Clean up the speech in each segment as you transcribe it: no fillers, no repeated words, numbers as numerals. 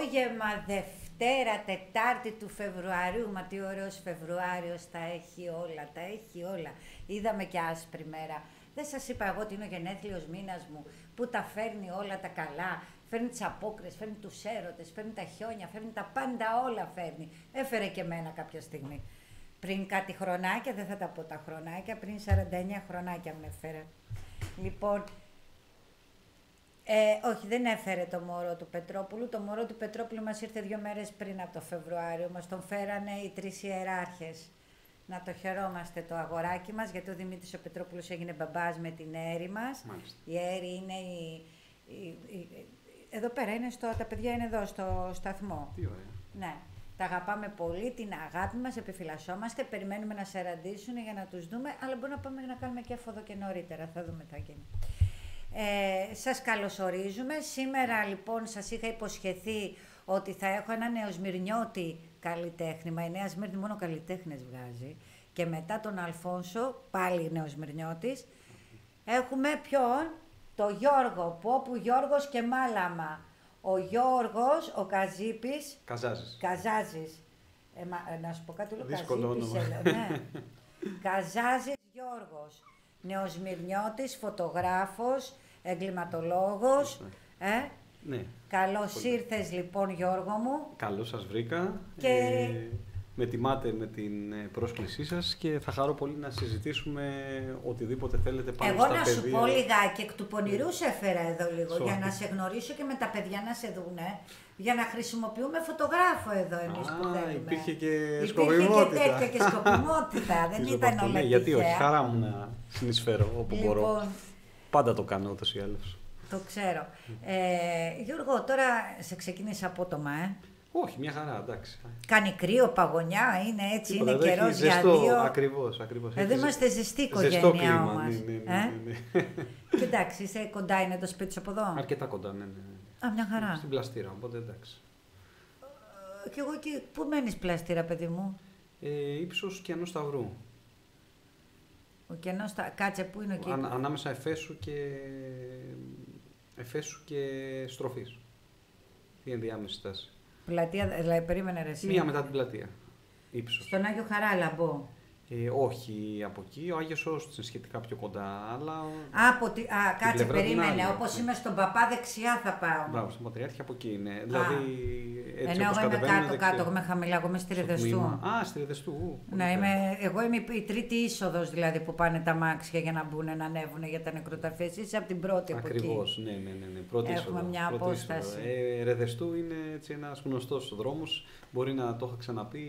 απόγευμα Δευτέρα, Τετάρτη του Φεβρουαρίου. Μα τι ωραίος Φεβρουάριος, τα έχει όλα, τα έχει όλα. Είδαμε και άσπρη μέρα. Δεν σας είπα εγώ ότι είναι ο γενέθλιος μήνας μου που τα φέρνει όλα τα καλά. Φέρνει τις απόκρες, φέρνει τους έρωτες, φέρνει τα χιόνια, φέρνει τα πάντα, όλα φέρνει. Έφερε και εμένα κάποια στιγμή. Πριν κάτι χρονάκια, δεν θα τα πω τα χρονάκια, πριν 49 χρονάκια με έφερε. Λοιπόν, όχι, δεν έφερε το μωρό του Πετρόπουλου. Το μωρό του Πετρόπουλου μας ήρθε 2 μέρες πριν από το Φεβρουάριο. Μας τον φέρανε οι 3 ιεράρχες. Να το χαιρόμαστε το αγοράκι μας, γιατί ο Δημήτρης ο Πετρόπουλος έγινε μπαμπάς με την Έρη μας. Μάλιστα. Η Έρη είναι εδώ πέρα, είναι τα παιδιά είναι εδώ στο σταθμό. Τι ωραία. Ναι. Τα αγαπάμε πολύ, την αγάπη μας, επιφυλασσόμαστε, περιμένουμε να σε ραντίσουν για να τους δούμε, αλλά μπορούμε να πάμε να κάνουμε και έφοδο και νωρίτερα, θα δούμε τι γίνει. Σας καλωσορίζουμε. Σήμερα λοιπόν σας είχα υποσχεθεί ότι θα έχω ένα νεοσμυρνιώτη καλλιτέχνημα. Η Νέα Σμύρνη μόνο καλλιτέχνες βγάζει. Και μετά τον Αλφόνσο, πάλι νεοσμυρνιώτης, έχουμε ποιον? Το Γιώργο, που Γιώργος και Μάλαμα. Ο Γιώργος, ο Καζίπης. Καζάζης. Να σου πω κάτι, όλο Καζίπης. Ναι. Καζάζης Γιώργος. Νεοσμυρνιώτης, φωτογράφος, εγκληματολόγος. Ναι. Καλώς ήρθες λοιπόν Γιώργο μου. Καλώς σας βρήκα. Και... με τιμάτε με την πρόσκλησή σας και θα χαρώ πολύ να συζητήσουμε οτιδήποτε θέλετε πάνω στα παιδιά. Εγώ να σου πω λιγάκι, εκ του πονηρού σε έφερα εδώ λίγο, για να σε γνωρίσω και με τα παιδιά να σε δούνε, για να χρησιμοποιούμε φωτογράφο εδώ εμείς που θέλουμε. Υπήρχε και σκοπιμότητα. Υπήρχε και τέτοια και σκοπιμότητα, δεν ήταν όλα τυχαία. Γιατί όχι, χαρά μου να συνεισφέρω όπου μπορώ. Πάντα το κάνω ούτως ή άλλως. Το ξέρω. Γιώργο, τώρα σε ξεκίνησα απότομα, Όχι, μια χαρά, εντάξει. Κάνει κρύο, παγωνιά, είναι έτσι, Τίποτα, είναι καιρός για δύο. Ακριβώς. Εδώ είμαστε ζεστή οικογένειά ζεστό κλίμα, μας. Ναι. Και εντάξει, είσαι κοντά, είναι το σπίτι σου από εδώ. Αρκετά κοντά, ναι. Α, μια χαρά. Στην Πλαστήρα, οπότε εντάξει. Και εγώ εκεί, πού μένεις Πλαστήρα, παιδί μου? Ύψος Κιανού Σταυρού. Ο Κιανός, κάτσε, πού είναι εκεί? Ανάμεσα Εφέσου και Στροφής. Η ενδιάμεση στάση. Πλατεία, δηλαδή περίμενε ρε εσύ. Μία μετά την πλατεία. Ύψος. Στον Άγιο Χαράλαμπο. Όχι από εκεί, ο Άγιος Όρος είναι σχετικά πιο κοντά, αλλά... Κάτσε, περίμενε, όπως είμαι στον Παπά δεξιά θα πάω. Μπράβο, στον Πατριάρχη από εκεί είναι. Δηλαδή, έτσι εγώ όπως είμαι κατεβαίνουμε κάτω, εγώ είμαι χαμηλά, εγώ είμαι στη Ρεδεστού. Στη Ρεδεστού. Ναι, εγώ είμαι η τρίτη είσοδος δηλαδή που πάνε τα μάξια για να μπουν, να ανέβουν για τα νεκροταφεία. Εσύ είσαι από την πρώτη από εκεί. Ακριβώς, ναι. Πρώτη Έχουμε είσοδο, μια απόσταση. Ρεδεστού είναι έτσι ένας γνωστός δρόμος, μπορεί να το είχα ξαναπεί.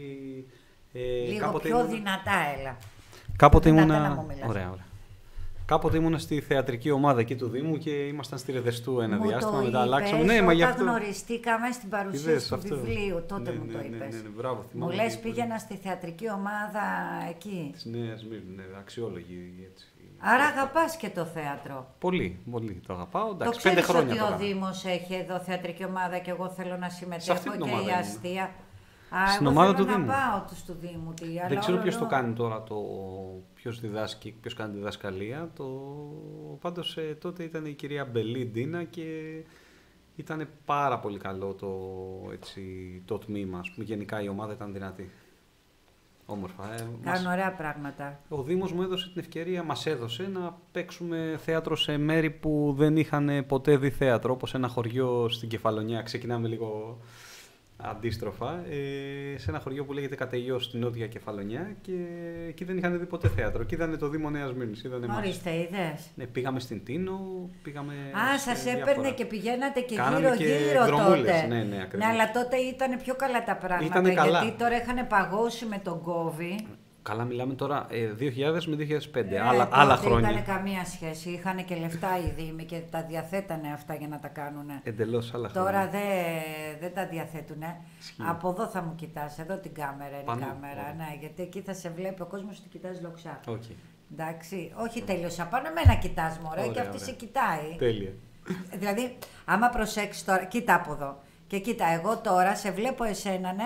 Λίγο πιο δυνατά, έλα. Κάποτε ήμουνα... Ωραία. Κάποτε ήμουνα στη θεατρική ομάδα εκεί του Δήμου και ήμασταν στη Ρεδεστού ένα διάστημα. Μετά αλλάξαμε. Ναι, μα γι' αυτό. Γνωριστήκαμε στην παρουσίαση του βιβλίου. Τότε μου το είπες. Ναι, μπράβο, μου λες πήγαινα στη θεατρική ομάδα εκεί. Της Νέας Σμύρνης, ναι, αξιόλογη έτσι. Άρα αγαπάς και το θέατρο. Πολύ το αγαπάω. Το ξέρεις ότι ο Δήμος έχει εδώ θεατρική ομάδα και εγώ θέλω να συμμετέχω και η αστεία. Στην ομάδα του Δήμου. Να πάω του Δήμου. Δεν ξέρω ποιος το κάνει τώρα, ποιος διδάσκει, ποιος κάνει τη διδασκαλία. Πάντως τότε ήταν η κυρία Μπελή Ντίνα και ήταν πάρα πολύ καλό το τμήμα. Γενικά η ομάδα ήταν δυνατή. Όμορφα. Κάνουν ωραία πράγματα. Ο Δήμος μου έδωσε την ευκαιρία, μας έδωσε να παίξουμε θέατρο σε μέρη που δεν είχαν ποτέ δει θέατρο, όπως ένα χωριό στην Κεφαλονιά. Ξεκινάμε λίγο αντίστροφα, σε ένα χωριό που λέγεται Κατεγιός στην Νότια Κεφαλονιά και εκεί δεν είχαν δει ποτέ θέατρο. Εκεί είδανε το Δήμο Νέας Σμύρνης. Ορίστε, είδες. Ναι, πήγαμε στην Τίνο, πήγαμε. Σας έπαιρνε και πηγαίνατε και γύρω-γύρω τότε. Ναι, ναι, αλλά τότε ήταν πιο καλά τα πράγματα. Γιατί τώρα είχαν παγώσει με τον COVID. Καλά, μιλάμε τώρα 2000 με 2005, άλλα χρόνια. Δεν ήταν καμία σχέση. Είχαν και λεφτά οι Δήμοι και τα διαθέτανε αυτά για να τα κάνουν. Εντελώς άλλα χρόνια. Τώρα δεν τα διαθέτουν. Από εδώ θα μου κοιτάς, εδώ την κάμερα είναι η κάμερα. Ναι, γιατί εκεί θα σε βλέπει ο κόσμος ότι κοιτάς λοξά. Okay. Εντάξει, όχι τέλειωσα. Πάνω εμένα κοιτάς, μωρέ, και αυτή σε κοιτάει. Τέλεια. Δηλαδή, άμα προσέξεις τώρα, κοίτα από εδώ. Και κοίτα, εγώ τώρα σε βλέπω εσένα, ναι.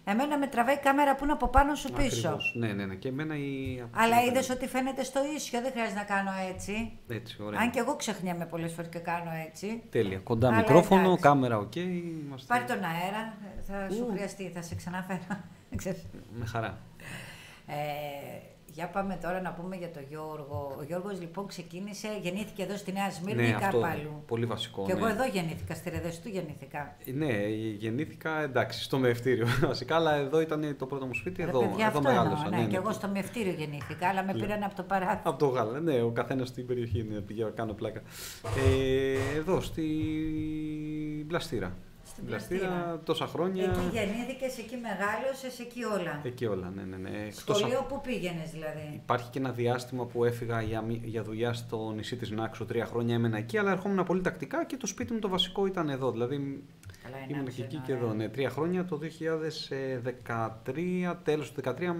Εμένα με τραβάει η κάμερα που είναι από πάνω σου πίσω. Ακριβώς. Ναι. Και εμένα Αλλά είδες ότι φαίνεται στο ίσιο, δεν χρειάζεται να κάνω έτσι. Έτσι, ωραία. Αν και εγώ ξεχνιάμαι πολλές φορές και κάνω έτσι. Τέλεια. Κοντά Αλλά μικρόφωνο, εντάξει. κάμερα, οκ. Πάρει τον αέρα, θα σου χρειαστεί, θα σε ξαναφέρω. Με χαρά. Για πάμε τώρα να πούμε για τον Γιώργο. Ο Γιώργος λοιπόν γεννήθηκε εδώ στη Νέα Σμύρνη ή αυτό, κάπου αλλού. πολύ βασικό. Και εγώ εδώ γεννήθηκα, στη Ρεδεστού γεννήθηκα. Ναι, γεννήθηκα εντάξει στο Μευτήριο βασικά, αλλά εδώ ήταν το πρώτο μου σπίτι, εδώ μεγάλωσα. Ναι, και εγώ στο Μευτήριο γεννήθηκα, αλλά με πήραν από το παράθυρο. Από το Γάλα, ναι, ο καθένας στην περιοχή είναι, πηγαίνω, κάνω πλάκα. Εδώ, στη Πλαστήρα. Στην Πλαστήρα τόσα χρόνια. Εκεί γεννήθηκες, εκεί μεγάλωσες, εκεί όλα. Εκεί όλα, ναι. Σχολείο που πήγαινες δηλαδή? Υπάρχει και ένα διάστημα που έφυγα για δουλειά στο νησί της Νάξου, 3 χρόνια έμενα εκεί, αλλά ερχόμουν πολύ τακτικά και το σπίτι μου το βασικό ήταν εδώ. Δηλαδή ήμουν και εκεί και εδώ. Ναι, 3 χρόνια, το 2013, τέλος του 2013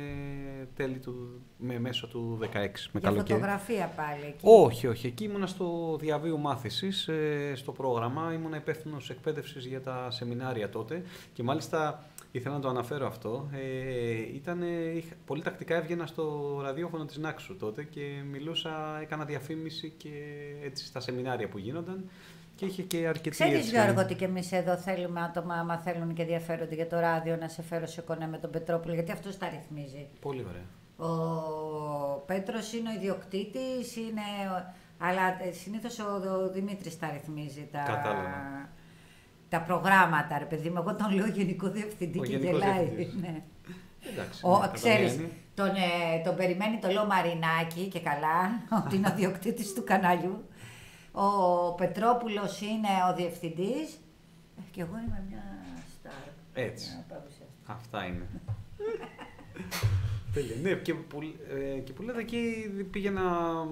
με μέσα του 2016. Με για καλοκαίρι. Φωτογραφία πάλι εκεί? Όχι. Εκεί ήμουνα στο διαβίου μάθησης, στο πρόγραμμα. Ήμουνα υπεύθυνος εκπαίδευσης για τα σεμινάρια τότε και μάλιστα ήθελα να το αναφέρω αυτό. Πολύ τακτικά έβγαινα στο ραδιόφωνο της Νάξου τότε και έκανα διαφήμιση και έτσι στα σεμινάρια που γίνονταν. Και είχε και αρκετή. Ξέρεις Γιώργο ότι και εμείς εδώ θέλουμε άτομα, άμα θέλουν και ενδιαφέρονται για το ράδιο, να σε φέρω σε κονέ με τον Πετρόπουλο, γιατί αυτός τα ρυθμίζει. Πολύ ωραία. Ο Πέτρος είναι ο ιδιοκτήτης, αλλά συνήθως ο Δημήτρης τα ρυθμίζει τα προγράμματα, ρε παιδί μου. Εγώ τον λέω Γενικό Διευθυντή και γελάει. Ναι. Εντάξει, ξέρεις, τον περιμένει, το λέω Μαρινάκη και καλά, ότι είναι ο ιδιοκτήτης του καναλιού. Ο Πετρόπουλος είναι ο διευθυντής και εγώ είμαι μια στάρ. Έτσι. Αυτά είναι. Τέλεια. Ναι, και που λέτε εκεί πήγαινα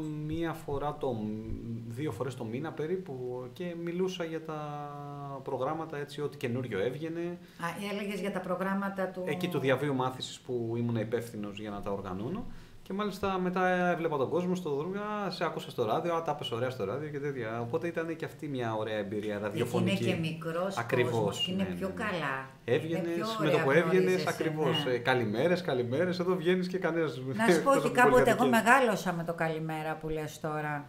2 φορές το μήνα περίπου και μιλούσα για τα προγράμματα, έτσι, ό,τι καινούριο έβγαινε. Έλεγες για τα προγράμματα του... Εκεί του διαβίου μάθησης που ήμουν υπεύθυνος για να τα οργανώνω. Και μάλιστα μετά έβλεπα τον κόσμο στο δρόμο, σε άκουσα στο ράδιο, τα είπες ωραία στο ράδιο και τέτοια. Οπότε ήταν και αυτή μια ωραία εμπειρία ραδιοφωνική. Είναι και μικρός κόσμος και είναι πιο καλά. Έβγαινες, με το που έβγαινες ακριβώς. Ναι. Καλημέρες, εδώ βγαίνεις και κανένας. Να σου πω ότι κάποτε εγώ μεγάλωσα με το καλημέρα που λες τώρα.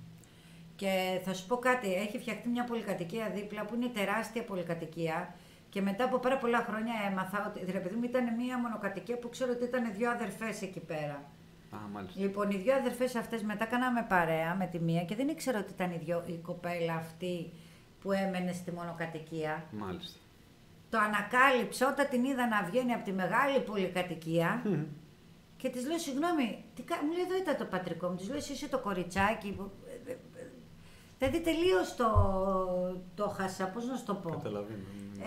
Και θα σου πω κάτι, έχει φτιαχτεί μια πολυκατοικία δίπλα που είναι τεράστια πολυκατοικία. Και μετά από πάρα πολλά χρόνια έμαθα ότι ρε παιδί μου ήταν μια μονοκατοικία που ξέρω ότι ήταν 2 αδερφές εκεί πέρα. Λοιπόν, οι 2 αδερφές αυτές μετά κάναμε παρέα με τη μία και δεν ήξερα ότι ήταν η κοπέλα αυτή που έμενε στη μονοκατοικία. Μάλιστα. Το ανακάλυψα όταν την είδα να βγαίνει από τη μεγάλη πολυκατοικία και της λέω συγγνώμη, μου λέει εδώ ήταν το πατρικό μου, της λέω εσύ είσαι το κοριτσάκι που... Δηλαδή τελείως το χάσα, πώς να σου το πω. Καταλαβαίνω.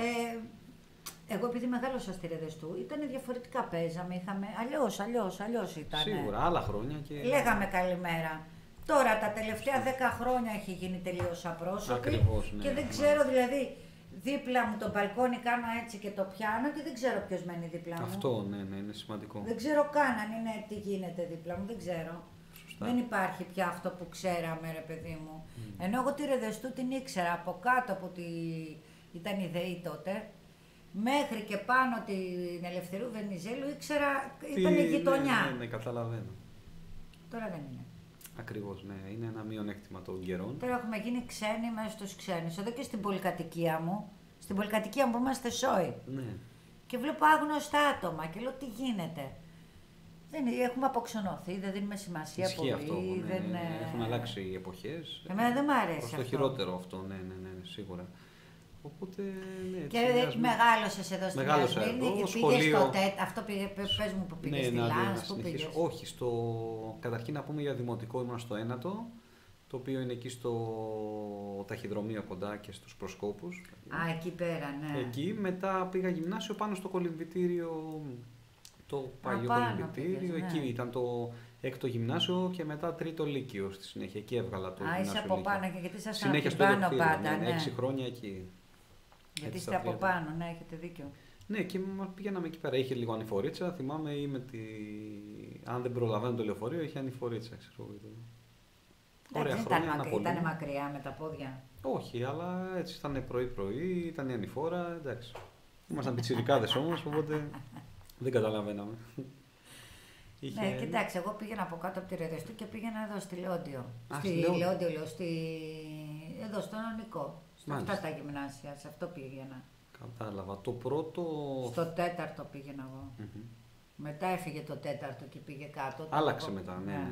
Εγώ επειδή μεγάλωσα στη Ρεδεστού, ήταν διαφορετικά παίζαμε, είχαμε αλλιώς ήταν. Σίγουρα, άλλα χρόνια και... Λέγαμε καλημέρα. Τώρα τα τελευταία 10 χρόνια έχει γίνει τελείως απρόσωπη. Ακριβώς, ναι. Και δεν ξέρω δηλαδή, δίπλα μου το μπαλκόνι κάνω έτσι και το πιάνω και δεν ξέρω ποιος μένει δίπλα μου. Αυτό, ναι, είναι σημαντικό. Δεν ξέρω καν αν είναι τι γίνεται δίπλα μου, δεν ξέρω. Σωστά. Δεν υπάρχει πια αυτό που ξέραμε, ρε παιδί μου. Ενώ εγώ τη Ρεδεστού την ήξερα από κάτω από ήταν η ΔΕΗ τότε. Μέχρι και πάνω την Ελευθερού Βενιζέλου ήξερα, ήταν η γειτονιά. Ναι, καταλαβαίνω. Τώρα δεν είναι. Ακριβώς, ναι. Είναι ένα μειονέκτημα των καιρών. Τώρα έχουμε γίνει ξένοι μέσα στους ξένους. Εδώ και στην πολυκατοικία μου, που είμαστε σόι. Ναι. Και βλέπω άγνωστα άτομα και λέω τι γίνεται. Έχουμε αποξενωθεί, δεν δίνουμε σημασία. Ισχύει πολύ. Αυτό, έχουν αλλάξει οι εποχές. Εμένα δεν μου αρέσει προς αυτό. Το χειρότερο αυτό, ναι, σίγουρα. Οπότε, ναι, και μεγάλωσες εδώ στην Ασμύρνη και πήγες στο ΤΕΤ, αυτό πες μου που πήγες στη Λάνς, που πήγες? Όχι, καταρχήν να πούμε για δημοτικό ήμουν στο 9ο, το οποίο είναι εκεί στο ταχυδρομείο κοντά και στους Προσκόπους. Εκεί πέρα, ναι. Εκεί, μετά πήγα γυμνάσιο πάνω στο κολυμβητήριο, το παλιό κολυμβητήριο, εκεί ήταν το 6ο γυμνάσιο και μετά 3ο λύκειο στη συνέχεια. Εκεί έβγαλα το γυμνάσιο. Είσαι από πάνω και γιατί ήσασταν συνέχεια από πάνω πάντα. Ναι, 6 χρόνια εκεί. Γιατί είστε από πάνω, ναι, έχετε δίκιο. Ναι, και πήγαμε εκεί πέρα. Είχε λίγο ανηφορίτσα. Θυμάμαι, αν δεν προλαβαίνω το λεωφορείο, είχε ανηφορίτσα. Ωραία χρόνια. Ήταν μακριά με τα πόδια. Όχι, αλλά έτσι ήταν πρωί-πρωί, ήταν η ανηφόρα, εντάξει. Ήμασταν πιτσιρικάδες όμως, οπότε δεν καταλαβαίναμε. Ναι, κοιτάξτε, εγώ πήγαινα από κάτω από τη Ρεδεστού και πήγαινα εδώ στη Λεόντιο. Στη Λεόντιο, λέω, εδώ στον Νικό. Σε αυτά τα γυμνάσια, σε αυτό πήγαινα. Κατάλαβα. Το πρώτο... Στο τέταρτο πήγαινα εγώ. Μετά έφυγε το τέταρτο και πήγε κάτω. Άλλαξε μετά, ναι.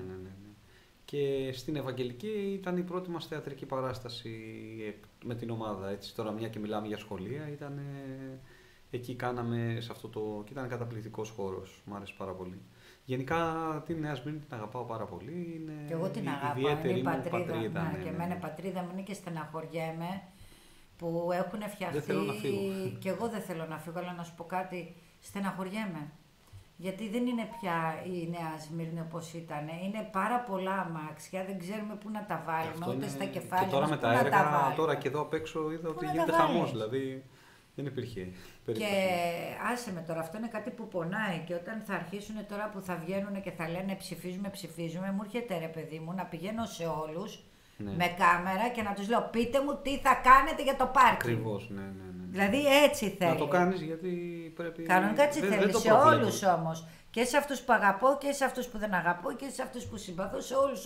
Και στην Ευαγγελική ήταν η πρώτη μας θεατρική παράσταση με την ομάδα. Έτσι, τώρα μια και μιλάμε για σχολεία, ήταν εκεί κάναμε σε αυτό το... και ήταν καταπληκτικός χώρος, μου άρεσε πάρα πολύ. Γενικά την Νέα Σμύρνη την αγαπάω πάρα πολύ. Είναι και εγώ την αγαπάω, είναι η πατρίδα. Ναι, και εμένα η πατρίδα μου είναι και στεναχωριέμαι που έχουν φτιαχτεί. Δεν θέλω να φύγω. Και εγώ δεν θέλω να φύγω, αλλά να σου πω κάτι, στεναχωριέμαι. Γιατί δεν είναι πια η Νέα Σμύρνη όπως ήταν. Είναι πάρα πολλά αμάξια, δεν ξέρουμε πού να τα βάλουμε, ούτε στα κεφάλια. Και τώρα με τα έργα, τώρα και εδώ απ' έξω είδα ότι γίνεται χαμός. Δηλαδή δεν υπήρχε περίπτωση. Και άσε με τώρα, αυτό είναι κάτι που πονάει. Και όταν θα αρχίσουν τώρα που θα βγαίνουν και θα λένε ψηφίζουμε, μου έρχεται ρε παιδί μου να πηγαίνω σε όλους. Ναι. Με κάμερα και να τους λέω πείτε μου τι θα κάνετε για το πάρκινγκ. Ακριβώς, ναι. Δηλαδή έτσι θέλει. Να το κάνεις γιατί πρέπει... Κανονικά έτσι θέλει, σε όλους όμως. Και σε αυτούς που αγαπώ και σε αυτούς που δεν αγαπώ και σε αυτούς που συμπαθώ, σε όλους.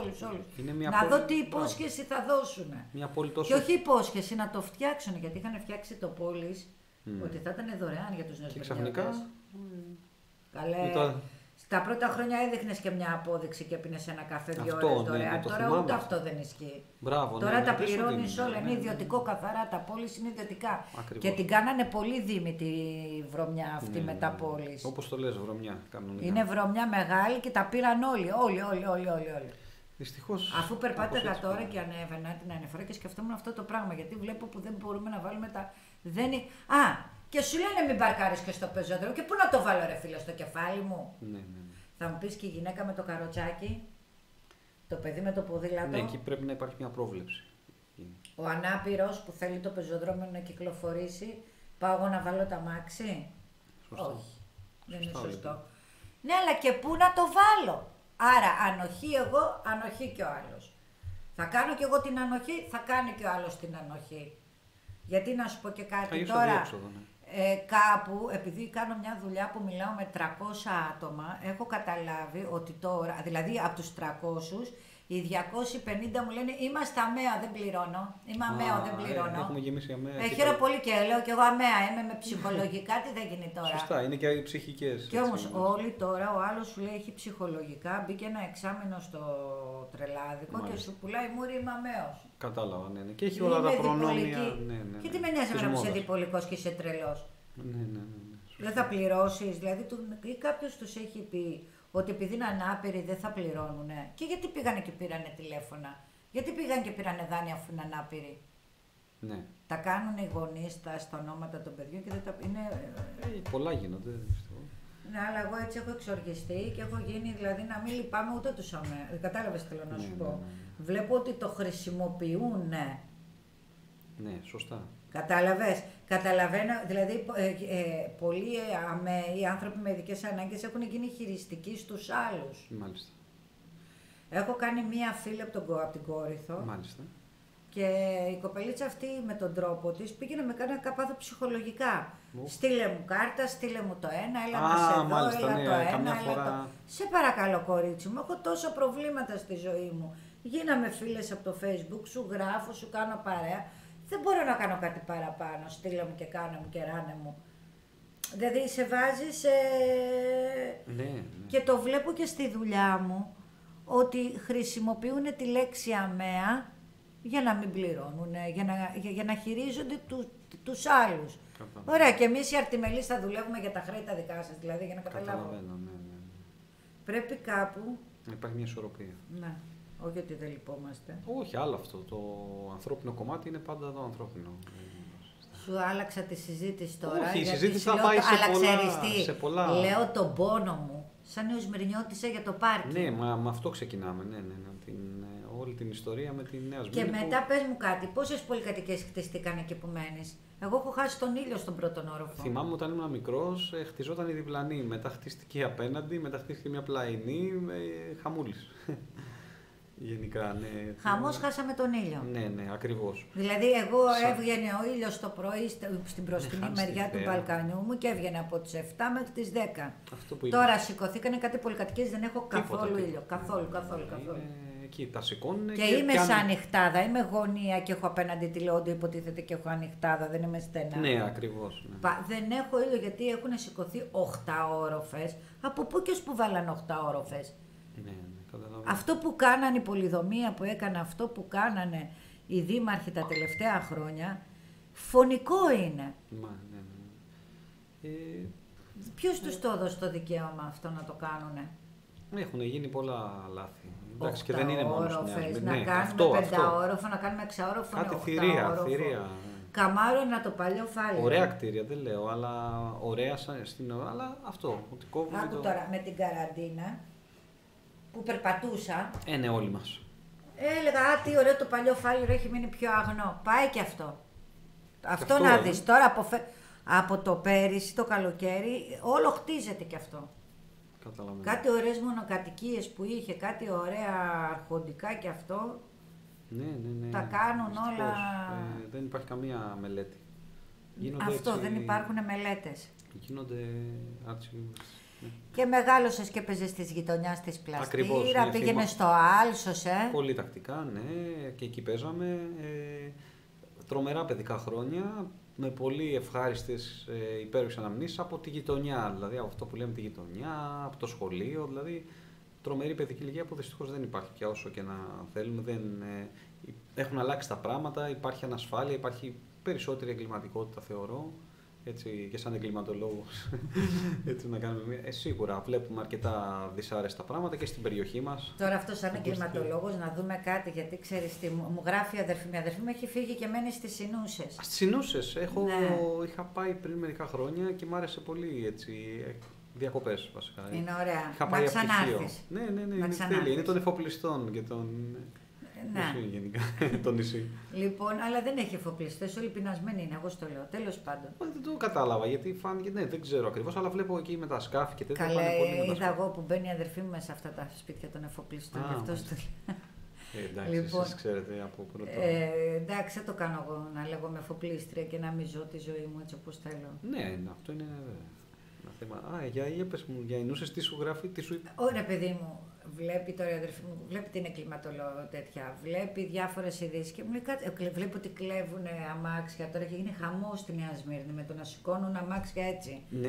Να δω τι υπόσχεση θα δώσουν. Και όχι υπόσχεση, να το φτιάξουν, γιατί είχαν φτιάξει το πόλης ότι θα ήταν δωρεάν για τους νέους. Και ξαφνικά... Καλέ... Τα πρώτα χρόνια έδειχνες και μια απόδειξη και πίνες ένα καφέ 2 ώρες δωρεάν. Τώρα ούτε αυτό δεν ισχύει. Μπράβο, τώρα τα πληρώνεις όλα, είναι ιδιωτικό καθαρά, τα πόλεις είναι ιδιωτικά. Ακριβώς. Και την κάνανε πολύ δήμη τη βρωμιά αυτή με τα πόλεις. Όπως το λες, βρωμιά. Κανονικά. Είναι βρωμιά μεγάλη και τα πήραν όλοι. Δυστυχώς. Αφού περπάταγα τώρα και ανέβαινα την ανεφορά και σκεφτόμουν αυτό το πράγμα, γιατί βλέπω που δεν μπορούμε να βάλουμε τα... Και σου λένε μην παρκάρεις και στο πεζόδρομο και πού να το βάλω ρε φίλε, στο κεφάλι μου. Ναι. Θα μου πεις και η γυναίκα με το καροτσάκι, το παιδί με το ποδήλατο. Ναι, εκεί πρέπει να υπάρχει μια πρόβλεψη. Ο ανάπηρος που θέλει το πεζοδρόμιο να κυκλοφορήσει, πάω εγώ να βάλω τα μάξι. Σωστό. Όχι, δεν είναι σωστό. Ναι, αλλά και πού να το βάλω. Άρα ανοχή εγώ, ανοχή και ο άλλος. Θα κάνω και εγώ την ανοχή, θα κάνει και ο άλλος την ανοχή. Γιατί να σου πω και κάτι τώρα, διέξοδο, ναι. Κάπου, επειδή κάνω μια δουλειά που μιλάω με 300 άτομα, έχω καταλάβει ότι τώρα, δηλαδή από τους 300, οι 250 μου λένε είμαστε αμαία, δεν πληρώνω. Είμαι αμαίο, δεν πληρώνω. Έχουμε γεμίσει αμαία. Χαίρομαι πολύ και λέω και εγώ αμαία είμαι με ψυχολογικά, τι θα γίνει τώρα. Σωστά, είναι και οι ψυχικές. Και όμως όλοι τώρα, ο άλλος σου λέει έχει ψυχολογικά, μπήκε ένα εξάμηνο στο τρελάδικο και σου πουλάει μούρι, είμαι αμαίος. Κατάλαβα, ναι. Και έχει όλα τα προνόμια. Ναι. Και τι με νοιάζει εμένα που είσαι διπολικός και είσαι τρελός. Ναι. Δεν θα πληρώσεις, δηλαδή ή κάποιος τους έχει πει ότι επειδή είναι ανάπηροι δεν θα πληρώνουν. Και γιατί πήγανε και πήρανε τηλέφωνα, γιατί πήγαν και πήρανε δάνεια αφού είναι ανάπηροι. Ναι. Τα κάνουν οι γονείς στα ονόματα των παιδιών και δεν τα είναι. Πολλά γίνονται. Ναι, αλλά εγώ έτσι έχω εξοργιστεί και έχω γίνει δηλαδή να μην λυπάμαι ούτε τους αμαία. Κατάλαβες τι θέλω να σου πω. Ναι. Βλέπω ότι το χρησιμοποιούν. Ναι, σωστά. Κατάλαβες. Καταλαβαίνω, δηλαδή πολλοί αμαίοι άνθρωποι με ειδικές ανάγκες έχουν γίνει χειριστικοί στους άλλους. Μάλιστα. Έχω κάνει μία φίλη από την Κόρινθο. Μάλιστα. Και η κοπελίτσα αυτή με τον τρόπο της πήγε να με κάνει να πάθω ψυχολογικά. Στείλε μου κάρτα, στείλε μου το ένα, έλα να σε δω, μάλιστα, έλα ναι, το ένα, φορά... έλα το... Σε παρακαλώ κορίτσι μου, έχω τόσα προβλήματα στη ζωή μου. Γίναμε φίλες από το Facebook, σου γράφω, σου κάνω παρέα. Δεν μπορώ να κάνω κάτι παραπάνω, στείλε μου και κάνε μου και ράνε μου. Δηλαδή σε βάζει σε... Ναι. Και το βλέπω και στη δουλειά μου, ότι χρησιμοποιούν τη λέξη αμαία για να μην πληρώνουν, για να χειρίζονται τους άλλους. Ωραία, και εμείς οι αρτιμελείς θα δουλεύουμε για τα χρέη τα δικά σας, δηλαδή για να καταλάβω. Ναι. Πρέπει κάπου... Υπάρχει μια ισορροπία. Ναι, όχι ότι δεν λυπόμαστε. Όχι, άλλο αυτό. Το ανθρώπινο κομμάτι είναι πάντα το ανθρώπινο. Σου άλλαξα τη συζήτηση τώρα. Όχι, η συζήτηση θα πάει σε πολλά. Λέω τον πόνο μου, σαν νεοσμυρνιώτησα για το πάρκινγκ. Ναι, με αυτό ξεκινάμε. Ναι. Όλη την ιστορία με τη Νέα Σμύρνη. Και μετά πες μου κάτι, πόσες πολυκατοικίες χτιστήκαν εκεί που μένεις? Εγώ έχω χάσει τον ήλιο στον πρώτον όροφο. Θυμάμαι όταν ήμουν μικρός, χτιζόταν η διπλανή. Μετά χτίστηκε απέναντι, μετά χτίστηκε μια πλαϊνή, χαμούλης. Γενικά, ναι. Χαμός, χάσαμε τον ήλιο. Ναι, ακριβώς. Δηλαδή, εγώ έβγαινε ο ήλιος το πρωί στην μπροστινή μεριά του μπαλκανιού μου και έβγαινε από τις 7 μέχρι τις 10. Τώρα σηκωθήκανε κάτι πολυκατοικίες, δεν έχω καθόλου ήλιο. Καθόλου. Εκεί τα σηκώνουν. Και είμαι σαν νυχτάδα, είμαι γωνία και έχω απέναντι τηλεόντιο, υποτίθεται και έχω ανοιχτάδα, δεν είμαι στενά. Ναι, ακριβώς. Ναι. Δεν έχω ήλιο γιατί έχουν σηκωθεί 8όροφες. Από πού και ως που βάλαν 8όροφες. Ναι, καταλαβαίνω. Αυτό που κάνανε η πολυδομία που έκανε, αυτό που κάνανε οι δήμαρχοι τα τελευταία χρόνια, φωνικό είναι. Ναι. Ποιος τους το έδωσε το δικαίωμα αυτό να το κάνουνε? Έχουν γίνει πολλά λάθη. Εντάξει, και δεν είναι μόνο να κάνουμε πενταόροφο, να κάνουμε εξαόροφο, κάτι θηρία. Καμάρο να το παλιό-φάλιρο. Ωραία κτίρια, δεν λέω, αλλά ωραία αλλά αυτό. Ότι κόβουμε. Άκου τώρα με την καραντίνα που περπατούσα. Ναι, όλοι μας. Έλεγα, τι ωραίο το παλιό-φάλιρο, έχει μείνει πιο αγνό. Πάει και αυτό. Αυτό να δεις τώρα από το πέρυσι, το καλοκαίρι, όλο χτίζεται και αυτό. Καταλαβαίνω. Κάτι ωραίες μονοκατοικίες που είχε, κάτι ωραία αρχοντικά και αυτό. Ναι. Τα κάνουν όλα. Δεν υπάρχει καμία μελέτη. Αυτό, έτσι, δεν υπάρχουν μελέτες. Γίνονται έτσι. Ναι. Και μεγάλωσες και παίζες της γειτονιάς της Πλαστήρα, Ακριβώς, πήγαινε στο Άλσος, Πολύ τακτικά, ναι, και εκεί παίζαμε. Τρομερά παιδικά χρόνια, με πολύ ευχάριστες υπέροχες αναμνήσεις από τη γειτονιά, δηλαδή από αυτό που λέμε τη γειτονιά, από το σχολείο, δηλαδή τρομερή παιδική ηλικία που δυστυχώς δεν υπάρχει πια όσο και να θέλουμε. Έχουν αλλάξει τα πράγματα, υπάρχει ανασφάλεια, υπάρχει περισσότερη εγκληματικότητα θεωρώ, έτσι και σαν εγκληματολόγος, έτσι να κάνουμε σίγουρα βλέπουμε αρκετά δυσάρεστα πράγματα και στην περιοχή μας. Τώρα αυτό σαν εγκληματολόγος να δούμε κάτι, γιατί ξέρεις τι μου γράφει η αδερφή μου. Η αδερφή μου έχει φύγει και μένει στις Σινούσες. Στις Σινούσες, είχα πάει πριν μερικά χρόνια και μ' άρεσε πολύ έτσι. Διακοπές βασικά. Είναι ωραία. Είχα πάει να ξανάρθεις. Ναι, είναι τέλεια. Είναι των εφοπλιστών και των. Ναι. Γενικά, το νησί. Λοιπόν, αλλά δεν έχει εφοπλιστές, όλοι πεινασμένοι είναι, εγώ στο λέω. Τέλος πάντων. Δεν το κατάλαβα γιατί φάνηκε, δεν ξέρω ακριβώς, αλλά βλέπω εκεί με τα σκάφη και τέτοια. Καλά, είδα εγώ που μπαίνει η αδερφή μου μέσα σε αυτά τα σπίτια των εφοπλιστών. Γι' αυτό στο λέω. Εντάξει, λοιπόν, εσείς ξέρετε από πρώτο. Εντάξει, δεν το κάνω εγώ να λέγω εφοπλίστρια και να μην ζω τη ζωή μου έτσι όπως θέλω. Ναι, αυτό είναι ένα θέμα. Για πες μου, για Ινούσες, τι σου γράφει, τι σου είπε. Ωραία, παιδί μου. Βλέπει τώρα η αδερφή μου, βλέπει την εγκληματολόγο τέτοια, βλέπει διάφορες ειδήσεις και μου λέει κάτι. Βλέπει ότι κλέβουν αμάξια. Τώρα έχει γίνει χαμός στη Νέα Σμύρνη με το να σηκώνουν αμάξια έτσι. Ναι,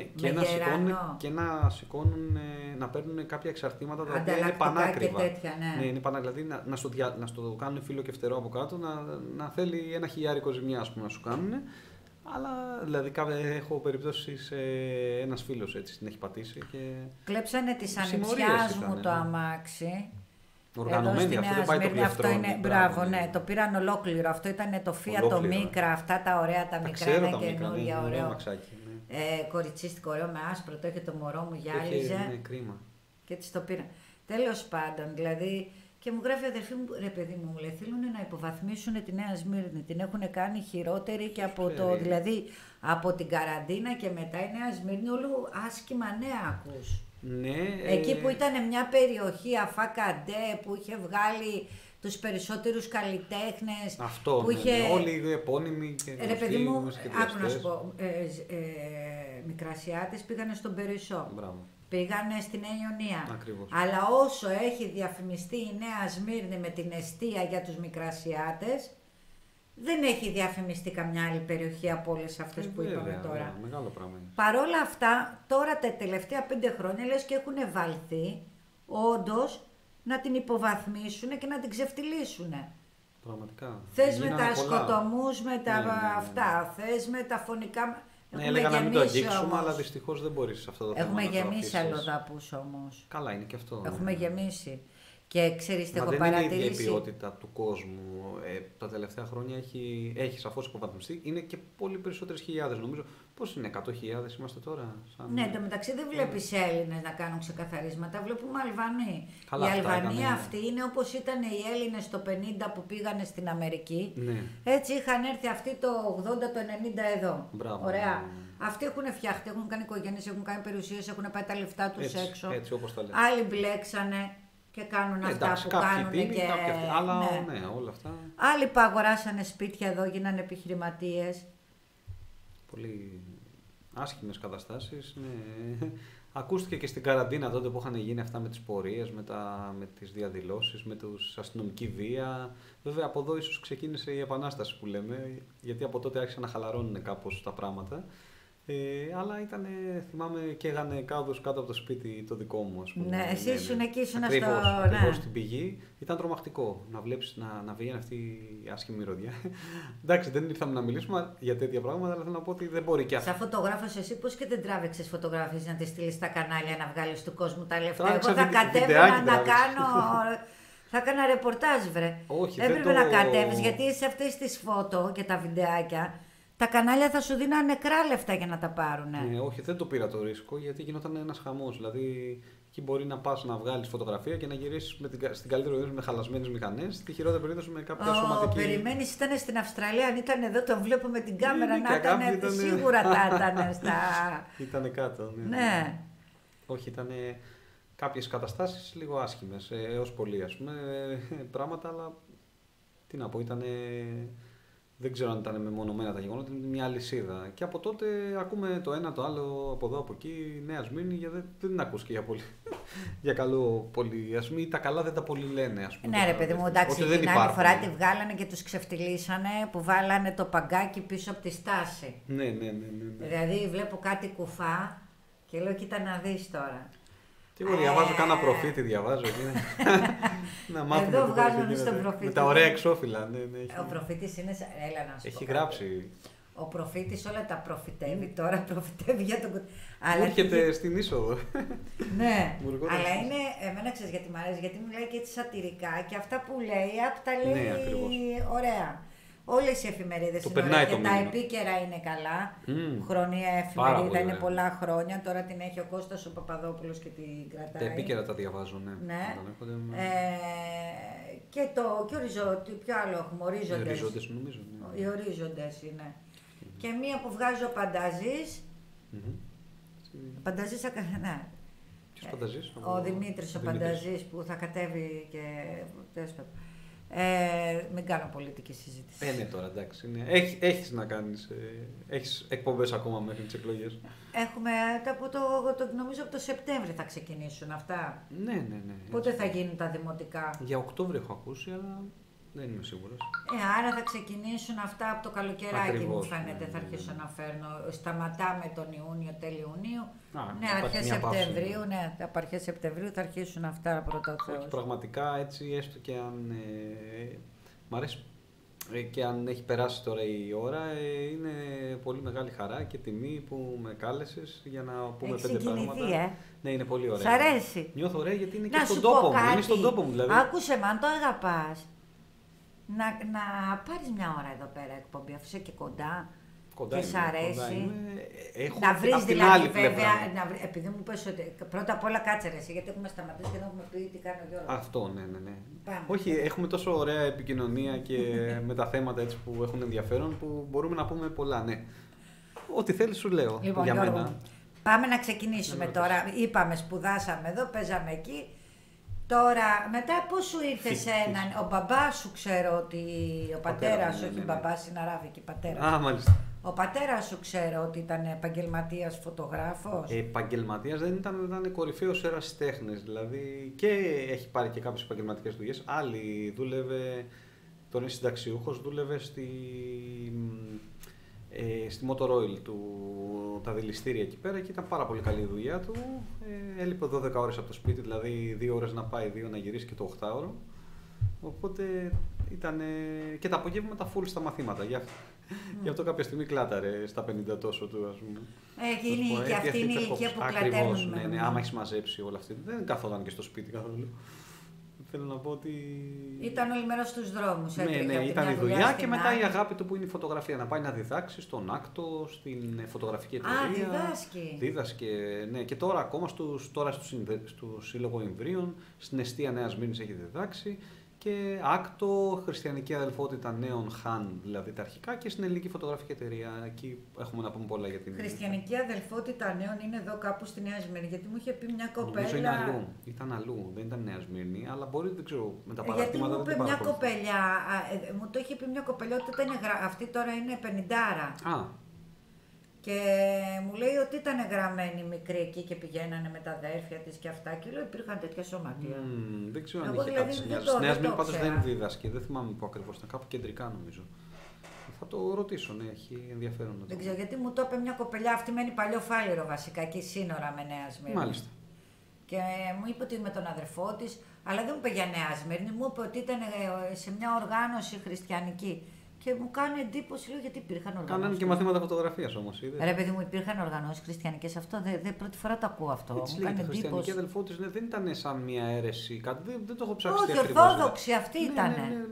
και να σηκώνουν, να παίρνουν κάποια εξαρτήματα τα οποία είναι πανάκριβα. Και τέτοια, ναι. Είναι πανάκριβα. Δηλαδή να στο κάνουν φύλλο και φτερό από κάτω, να θέλει 1.000 ζημιά ας πούμε, να σου κάνουν. Αλλά δηλαδή έχω περιπτώσεις, ένας φίλος έτσι την έχει πατήσει και... Κλέψανε της ανιψιάς μου το αμάξι. Οργανωμένη, αυτό δεν πάει το πληκτρό. Αυτό είναι, μπράβο, ναι, το πήραν ολόκληρο. Αυτό ήταν το Fiat το Micra, αυτά τα ωραία τα μικρά, ένα καινούργια, ωραίο. Κοριτσίστικο, ωραίο με άσπρο, το είχε το μωρό μου, γυάλιζε. Ναι, κρίμα. Και της το πήραν. Τέλος πάντων, δηλαδή... Και μου γράφει η αδερφή μου, ρε παιδί μου, λέει, θέλουν να υποβαθμίσουν τη Νέα Σμύρνη. Την έχουν κάνει χειρότερη και από δηλαδή από την καραντίνα και μετά η Νέα Σμύρνη όλο άσχημα νέα ακούς. Ναι. Εκεί που ήταν μια περιοχή αφάκαντέ που είχε βγάλει τους περισσότερους καλλιτέχνες. Αυτό, που είχε... όλοι οι επώνυμοι και ρε παιδί μου, άκου να σου πω, μικρασιάτες πήγανε στον Περισσό. Μπράβο. Πήγανε στη Νέα Ιωνία. Ακριβώς. Αλλά όσο έχει διαφημιστεί η Νέα Σμύρνη με την εστία για τους μικρασιάτες, δεν έχει διαφημιστεί καμιά άλλη περιοχή από όλες αυτές που είπαμε τώρα. Μεγάλο πράγμα. Παρόλα αυτά, τώρα τα τελευταία 5 χρόνια λες και έχουν βαλθεί όντως να την υποβαθμίσουν και να την ξεφτυλίσουν. Πραγματικά. Θες με τα σκοτωμούς, με τα αυτά, θες με τα φωνικά... Ναι, έλεγα να μην το αγγίξουμε, αλλά δυστυχώς δεν μπορείς σε αυτό το θέμα. Έχουμε γεμίσει αλλοδαπούς όμως. Καλά, είναι και αυτό. Έχουμε γεμίσει. Και ξέρεις τι έχω δεν παρατηρήσει. Είναι η ίδια η ποιότητα του κόσμου. Τα τελευταία χρόνια έχει σαφώς υποβαθμιστεί. Είναι και πολύ περισσότερες χιλιάδες. Νομίζω πώς είναι, 100.000 είμαστε τώρα. Ναι, εντωμεταξύ δεν βλέπεις Έλληνες να κάνουν ξεκαθαρίσματα, βλέπουμε Αλβανοί. Καλά, οι Αλβανοί αυτοί είναι όπως ήταν οι Έλληνες το 50 που πήγανε στην Αμερική. Ναι. Έτσι είχαν έρθει αυτοί το 80, το 90 εδώ. Μπράβο. Ωραία. Αυτοί έχουν φτιαχτεί, έχουν κάνει οικογένειες, έχουν κάνει περιουσίες, έχουν πάει τα λεφτά τους έξω. Έτσι όπως τα λέτε. Άλλοι μπλέξανε. Και κάνουν αυτά εντάξει, που κάποιοι κάνουν τίμοι, και... κάποιοι αλλά ναι. ναι, όλα αυτά. Άλλοι που αγοράσανε σπίτια εδώ, γίνανε επιχειρηματίες. Πολύ άσχημες καταστάσεις. Ναι. Ακούστηκε και στην καραντίνα τότε που είχαν γίνει αυτά με τις πορείες, με τις διαδηλώσεις, με τους αστυνομική βία. Βέβαια από εδώ ίσως ξεκίνησε η επανάσταση που λέμε, γιατί από τότε άρχισαν να χαλαρώνουν κάπως τα πράγματα. Αλλά ήταν, θυμάμαι, καίγανε κάδους κάτω από το σπίτι το δικό μου, ας πούμε. Ναι, εσύ ήσουν εκεί, ήσουν ακριβώς στην πηγή. Ήταν τρομακτικό να βλέπεις να βγαίνει αυτή η άσχημη μυρωδιά. Εντάξει, δεν ήρθαμε να μιλήσουμε για τέτοια πράγματα, αλλά θέλω να πω ότι δεν μπορεί και αυτό. Σαν φωτογράφος, εσύ πώς και δεν τράβηξες φωτογραφίες να τις στείλεις στα κανάλια να βγάλεις του κόσμου τα λεφτά? Τράβηξα Εγώ θα κατέβαινα να κάνω. Θα έκανα ρεπορτάζ, βρε. Όχι, έπρεπε να κατέβεις, γιατί σε αυτές τις φώτο και τα βιντεάκια. Τα κανάλια θα σου δίνουν νεκρά λεφτά για να τα πάρουν. Ναι, όχι, δεν το πήρα το ρίσκο γιατί γινόταν ένας χαμός. Δηλαδή, εκεί μπορεί να πας να βγάλεις φωτογραφία και να γυρίσεις στην καλύτερη περίπτωση με χαλασμένες μηχανές, στη χειρότερη περίπτωση με κάποια σωματική. Περιμένεις, ήταν στην Αυστραλία. Αν ήταν εδώ, τον βλέπω με την κάμερα να ήταν. Σίγουρα θα ήταν στα. Ήτανε κάτω, ναι. Ναι. Όχι, ήταν κάποιες καταστάσεις λίγο άσχημες, έως πολύ ας πούμε, πράγματα, αλλά τι να πω, ήτανε. Δεν ξέρω αν ήταν μεμονωμένα τα γεγονότα, είναι μια αλυσίδα. Και από τότε ακούμε το ένα, το άλλο, από εδώ, από εκεί, Νέα Σμύρνη, γιατί δεν την ακούς και για πολύ. Για καλό πολύ. Ας πούμε, τα καλά δεν τα πολύ λένε, ας πούμε. Ναι, ρε παιδί μου, εντάξει, την άλλη φορά τη βγάλανε και τους ξεφτυλίσανε που βάλανε το παγκάκι πίσω από τη στάση. Ναι. Δηλαδή βλέπω κάτι κουφά και λέω, κοίτα να δεις τώρα. Και εγώ διαβάζω, κάνα προφήτη, διαβάζω. Να μάθουμε. Εδώ βγάζουμε στον προφήτη. Με τα ωραία εξώφυλλα. Ναι. Ο προφήτης είναι. Έλα να σου έχει πω. γράψει. Ο προφήτης όλα τα προφητεύει, τώρα προφητεύει για τον. Έρχεται στην είσοδο. Ναι, αλλά είναι. Εμένα ξέρεις γιατί μ' αρέσει, γιατί μιλάει και έτσι σατυρικά και αυτά που λέει, απ' τα λέει ωραία. Όλες οι εφημερίδες είναι ωραίες και τα επίκαιρα είναι καλά. Χρονία εφημερίδα είναι πολλά χρόνια. Τώρα την έχει ο Κώστας ο Παπαδόπουλος και την κρατάει. Τα επίκαιρα τα διαβάζω, ναι. Και ποιο άλλο έχουμε, ορίζοντες. Οι ορίζοντες νομίζω. Ναι. Οι ορίζοντες είναι. Και μία που βγάζει ο Πανταζής. Πανταζής, ναι. Ποιος Πανταζής? Ο Δημήτρης ο Πανταζής που θα κατέβει και. Μην κάνω πολιτική συζήτηση. Ναι, τώρα εντάξει. Ναι. Έχεις να κάνεις. Έχεις εκπομπές ακόμα μέχρι τις εκλογές. Έχουμε νομίζω από το Σεπτέμβρη θα ξεκινήσουν αυτά. Ναι. Πότε θα γίνουν τα δημοτικά? Για Οκτώβριο έχω ακούσει, αλλά δεν είμαι σίγουρος. Άρα θα ξεκινήσουν αυτά από το καλοκαιράκι, μου φαίνεται. Θα αρχίσω να φέρνω. Σταματάμε τον Ιούνιο, τέλη Ιουνίου. Ναι, αρχές Σεπτεμβρίου. Ναι, από αρχές Σεπτεμβρίου θα αρχίσουν αυτά πρώτα ο Θεός. Πραγματικά έτσι, έστω και αν. Μ' αρέσει και αν έχει περάσει τώρα η ώρα, είναι πολύ μεγάλη χαρά και τιμή που με κάλεσες για να πούμε 5 πράγματα. Ναι, είναι πολύ ωραία. Σ' αρέσει? Νιώθω ωραία γιατί είναι και στον τόπο μου. Είναι στον τόπο μου, δηλαδή. Άκουσε με, αν το αγαπάς, να πάρεις μια ώρα εδώ πέρα εκπομπή, αφού είσαι και κοντά. Και σ' αρέσει. Να βρεις δηλαδή, βέβαια, επειδή μου πες ότι πρώτα απ' όλα κάτσε ρε εσύ, γιατί έχουμε σταματήσει και δεν έχουμε πει τι κάνει ο Γιώργος. Αυτό, ναι. Όχι, έχουμε τόσο ωραία επικοινωνία και με τα θέματα έτσι που έχουν ενδιαφέρον που μπορούμε να πούμε πολλά, ναι. Ό,τι θέλεις σου λέω, λοιπόν, για Γιώργο, μένα. πάμε να ξεκινήσουμε τώρα. Είπαμε, σπουδάσαμε εδώ, παίζαμε εκεί. Τώρα, μετά πώς σου ήρθε ο μπαμπάς σου, ξέρω ότι ο πατέρας σου, όχι μπαμπάς, είναι Αράβικη, πατέρας. Α, μάλιστα. Ο πατέρας σου ξέρω ότι ήταν επαγγελματίας φωτογράφος. Επαγγελματίας δεν ήταν κορυφαίος ερασιτέχνης, δηλαδή και έχει πάρει και κάποιες επαγγελματικές δουλειές. Άλλη δούλευε, τον είναι συνταξιούχος, δούλευε στη Motor Oil τα δηληστήρια εκεί πέρα και ήταν πάρα πολύ καλή η δουλειά του. Έλειπε 12 ώρες από το σπίτι, δηλαδή 2 ώρες να πάει, 2 να γυρίσει και το 8ωρο. Οπότε ήταν και τα απογεύματα full στα μαθήματα. Γι' αυτό κάποια στιγμή κλάταρε στα 50 τόσο του, ας πούμε. Και αυτή είναι η ηλικία που κλατέρνουν. Ναι, άμα έχεις μαζέψει όλα αυτή. Δεν καθόταν και στο σπίτι καθόλου. Θέλω να πω ότι. Ήταν όλη μέρα στους δρόμους. Ναι, ήταν η δουλειά και μετά η αγάπη του που είναι η φωτογραφία. Να πάει να διδάξει στον Άκτο, στην φωτογραφική εταιρεία. Δίδασκε. Ναι, και τώρα ακόμα στο Σύλλογο Ιμβρίων, στην Εστία Νέας Σμύρνης έχει διδάξει. Και Άκτο, Χριστιανική Αδελφότητα Νέων Χαν, δηλαδή τα αρχικά, και στην Ελληνική Φωτογραφική Εταιρεία. Εκεί έχουμε να πούμε πολλά για την. Χριστιανική Αδελφότητα Νέων είναι εδώ κάπου στη Νέα Σμύρνη, γιατί μου είχε πει μια κοπέλα. Νομίζω είναι αλλού. Ήταν αλλού, δεν ήταν Νέα Σμύρνη, αλλά μπορεί, δεν ξέρω, με τα παραρτήματα δεν. Γιατί μου είπε μια κοπέλα, μου το είχε πει μια κοπέλα ότι ήταν αυτή τώρα είναι 50. Α. Και μου λέει ότι ήταν γραμμένη μικρή εκεί και πηγαίνανε με τα αδέρφια της και αυτά. Και λέω υπήρχαν τέτοια σωματεία. Δεν ξέρω αν εγώ είχε δηλαδή κάτι στη Νέα Σμύρνη, πάντως δεν δίδασκε. Δεν θυμάμαι που ακριβώς ήταν, κάπου κεντρικά νομίζω. Θα το ρωτήσω, ναι, έχει ενδιαφέρον. Δεν ξέρω, γιατί μου το είπε μια κοπελιά, αυτή μένει παλιό Φάληρο βασικά, εκεί σύνορα με Νέα Σμύρνη. Μάλιστα. Και μου είπε ότι με τον αδερφό της, αλλά δεν μου είπε για Νέα Σμύρνη, μου είπε ότι ήταν σε μια οργάνωση χριστιανική. Και μου κάνει εντύπωση, λέω, γιατί υπήρχαν οργανώσεις. Κάνανε και μαθήματα φωτογραφίας όμως, είδες. Ρε παιδί μου, υπήρχαν οργανώσεις χριστιανικές, αυτό πρώτη φορά το ακούω αυτό. Έτσι λέγεται, η χριστιανική αδελφότητα δεν ήταν σαν μια αίρεση, κάτι, δεν το έχω ψάξει. Όχι, ορθόδοξη αυτή ήταν. Ναι,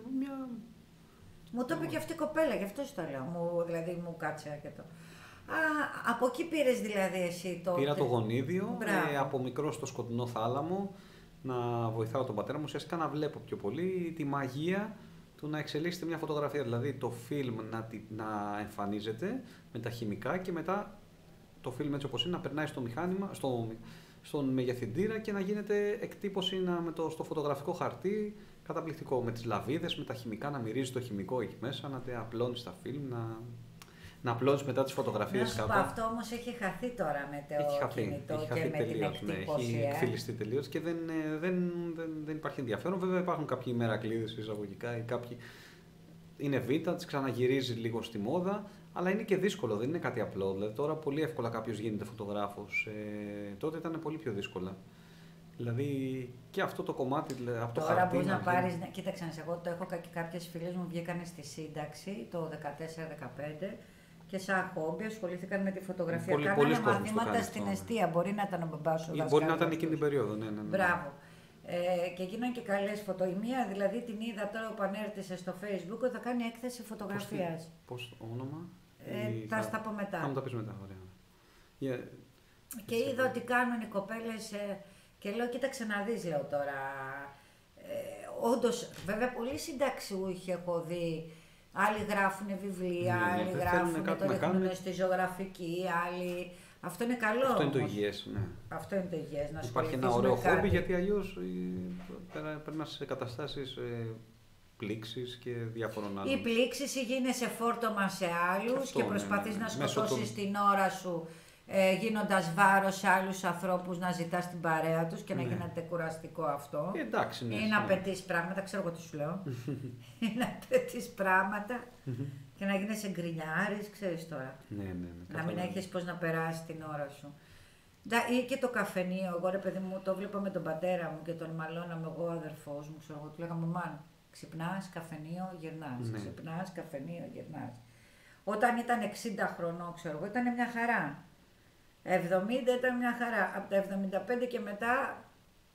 μου το είπε και αυτή η κοπέλα, γι' αυτό το λέω. Δηλαδή μου κάτσε και το. Από εκεί πήρες δηλαδή εσύ το. Πήρα το γονίδιο, από μικρό στο σκοτεινό θάλαμο, να βοηθάω τον πατέρα μου, ουσιαστικά να βλέπω πιο πολύ τη μαγεία του να εξελίσσεται μια φωτογραφία. Δηλαδή το φιλμ να εμφανίζεται με τα χημικά και μετά το φιλμ έτσι όπως είναι να περνάει στο μηχάνημα, στον μεγεθυντήρα και να γίνεται εκτύπωση στο φωτογραφικό χαρτί. Καταπληκτικό. Με τις λαβίδες, με τα χημικά, να μυρίζει το χημικό εκεί μέσα, να απλώνεις τα φιλμ, να απλώνεις μετά τις φωτογραφίες κάτω. Αυτό όμως έχει χαθεί τώρα με το κινητό και με την εκτύπωση. Έχει εκφυλιστεί τελείως και δεν υπάρχει ενδιαφέρον. Βέβαια υπάρχουν κάποιοι μερακλείδες εισαγωγικά ή κάποιοι είναι vintage, ξαναγυρίζει λίγο στη μόδα, αλλά είναι και δύσκολο, δεν είναι κάτι απλό. Δηλαδή τώρα πολύ εύκολα κάποιος γίνεται φωτογράφος. Τότε ήταν πολύ πιο δύσκολα. Δηλαδή και αυτό το κομμάτι από το χαρτί. Τώρα μπορείς να πάρεις. Κοίταξε, εγώ το έχω και κάποιες φίλες μου βγήκαν στη σύνταξη το 14-15 και σαν χόμπι ασχολήθηκαν με τη φωτογραφία. Κάνανε μαθήματα στην εστία. Μπορεί να ήταν ο μπαμπάς σου δάσκαλος. Μπορεί να ήταν εκείνη την περίοδο, ναι. Μπράβο. Και γίνανε και καλές φωτο. Η μία δηλαδή την είδα τώρα που ανέρτησε στο Facebook ότι θα κάνει έκθεση φωτογραφίας. Πώς όνομα? Θα στα πω μετά. Θα μου τα πεις μετά, ωραία. Και είδα ότι κάνουν οι κοπέλες. Και λέω, κοίταξε να δεις, λέω τώρα. Όντως, βέβαια, πολλοί συνταξιούχοι έχω δει. Άλλοι γράφουν βιβλία, άλλοι γράφουν, το ρίχνουν στη ζωγραφική, άλλοι. Αυτό είναι καλό. Αυτό είναι το υγιές, ναι. Αυτό είναι το υγιές, να υπάρχει ένα ωραίο χόμπι, γιατί αλλιώς περνάς σε καταστάσεις πλήξης και διάφορων άλλων. Η πλήξης γίνεσαι φόρτωμα σε άλλους και προσπαθείς να σκοτώσεις την ώρα σου. Γίνοντας βάρος σε άλλους ανθρώπους να ζητάς την παρέα τους και να γίνεται κουραστικό αυτό. Εντάξει, ναι. Ή να απαιτείς πράγματα, ξέρω εγώ τι σου λέω. Ή να απαιτείς πράγματα και να γίνεσαι γκρινιάρης, ξέρεις τώρα. Ναι. Να μην έχεις πώς να περάσεις την ώρα σου. Ή και το καφενείο. Εγώ ρε παιδί μου το βλέπα με τον πατέρα μου και τον μαλώναμε εγώ, ο αδερφός μου, ξέρω εγώ. Του λέγαμε μάνα, ξυπνάς, καφενείο, γυρνάς. Ξυπνάς, καφενείο, γυρνάς. Όταν ήταν 60 χρονών, ξέρω εγώ, ήταν μια χαρά. 70 ήταν μια χαρά. Από τα 75 και μετά,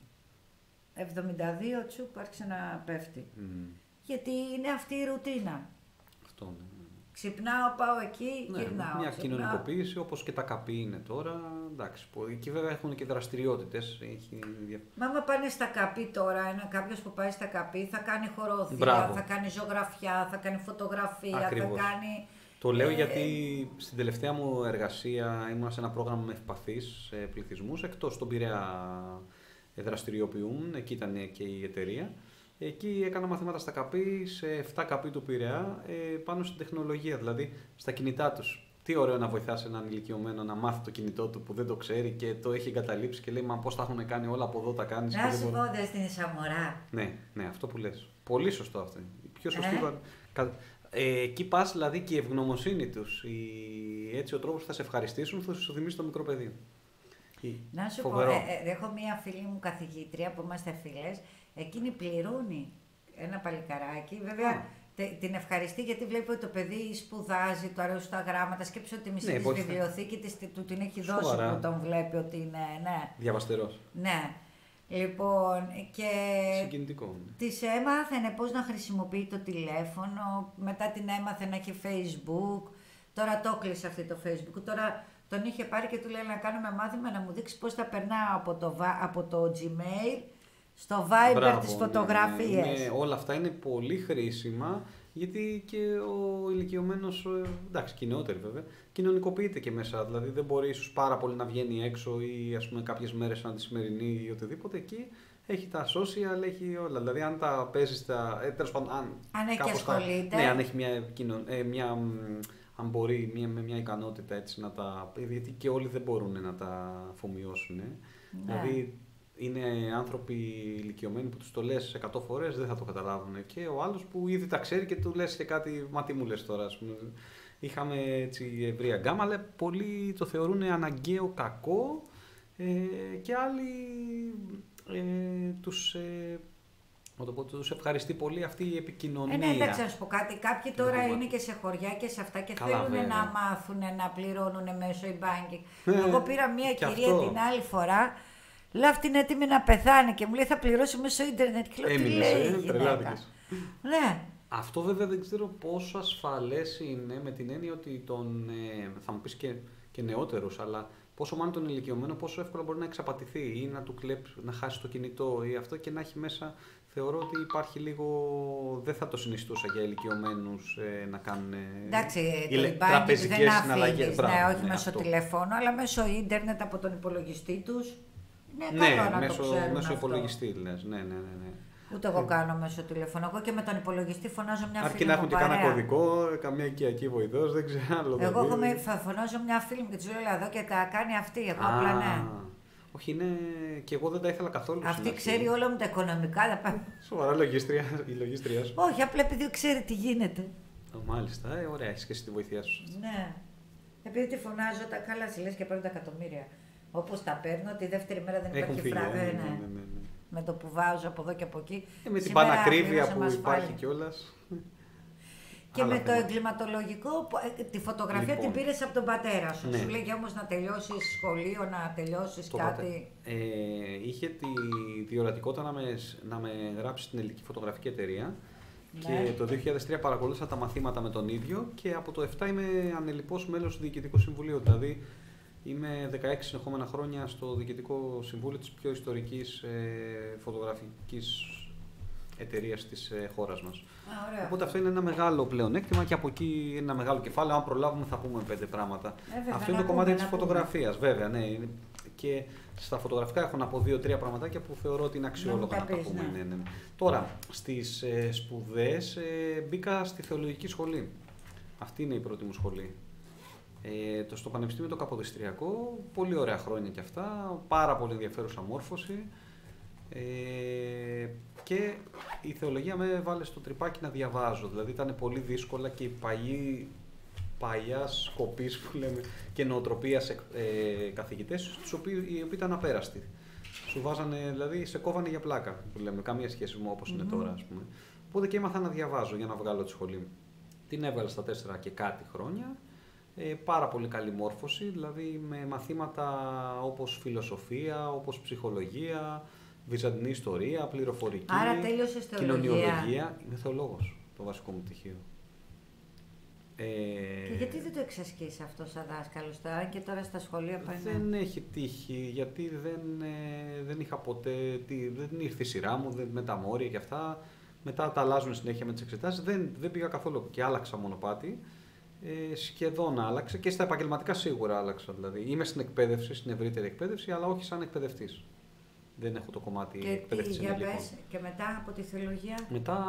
72 τσουπ άρχισε να πέφτει. Γιατί είναι αυτή η ρουτίνα. Αυτό, ναι. Ξυπνάω, πάω εκεί, γυρνάω. Μια κοινωνικοποίηση όπως και τα καπί είναι τώρα. Εντάξει, εκεί βέβαια έχουν και δραστηριότητες. Μα άμα πάνε στα καπί τώρα, κάποιος που πάει στα καπί θα κάνει χοροδία, θα κάνει ζωγραφιά, θα κάνει φωτογραφία, Ακριβώς. θα κάνει. Το λέω γιατί στην τελευταία μου εργασία ήμουν σε ένα πρόγραμμα με ευπαθείς πληθυσμούς, εκτός στον Πειραιά δραστηριοποιούν, εκεί ήταν και η εταιρεία. Εκεί έκανα μαθήματα στα ΚΑΠΗ, σε 7 ΚΑΠΗ του Πειραιά, πάνω στην τεχνολογία, δηλαδή στα κινητά τους. Τι ωραίο να βοηθάς έναν ηλικιωμένο να μάθει το κινητό του που δεν το ξέρει και το έχει εγκαταλείψει και λέει «Μα πώς τα έχουν κάνει όλα από εδώ τα κάνεις». Να σου πω, δεν στην Ισαμορά. Ναι, αυτό που λες. Πολύ σωστό αυτό. Η πιο σωστή εκεί πας δηλαδή και η ευγνωμοσύνη τους, έτσι ο τρόπος που θα σε ευχαριστήσουν θα σου θυμίσει το μικρό παιδί. Να σου πω, έχω μία φίλη μου καθηγήτρια που είμαστε φίλες, εκείνη πληρώνει ένα παλικαράκι, βέβαια την ευχαριστεί γιατί βλέπει ότι το παιδί σπουδάζει, του αρέσουν τα γράμματα, σκέψου ότι μισή της βιβλιοθήκη του την έχει δώσει που τον βλέπει ότι είναι, διαβαστερός. Ναι. Λοιπόν, και συγκινητικό. Της έμαθαινε πώς να χρησιμοποιεί το τηλέφωνο, μετά την έμαθε να έχει Facebook, τώρα το κλείσε αυτή το Facebook, τώρα τον είχε πάρει και του λέει να κάνουμε μάθημα να μου δείξει πώς θα περνάω από το Gmail Στο Viber Μπράβο, τις ναι, φωτογραφίες. ναι, όλα αυτά είναι πολύ χρήσιμα, γιατί και ο ηλικιωμένος, εντάξει, και οι νεότεροι βέβαια, κοινωνικοποιείται και μέσα. Δηλαδή δεν μπορεί ίσως πάρα πολύ να βγαίνει έξω ή ας πούμε κάποιες μέρες σαν τη σημερινή ή οτιδήποτε. Εκεί έχει τα social, έχει όλα. Δηλαδή αν τα παίζει στα. Τέλος πάντων, Αν έχει κάπως ασχολείται. Ναι, αν έχει αν μπορεί με μια ικανότητα έτσι να τα. Γιατί και όλοι δεν μπορούν να τα αφομοιώσουν. Ναι. Δηλαδή είναι άνθρωποι ηλικιωμένοι που τους το λες 100 φορές δεν θα το καταλάβουν. Και ο άλλος που ήδη τα ξέρει και του λες και κάτι, μα τι μου λες τώρα, ας πούμε. Είχαμε έτσι ευρία γκάμα, αλλά πολλοί το θεωρούν αναγκαίο κακό και άλλοι τους ευχαριστεί πολύ αυτή η επικοινωνία. Ναι, εντάξει, να σου πω κάτι. Κάποιοι τώρα είναι και σε χωριά και σε αυτά και θέλουν να μάθουν να πληρώνουν μέσω e-banking. Εγώ πήρα μια κυρία την άλλη φορά. Λέω αυτή είναι έτοιμη να πεθάνει και μου λέει θα πληρώσει μέσω ίντερνετ. Και λέω τι λέει. Ναι. Αυτό βέβαια δεν ξέρω πόσο ασφαλές είναι με την έννοια ότι θα μου πεις και νεότερους, αλλά πόσο μάλλον τον ηλικιωμένο, πόσο εύκολα μπορεί να εξαπατηθεί ή να του κλέψει, να χάσει το κινητό ή αυτό και να έχει μέσα. Θεωρώ ότι υπάρχει λίγο. Δεν θα το συνιστούσα για ηλικιωμένους να κάνουν. Εντάξει, τραπεζικές συναλλαγές. Ναι, όχι μέσω τηλεφώνου, αλλά μέσω ίντερνετ από τον υπολογιστή τους. Ναι, μέσω υπολογιστή λες. Ναι. Ούτε εγώ κάνω μέσω τηλεφώνου. Εγώ και με τον υπολογιστή φωνάζω μια φίλη μου. Αρκεί να έχουν και κάνα κωδικό, καμία οικιακή βοηθός, δεν ξέρω. Εγώ φωνάζω μια φίλη μου και της λέω εδώ και τα κάνει αυτή. Εγώ απλά ναι. Όχι, είναι. Και εγώ δεν τα ήθελα καθόλου. Αυτή ξέρει όλα μου τα οικονομικά. Σοβαρά η λογίστρια σου. Όχι, απλά επειδή ξέρει τι γίνεται. Μάλιστα, ωραία, έχει και εσύ τη βοήθειά σου. Ναι. Επειδή τη φωνάζω τα καλά, λες και παίρνω τα εκατομμύρια. Όπως τα παίρνω, τη δεύτερη μέρα δεν υπάρχει φράγκα. Ναι. Με το που βάζω από εδώ και από εκεί. Με την πανακρίβεια που υπάρχει κιόλας. Και με το εγκληματολογικό, τη φωτογραφία λοιπόν, την πήρες από τον πατέρα σου. Ναι. Σου λέγε όμως να τελειώσεις σχολείο, να τελειώσεις κάτι. Είχε τη διορατικότητα να με γράψει στην Ελληνική Φωτογραφική Εταιρεία. Ναι. Και το 2003 παρακολούθησα τα μαθήματα με τον ίδιο και από το 2007 είμαι ανελιπώς μέλος του Διοικητικού Συμβουλίου. Δηλαδή είμαι 16 συνεχόμενα χρόνια στο Διοικητικό Συμβούλιο της πιο ιστορικής φωτογραφικής εταιρείας της χώρας μας. Οπότε αυτό είναι ένα μεγάλο πλεονέκτημα και από εκεί είναι ένα μεγάλο κεφάλαιο. Αν προλάβουμε θα πούμε 5 πράγματα. Αυτό είναι το κομμάτι της φωτογραφίας, βέβαια. Ναι. Και στα φωτογραφικά έχω να πω 2-3 πραγματάκια που θεωρώ ότι είναι αξιόλογα να τα πούμε. Ναι. Τώρα, στις σπουδές μπήκα στη θεολογική σχολή. Αυτή είναι η πρώτη μου σχολή. Στο Πανεπιστήμιο το Καποδιστριακό, πολύ ωραία χρόνια κι αυτά, πάρα πολύ ενδιαφέρουσα μόρφωση. Και η θεολογία με βάλε στο τρυπάκι να διαβάζω. Δηλαδή ήταν πολύ δύσκολα και οι παλιάς κοπής που λέμε και νοοτροπίας καθηγητές, οι οποίοι ήταν απέραστοι. Σου βάζανε, δηλαδή σε κόβανε για πλάκα, που λέμε, καμία σχέση μου όπως είναι τώρα, ας πούμε. Οπότε και έμαθα να διαβάζω για να βγάλω τη σχολή. Την έβγαλα στα 4 και κάτι χρόνια. Πάρα πολύ καλή μόρφωση, δηλαδή με μαθήματα όπως φιλοσοφία, όπως ψυχολογία, βυζαντινή ιστορία, πληροφορική, κοινωνιολογία. Είμαι θεολόγος, το βασικό μου πτυχίο. Και γιατί δεν το εξασκείς αυτό σαν δάσκαλος τώρα και τώρα στα σχολεία πάνε? Δεν έχει τύχει, γιατί δεν είχα ποτέ, δεν ήρθε η σειρά μου, με τα μόρια και αυτά. Μετά τα αλλάζουν συνέχεια με τις εξετάσεις, δεν πήγα καθόλου και άλλαξα μονοπάτι. Σχεδόν άλλαξε και στα επαγγελματικά σίγουρα άλλαξα. Δηλαδή είμαι στην εκπαίδευση, στην ευρύτερη εκπαίδευση, αλλά όχι σαν εκπαιδευτής. Δεν έχω το κομμάτι εκπαίδευσης ενηλίκων. Και μετά από τη θεολογία? Μετά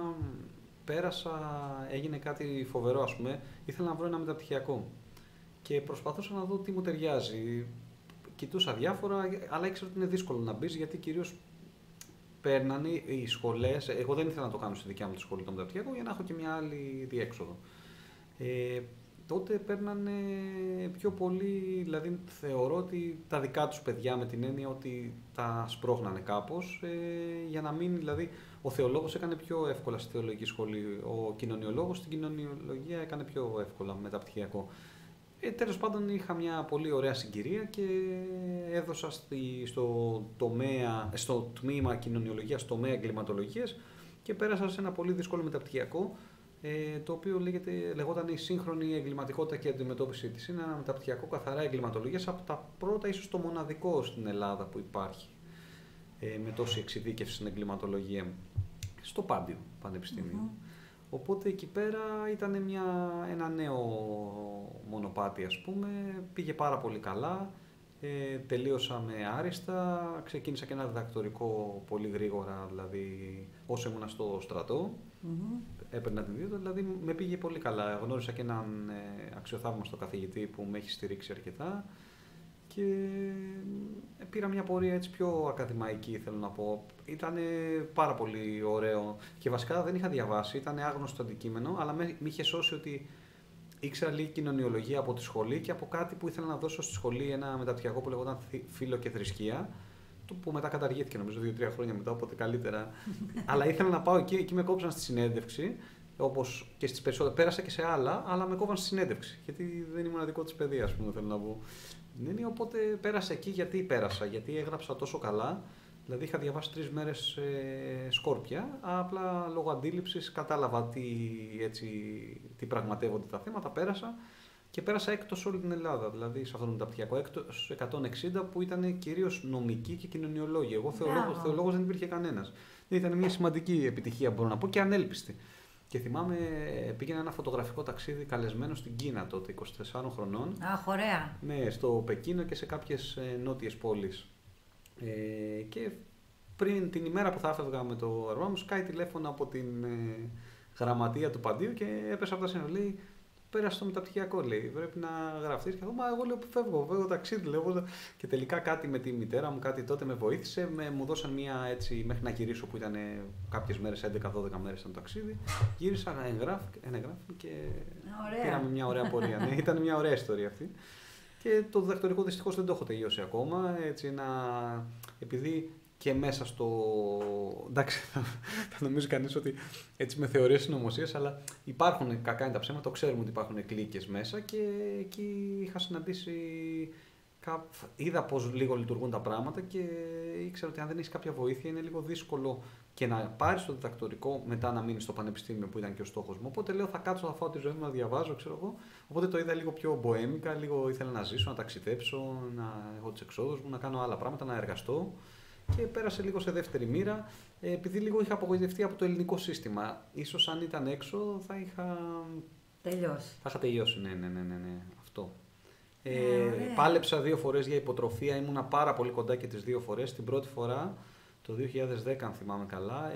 έγινε κάτι φοβερό, ας πούμε. Ήθελα να βρω ένα μεταπτυχιακό και προσπαθούσα να δω τι μου ταιριάζει. Κοιτούσα διάφορα, αλλά ήξερα ότι είναι δύσκολο να μπεις, γιατί κυρίως παίρνανε οι σχολές. Εγώ δεν ήθελα να το κάνω στη δικιά μου τη σχολή το μεταπτυχιακό για να έχω και μια άλλη διέξοδο. Τότε παίρνανε πιο πολύ, δηλαδή θεωρώ ότι τα δικά τους παιδιά, με την έννοια ότι τα σπρώχνανε κάπως, για να μην, δηλαδή ο θεολόγος έκανε πιο εύκολα στη θεολογική σχολή, ο κοινωνιολόγος στην κοινωνιολογία έκανε πιο εύκολα μεταπτυχιακό. Τέλος πάντων είχα μια πολύ ωραία συγκυρία και έδωσα στο τμήμα κοινωνιολογίας, τομέα εγκληματολογίας και πέρασα σε ένα πολύ δύσκολο μεταπτυχιακό, το οποίο λεγόταν η σύγχρονη εγκληματικότητα και αντιμετώπιση της. Είναι ένα μεταπτυχιακό καθαρά εγκληματολογίας, από τα πρώτα, ίσως το μοναδικό στην Ελλάδα που υπάρχει. με τόση εξειδίκευση στην εγκληματολογία στο Πάντιο Πανεπιστήμιο. Οπότε εκεί πέρα ήταν ένα νέο μονοπάτι, ας πούμε, πήγε πάρα πολύ καλά, τελείωσα με άριστα, ξεκίνησα και ένα διδακτορικό πολύ γρήγορα, δηλαδή όσο ήμουνα στο στρατό, έπαιρνα την ιδιότητα, δηλαδή με πήγε πολύ καλά. Γνώρισα και έναν αξιοθαύμαστο καθηγητή που με έχει στηρίξει αρκετά και πήρα μια πορεία έτσι πιο ακαδημαϊκή, θέλω να πω. Ήταν πάρα πολύ ωραίο και βασικά δεν είχα διαβάσει, ήταν άγνωστο αντικείμενο, αλλά με είχε σώσει ότι ήξερα λίγη κοινωνιολογία από τη σχολή και από κάτι που ήθελα να δώσω στη σχολή, ένα μεταπτυχιακό που λεγόταν Φύλο και Θρησκεία, που μετά καταργήθηκε νομίζω 2-3 χρόνια μετά, οπότε καλύτερα. Αλλά ήθελα να πάω εκεί με κόψαν στη συνέντευξη, όπως και στις περισσότερες. Πέρασα και σε άλλα, αλλά με κόβαν στη συνέντευξη, γιατί δεν ήμουν δικό της παιδί, ας πούμε, θέλω να πω. Οπότε πέρασα εκεί. Γιατί έγραψα τόσο καλά. Δηλαδή είχα διαβάσει 3 μέρες Σκόρπια, απλά λόγω αντίληψης κατάλαβα τι πραγματεύονται τα θέματα, πέρασα και πέρασα έκτος όλη την Ελλάδα, δηλαδή σε αυτό το μεταπτυχιακό, έκτος 160 που ήταν κυρίως νομικοί και κοινωνιολόγοι. Εγώ θεολόγος δεν υπήρχε κανένας. Ήταν μια σημαντική επιτυχία, μπορώ να πω, και ανέλπιστη. Και θυμάμαι, πήγαινα ένα φωτογραφικό ταξίδι καλεσμένο στην Κίνα τότε, 24 χρονών. Αχ, ωραία. Ναι, στο Πεκίνο και σε κάποιες νότιες πόλεις. Και πριν την ημέρα που θα έφευγα με το αεροπλάνο μου, σκάει τηλέφωνο από την γραμματεία του Παντίου και έπεσα από τα σύνορα. Λέει, πέρασε στο μεταπτυχιακό, λέει, πρέπει να γραφτείς. Και εγώ λέω, φεύγω ταξίδι, λέω. Και τελικά κάτι με τη μητέρα μου, κάτι τότε με βοήθησε, μου δώσαν μια έτσι, μέχρι να γυρίσω που ήταν κάποιες μέρες, 11-12 μέρες ήταν το ταξίδι. Γύρισα, εγγράφη και πήραμε μια ωραία πορεία. Ναι, ήταν μια ωραία ιστορία αυτή. Και το διδακτορικό δυστυχώς δεν το έχω τελειώσει ακόμα, επειδή και μέσα στο... Εντάξει, θα νομίζει κανείς ότι έτσι με θεωρίες συνωμοσίας, αλλά υπάρχουν, κακά είναι τα ψέματα, το ξέρουμε ότι υπάρχουν κλίκες μέσα και εκεί είχα συναντήσει... Είδα πώς λίγο λειτουργούν τα πράγματα και ήξερα ότι αν δεν έχεις κάποια βοήθεια είναι λίγο δύσκολο και να πάρεις το διδακτορικό μετά να μείνεις στο πανεπιστήμιο που ήταν και ο στόχος μου. Οπότε λέω θα κάτσω, θα φάω τη ζωή μου να διαβάζω, ξέρω εγώ. Οπότε το είδα λίγο πιο μποέμικα, λίγο ήθελα να ζήσω, να ταξιδέψω, να έχω τις εξόδους μου, να κάνω άλλα πράγματα, να εργαστώ. Και πέρασε λίγο σε δεύτερη μοίρα, επειδή λίγο είχα απογοητευτεί από το ελληνικό σύστημα. Ίσως αν ήταν έξω θα είχα τελειώσει. Θα είχα τελειώσει, ναι, αυτό. Πάλεψα 2 φορές για υποτροφία, ήμουνα πάρα πολύ κοντά και τις 2 φορές. Την πρώτη φορά, το 2010 αν θυμάμαι καλά,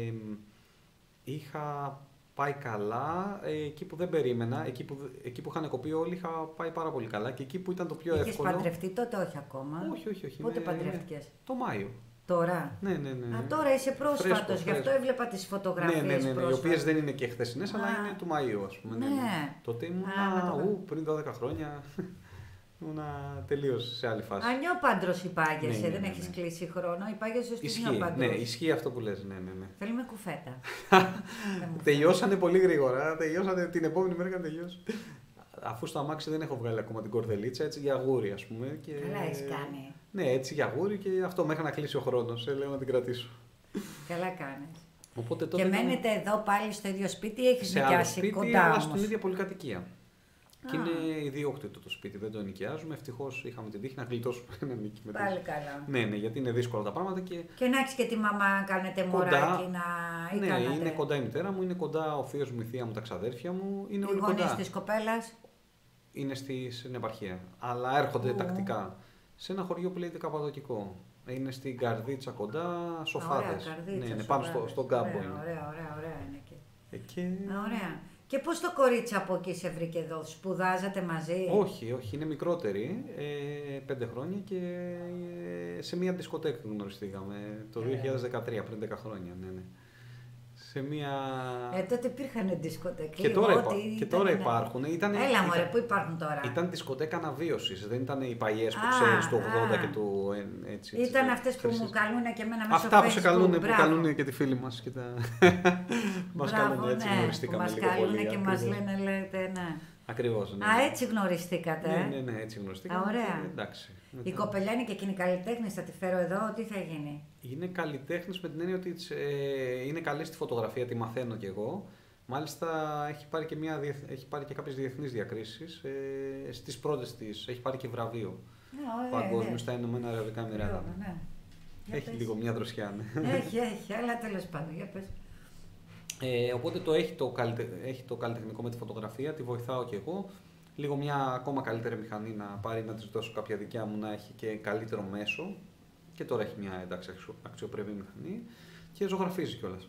είχα πάει καλά, εκεί που δεν περίμενα, εκεί που είχαν κοπεί όλοι είχα πάει πάρα πολύ καλά και εκεί που ήταν το πιο εύκολο... Είχες παντρευτεί τότε, όχι ακόμα? Όχι. Πότε παντρεύτηκες? Το Μάιο. Τώρα? Ναι. Α, τώρα είσαι πρόσφατος, γι' αυτό έβλεπα τις φωτογραφίες. Ναι, οι οποίες δεν είναι και χθεσινές, αλλά είναι του Μαΐου, ας πούμε. Ναι. Τότε πριν 12 χρόνια. Ήμουνα τελείως σε άλλη φάση. Ανιόπαντρος υπάγεσαι, δεν έχεις κλείσει χρόνο, υπάγεσαι στους νιόπαντρους. Ναι, ισχύει αυτό που λες, ναι. Θέλουμε κουφέτα. Τελειώσανε πολύ γρήγορα, την επόμενη μέρα είχαν τελειώσει. Αφού στο αμάξι δεν έχω βγάλει ακόμα την κορδελίτσα, έτσι για γούρι, ας πούμε. Καλά έχεις κάνει. Ναι, έτσι για γούρι και αυτό μέχρι να κλείσει ο χρόνος, λέω να την κρατήσω. Καλά κάνεις. Οπότε, και μένετε εδώ πάλι στο ίδιο σπίτι ή έχεις νοικιάσει κοντά όμως? Αλλά στην ίδια πολυκατοικία. Και είναι ιδιόκτητο το σπίτι, δεν το ενοικιάζουμε. Ευτυχώς είχαμε την τύχη να γλιτώσουμε ένα νοίκη μετά. Πάλι καλά. Ναι, γιατί είναι δύσκολα τα πράγματα. Και να έχεις και τη μαμά, κάνετε μωράκι να. Ναι, είναι κοντά η μητέρα μου, είναι κοντά ο θείος μου, η θεία μου, τα ξαδέρφια μου. Είναι όλοι κοντά. Οι γονείς της κοπέλας? Είναι στην επαρχία. Αλλά έρχονται τακτικά. Σε ένα χωριό που λέγεται Καπαδοκικό. Είναι στην Καρδίτσα κοντά, Σοφάδες. Ναι, πάνω στον κάμπο είναι. Ωραία είναι εκεί. Ωραία. Και πώς το κορίτσι από εκεί σε βρήκε εδώ, σπουδάζατε μαζί? Όχι, είναι μικρότερη, 5 χρόνια και σε μία δισκοτέκ γνωριστήκαμε το 2013, πριν 10 χρόνια, ναι. Σε μία... τότε υπήρχαν δισκοτέκ. Και τώρα υπάρχουν. Έλα μωρέ, πού υπάρχουν τώρα? Ήταν δισκοτέκ αναβίωσης, δεν ήταν οι παλιές που ξέρεις το 80 και το έτσι. Ήταν αυτές που μου καλούν και εμένα μέσα στο Facebook. Αυτά που σε καλούν, που καλούν και τη φίλη μας. Και μας καλούν έτσι, γνωριστήκαμε λίγο πολύ. Μας καλούν και μας λένε, λέτε, ναι. Ακριβώς, ναι. Α, έτσι γνωριστήκατε. Ναι, έτσι γνωριστήκαμε. Ωραία. Εντάξει. Η κοπελιά είναι και εκείνη καλλιτέχνης, θα τη φέρω εδώ, τι θα γίνει? Είναι καλλιτέχνης με την έννοια ότι είναι καλή στη φωτογραφία, τη μαθαίνω κι εγώ. Μάλιστα έχει πάρει και κάποιες διεθνείς διακρίσεις. Στις πρώτες της έχει πάρει και βραβείο. Παγκόσμιο στα Ηνωμένα Αραβικά Εμιράτα. Ναι. Έχει λίγο μια δροσιά, ναι. Έχει, αλλά τέλος πάντων, για πες. Οπότε έχει το καλλιτεχνικό με τη φωτογραφία, τη βοηθάω κι εγώ. Λίγο μια ακόμα καλύτερη μηχανή να πάρει, να της δώσω κάποια δικιά μου, να έχει και καλύτερο μέσο. Και τώρα έχει μια εντάξει αξιοπρεπή μηχανή και ζωγραφίζει κιόλας.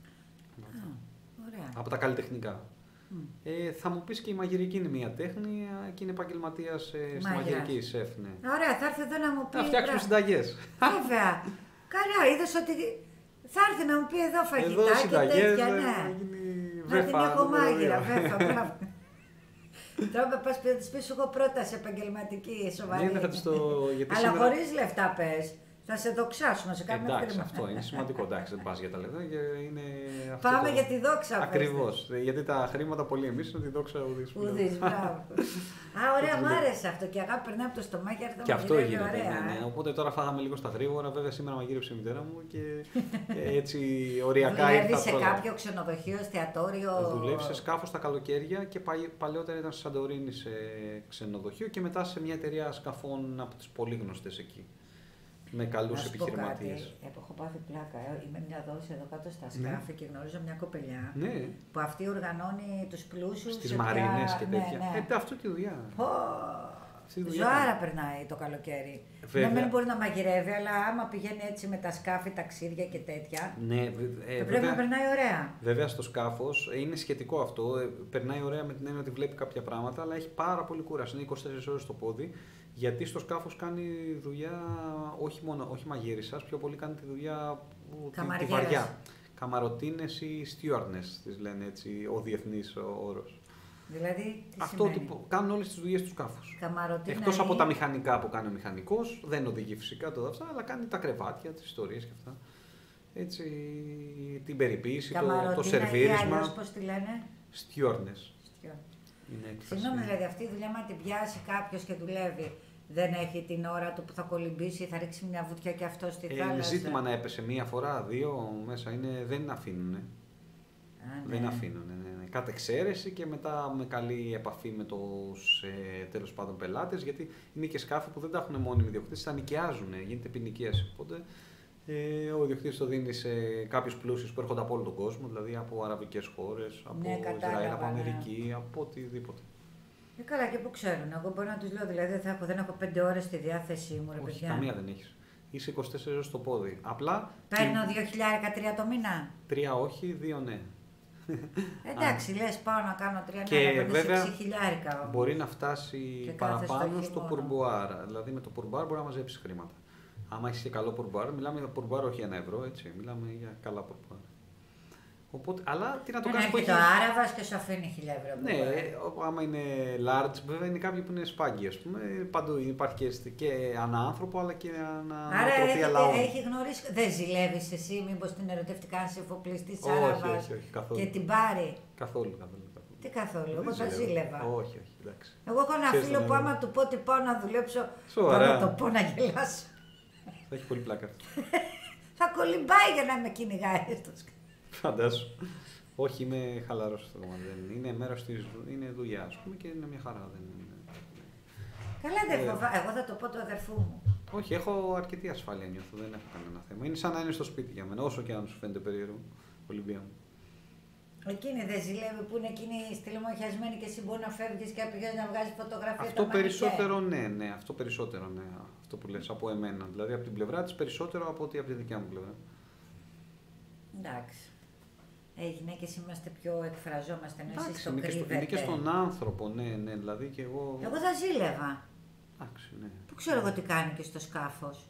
Ωραία. Από τα καλλιτεχνικά. Θα μου πεις και η μαγειρική είναι μια τέχνη και είναι επαγγελματίας στη μαγειρική σεφ. Ναι. Ωραία, θα έρθει εδώ να μου πει. Να φτιάξουμε συνταγές. Βέβαια. Καλά, είδες ότι θα έρθει να μου πει εδώ φαγητά και τέτοια. Ναι. Να την έχω μάγειρα, βέβαια. Μπράβο. Τώρα με πας να της πεις εγώ πρόταση επαγγελματική, σοβαρή. Ναι, αλλά χωρίς λεφτά πες. Θα σε δοξάσουμε σε κάποια χρήμα. Αυτό είναι σημαντικό. Εντάξει, δεν πας για τα λεφτά. Πάμε για τη δόξα. Ακριβώς. Γιατί τα χρήματα πολύ εμείς είναι τη δόξα ουδής. Ουδής, μπράβο. Ωραία, μ' άρεσε αυτό. Και αγάπη περνάει από το στομάχι, και αυτό γίνεται. Ναι. Οπότε τώρα φάγαμε λίγο στα γρήγορα. Βέβαια σήμερα μαγείρεψε η μητέρα μου και έτσι οριακά ήρθα. Δουλεύει σε κάποιο ξενοδοχείο, εστιατόριο. Δουλεύει σε σκάφος τα καλοκαίρια και παλαιότερα ήταν στη Σαντορίνη σε ξενοδοχείο και μετά σε μια εταιρεία σκαφών από τις πολύ γνωστές εκεί. Με καλούς επιχειρηματίες. Έχω πάθει πλάκα. Είμαι μια δόση εδώ κάτω στα σκάφη και γνωρίζω μια κοπελιά που αυτή οργανώνει τους πλούσιους. Στις μαρίνες και τέτοια. Αυτό και η δουλειά. Ζωάρα περνάει το καλοκαίρι. Δεν μπορεί να μαγειρεύει, αλλά άμα πηγαίνει έτσι με τα σκάφη, ταξίδια και τέτοια. Ναι, πρέπει να περνάει ωραία. Βέβαια στο σκάφος είναι σχετικό αυτό. Περνάει ωραία με την έννοια ότι βλέπει κάποια πράγματα, αλλά έχει πάρα πολύ κούραση. Είναι 24 ώρες στο πόδι. Γιατί στο σκάφος κάνει δουλειά όχι μαγείρισσας, πιο πολύ κάνει τη δουλειά τη βαριά. Καμαρωτίνες ή στιουάρνες, τις λένε έτσι, ο διεθνής όρος. Δηλαδή, αυτό ότι κάνουν όλες τις δουλειές του σκάφους. Εκτός από τα μηχανικά που κάνει ο μηχανικός, δεν οδηγεί φυσικά το αυτά, αλλά κάνει τα κρεβάτια, τις ιστορίες και αυτά. Έτσι, την περιποίηση, το σερβίρισμα. Ή πώς τη λένε? Στιουάρνες. Συγγνώμη, δηλαδή αυτή η δουλειά, αν την πιάσει κάποιο και δουλεύει, δεν έχει την ώρα του που θα κολυμπήσει, θα ρίξει μια βουτιά και αυτό στη θάλασσα. Είναι ζήτημα να έπεσε μία φορά, δύο μέσα, δεν αφήνουν. Δεν αφήνουν. Ναι. Κατ' εξαίρεση και μετά με καλή επαφή με τους τέλος πάντων πελάτες, γιατί είναι και σκάφη που δεν τα έχουν μόνιμοι ιδιοκτήτες, τα νοικιάζουν, γίνεται ποινικές. Οπότε ο ιδιοκτήτης το δίνει σε κάποιους πλούσιους που έρχονται από όλο τον κόσμο, δηλαδή από αραβικές χώρες, από Ισραήλ, από Αμερική, από οτιδήποτε. Καλά, και που ξέρουν. Εγώ μπορώ να τους λέω, δηλαδή δεν έχω 5 ώρες στη διάθεσή μου, ρε παιδιά. Καμία δεν έχεις. Είσαι 24 ώρες στο πόδι. Απλά. Παίρνω 2.000-3 το μήνα. 3 όχι, 2 ναι. Εντάξει, λες πάω να κάνω 3 και βέβαια 6.000. Μπορεί να φτάσει παραπάνω στο πουρμπουάρ. Δηλαδή με το πουρμπουάρ μπορεί να μαζέψει χρήματα. Άμα έχει και καλό πουρμπουάρ, μιλάμε για πουρμπουάρ όχι 1 ευρώ, έτσι. Μιλάμε για καλά πουρμπουάρ. Οπότε, αλλά τι να το κάνει. Έχει το Άραβας και σου αφήνει 1.000 ευρώ. Ναι, άμα είναι large, βέβαια είναι κάποιοι που είναι σπάγκοι, ας πούμε. Παντού υπάρχει και ανά άνθρωπο, αλλά και ανατροφία λαού. Άρα έχει γνωρίσει. Δεν ζηλεύεις εσύ, μήπως την ερωτευτικά αν σε εφοπλιστής Άραβας και την πάρει. Καθόλου. Τι καθόλου, εγώ θα ζήλευα. Όχι, εντάξει. Εγώ έχω ένα φίλο που άμα του πω ότι πάω να δουλέψω, θα το πω να γελάσω. Θα έχει πολύ πλάκα. Θα κολυμπάει για να με κυνηγάει. Φαντάσου. Όχι, είμαι χαλαρός αυτό το κομμάτι. Είναι μέρος της δουλειά, ας πούμε, και είναι μια χαρά. Καλά, δεν φοβάμαι. Εγώ θα το πω του αδερφού μου. Όχι, έχω αρκετή ασφάλεια, νιώθω. Δεν έχω κανένα θέμα. Είναι σαν να είναι στο σπίτι για μένα, όσο και αν σου φαίνεται περίεργο. Ολυμπία μου. Εκείνη δεν ζηλεύει που είναι εκείνη στυλομαχιασμένη και εσύ μπορεί να φεύγεις και να πηγαίνεις να βγάζεις φωτογραφία. Αυτό περισσότερο ναι. Αυτό περισσότερο ναι. Αυτό που λες από εμένα. Δηλαδή από την πλευρά της περισσότερο από ότι από τη δικιά μου πλευρά. Εντάξει. Οι γυναίκες είμαστε πιο εκφραζόμαστε, ενώ εσείς το κρύβετε. Είναι και στον άνθρωπο, ναι, δηλαδή και εγώ. Εγώ θα ζήλευα. Εντάξει, ναι. Που ξέρω εγώ τι κάνει και στο σκάφος.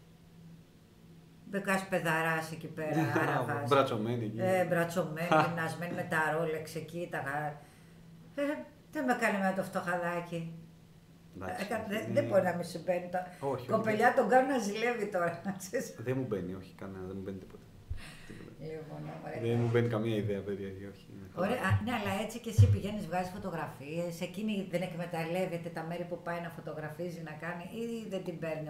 Μπεκάς παιδαράς εκεί πέρα, Άραβας. Μπρατσωμένη εκεί. Μπρατσωμένη, γυμνασμένη με τα ρόλεξ εκεί, δεν με κάνει με το φτωχαδάκι. Δεν μπορεί να μην σου μπαίνει τώρα. Κοπελιά τον κάνω να ζηλεύει τώρα. Δεν μου μπαίνει, όχι κανένα, δεν μου μπαίνει τίποτα. Δεν μου μπαίνει καμία ιδέα, παιδιά. Ωραία, ναι, αλλά έτσι και εσύ πηγαίνεις, βγάζεις φωτογραφίες. Εκείνη δεν εκμεταλλεύεται τα μέρη που πάει να φωτογραφίζει, να κάνει, ή δεν την παίρνει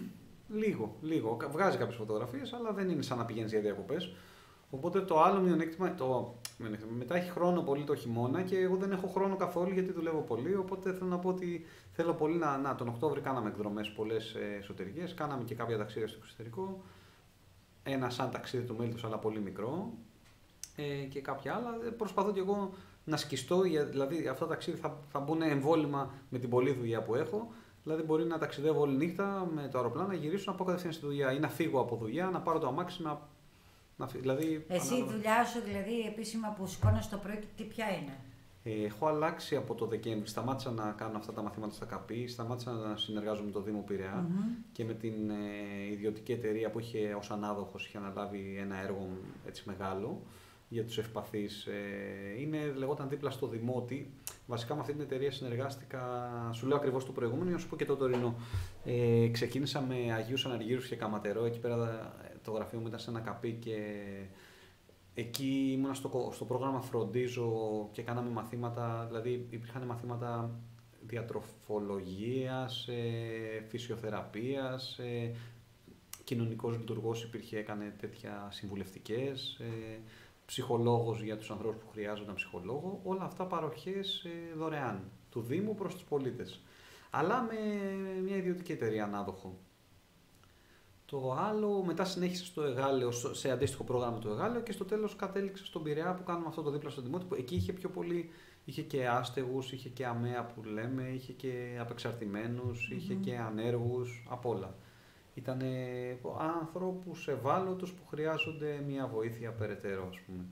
Λίγο. Βγάζει κάποιες φωτογραφίες, αλλά δεν είναι σαν να πηγαίνεις για διακοπές. Οπότε το άλλο μειονέκτημα. Μετά έχει χρόνο πολύ το χειμώνα και εγώ δεν έχω χρόνο καθόλου γιατί δουλεύω πολύ. Οπότε θέλω να πω ότι θέλω πολύ τον Οκτώβρη κάναμε εκδρομές πολλές εσωτερικές. Κάναμε και κάποια ταξίδια στο εξωτερικό. ένα σαν ταξίδι του μέλιτος, αλλά πολύ μικρό. Και κάποια άλλα. Προσπαθώ και εγώ να σκιστώ, δηλαδή αυτά τα ταξίδια θα μπουν εμβόλυμα με την πολλή δουλειά που έχω. Δηλαδή, μπορεί να ταξιδεύω όλη νύχτα με το αεροπλάνο, να γυρίσω, να πάω κατευθείαν στη δουλειά ή να φύγω από δουλειά, να πάρω το αμάξι, δηλαδή, εσύ η δουλειά σου, δηλαδή, επίσημα που σηκώνεσαι το πρωί, τι ποια είναι? Έχω αλλάξει από το Δεκέμβρη. Σταμάτησα να κάνω αυτά τα μαθήματα στα ΚΑΠΗ, σταμάτησα να συνεργάζομαι με το Δήμο Πειραιά και με την ιδιωτική εταιρεία που είχε ως ανάδοχος, είχε αναλάβει ένα έργο έτσι μεγάλο για τους ευπαθείς. Λεγόταν δίπλα στο Δημότη. Βασικά με αυτή την εταιρεία συνεργάστηκα, σου λέω ακριβώς το προηγούμενο, για να σου πω και το τωρινό. Ξεκίνησα με Αγίους Αναργύρους και Καματερό, εκεί πέρα το γραφείο μου ήταν σε ένα ΚΑΠΗ και εκεί ήμουνα στο πρόγραμμα Φροντίζω και κάναμε μαθήματα, δηλαδή υπήρχαν μαθήματα διατροφολογίας, φυσιοθεραπείας, κοινωνικός λειτουργός υπήρχε, έκανε τέτοια συμβουλευτικές, ψυχολόγος για τους ανθρώπους που χρειάζονταν ψυχολόγο, όλα αυτά παροχές δωρεάν του Δήμου προς τους πολίτες. Αλλά με μια ιδιωτική εταιρεία ανάδοχο. Το άλλο, μετά συνέχισε στο Εγάλεο, σε αντίστοιχο πρόγραμμα του Εγάλεο και στο τέλος κατέληξε στον Πειραιά που κάνουμε αυτό το δίπλα στο Δημότη, που εκεί είχε πιο πολύ, είχε και άστεγους, είχε και αμαία που λέμε, είχε και απεξαρτημένους, είχε και ανέργους, απ' όλα. Ήταν άνθρωπους ευάλωτους που χρειάζονται μια βοήθεια περαιτέρω, ας πούμε.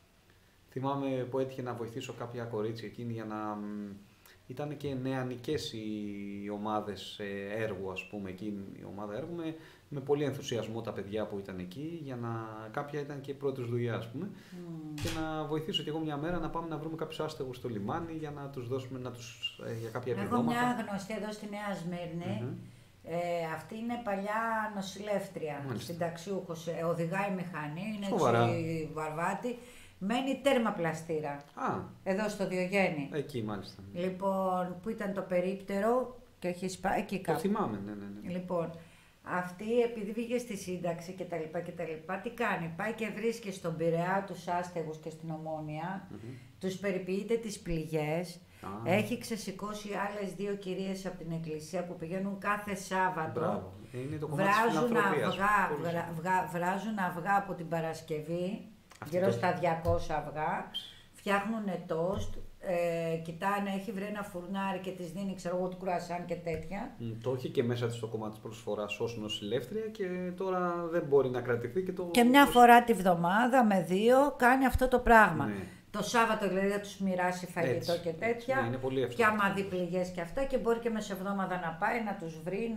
Θυμάμαι που έτυχε να βοηθήσω κάποια κορίτσια εκείνη για να... Ήταν και νεανικές οι ομάδες έργου, ας πούμε, εκείνη η ομάδα έργου, με πολύ ενθουσιασμό τα παιδιά που ήταν εκεί, κάποια ήταν και πρώτης δουλειά, ας πούμε, και να βοηθήσω κι εγώ μια μέρα να πάμε να βρούμε κάποιους άστεγους στο λιμάνι για να τους δώσουμε για κάποια επιδόματα. Έχω μια γνωστή εδώ στη Νέα Σμύρνη. Αυτή είναι παλιά νοσηλεύτρια, συνταξιούχος, οδηγάει μηχανή, είναι έτσι βαρβάτη. Μένει τέρμα πλαστήρα. Εδώ στο Διογέννη. Εκεί μάλιστα. Λοιπόν, που ήταν το περίπτερο και έχει πάει εκεί κάπου. Το θυμάμαι, ναι. Λοιπόν, αυτή επειδή βγήκε στη σύνταξη κτλ. Τι κάνει? Πάει και βρίσκει στον Πειραιά τους άστεγους και στην Ομόνια, τους περιποιείται τις πληγές. Έχει ξεσηκώσει άλλες 2 κυρίες από την εκκλησία που πηγαίνουν κάθε Σάββατο. Μπράβο. Είναι το κομμάτι της φιλανθρωπίας. Βράζουν αυγά από την Παρασκευή. Γύρω στα 200 αυγά, φτιάχνουν τόστ, κοιτάνε, έχει βρει ένα φουρνάρι και της δίνει, ξέρω εγώ, του κρουασάν και τέτοια. Το έχει και μέσα της το κομμάτι της προσφοράς ως νοσηλεύτρια και τώρα δεν μπορεί να κρατηθεί και μια φορά τη βδομάδα με 2 κάνει αυτό το πράγμα. Ναι. Το Σάββατο δηλαδή θα τους μοιράσει φαγητό και τέτοια. Ναι, είναι πολύ εύκολο. Και άμα δει πληγές και αυτά και μπορεί και μεσοβδόμαδα να πάει να τους βρει,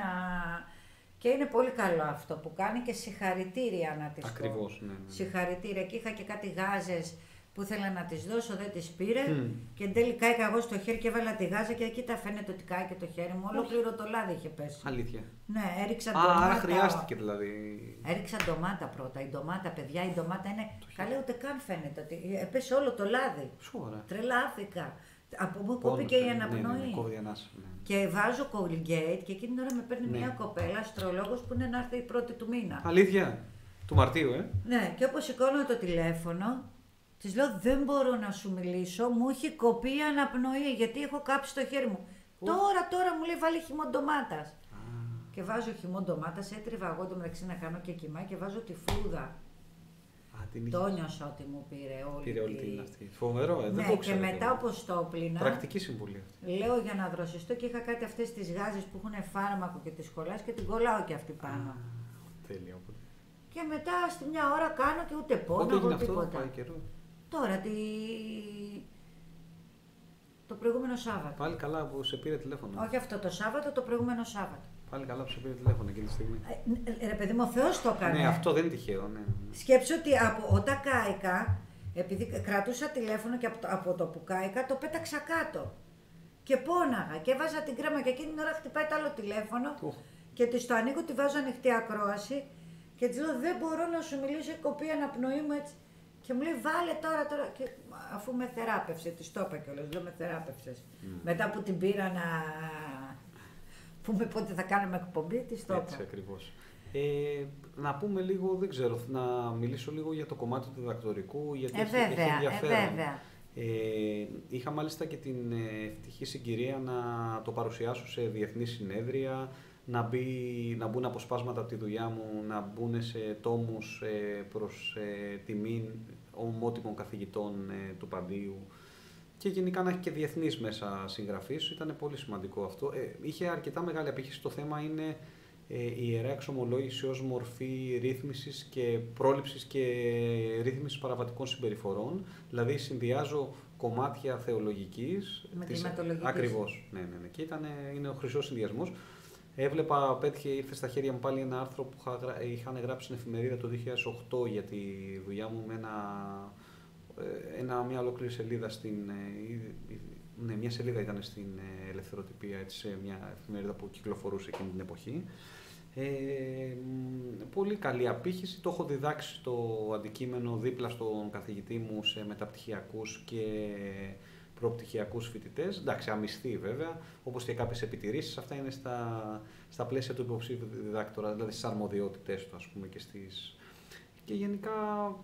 Και είναι πολύ καλό αυτό που κάνει και συγχαρητήρια να τις Ακριβώς, πω. Ναι. Συγχαρητήρια. Και είχα και κάτι γάζες που ήθελα να τις δώσω, δεν τις πήρε. Και εν τέλει κάηκα εγώ στο χέρι και έβαλα τη γάζα και εκεί τα φαίνεται ότι κάηκε το χέρι μου. Ολόκληρο το λάδι είχε πέσει. Αλήθεια. Ναι, έριξα ντομάτα. Άρα χρειάστηκε δηλαδή. Έριξα ντομάτα πρώτα. Η ντομάτα, παιδιά, η ντομάτα είναι. Καλέ, ούτε καν φαίνεται ότι έπεσε όλο το λάδι. Σοβαρά. Τρελάθηκα. Από μου κόπηκε η αναπνοή. Ναι. Και βάζω Colgate και εκείνη την ώρα με παίρνει μια κοπέλα, αστρολόγος, που είναι να έρθει η 1η του μήνα. Αλήθεια. Του Μαρτίου, Ναι, και όπως σηκώνω το τηλέφωνο, της λέω: δεν μπορώ να σου μιλήσω, μου έχει κοπεί η αναπνοή γιατί έχω κάψει το χέρι μου. Τώρα μου λέει: βάλει χυμό ντομάτας. Και βάζω χυμό ντομάτας, έτριβα εγώ το μεταξύ να κάνω και κοιμά και βάζω τη φρούδα. Το νιώσα ότι μου πήρε όλη την αυτή. Φοβερό, δεν ναι, το ξέρω. Και μετά όπως το πλήνα. Πρακτική συμβουλή. Λέω για να δροσιστώ και είχα κάτι αυτές τις γάζες που έχουν φάρμακο και τις κολλάς και την κολλάω και αυτή πάνω. Τέλεια. Και μετά στη μια ώρα κάνω και ούτε πόνο ούτε τίποτα. Πάει καιρό. Τώρα το προηγούμενο Σάββατο. Πάλι καλά που σε πήρε τηλέφωνο. Όχι αυτό το Σάββατο, το προηγούμενο Σάββατο. Πάλι καλά που σε πήρε τηλέφωνο εκείνη τη στιγμή. Ρε παιδί μου, ο Θεός το έκανε. Ναι, αυτό δεν είναι τυχαίο. Ναι. Σκέψου ότι όταν κάηκα, επειδή κρατούσα τηλέφωνο και από το που κάηκα, το πέταξα κάτω. Και πόναγα και βάζα την κρέμα και εκείνη την ώρα χτυπάει το άλλο τηλέφωνο και της το ανοίγω, τη βάζω ανοιχτή ακρόαση και της λέω: δεν μπορώ να σου μιλήσω, η κοπή αναπνοή μου έτσι. Και μου λέει: βάλε τώρα. Και αφού με θεράπευσε, της το είπα κιόλας, λέω: με θεράπευσες. Μετά που την πήρα να πούμε πότε θα κάνουμε εκπομπή, της το είπα. Έτσι ακριβώς. Να πούμε λίγο, δεν ξέρω, να μιλήσω λίγο για το κομμάτι του διδακτορικού, γιατί έχει ενδιαφέρον. Βέβαια. Είχα μάλιστα και την ευτυχή συγκυρία να το παρουσιάσω σε διεθνή συνέδρια, να μπουν αποσπάσματα από τη δουλειά μου, να μπουν σε τόμους προς τιμή ομότιμων καθηγητών του Παντίου και γενικά να έχει και διεθνείς μέσα συγγραφής. Ήταν πολύ σημαντικό αυτό. Είχε αρκετά μεγάλη απήχηση. Το θέμα είναι η ιερά εξομολόγηση ως μορφή ρύθμισης και πρόληψης και ρύθμισης παραβατικών συμπεριφορών. Δηλαδή συνδυάζω κομμάτια θεολογικής με κλιματολογικής. Ακριβώς. Ναι. Και είναι ο χρυσός συνδυασμός. Έβλεπα, ήρθε στα χέρια μου πάλι ένα άρθρο που είχαν γράψει στην εφημερίδα το 2008 για τη δουλειά μου με μια ολόκληρη σελίδα μια σελίδα ήταν στην Ελευθεροτυπία, έτσι, σε μια εφημερίδα που κυκλοφορούσε εκείνη την εποχή. Πολύ καλή απήχηση. Το έχω διδάξει το αντικείμενο δίπλα στον καθηγητή μου σε μεταπτυχιακούς και προπτυχιακούς φοιτητές. Εντάξει, αμυστή βέβαια, όπως και κάποιες επιτηρήσεις. Αυτά είναι στα πλαίσια του υποψήφιου διδάκτορα, δηλαδή στις αρμοδιότητες του, ας πούμε, και στις... Και γενικά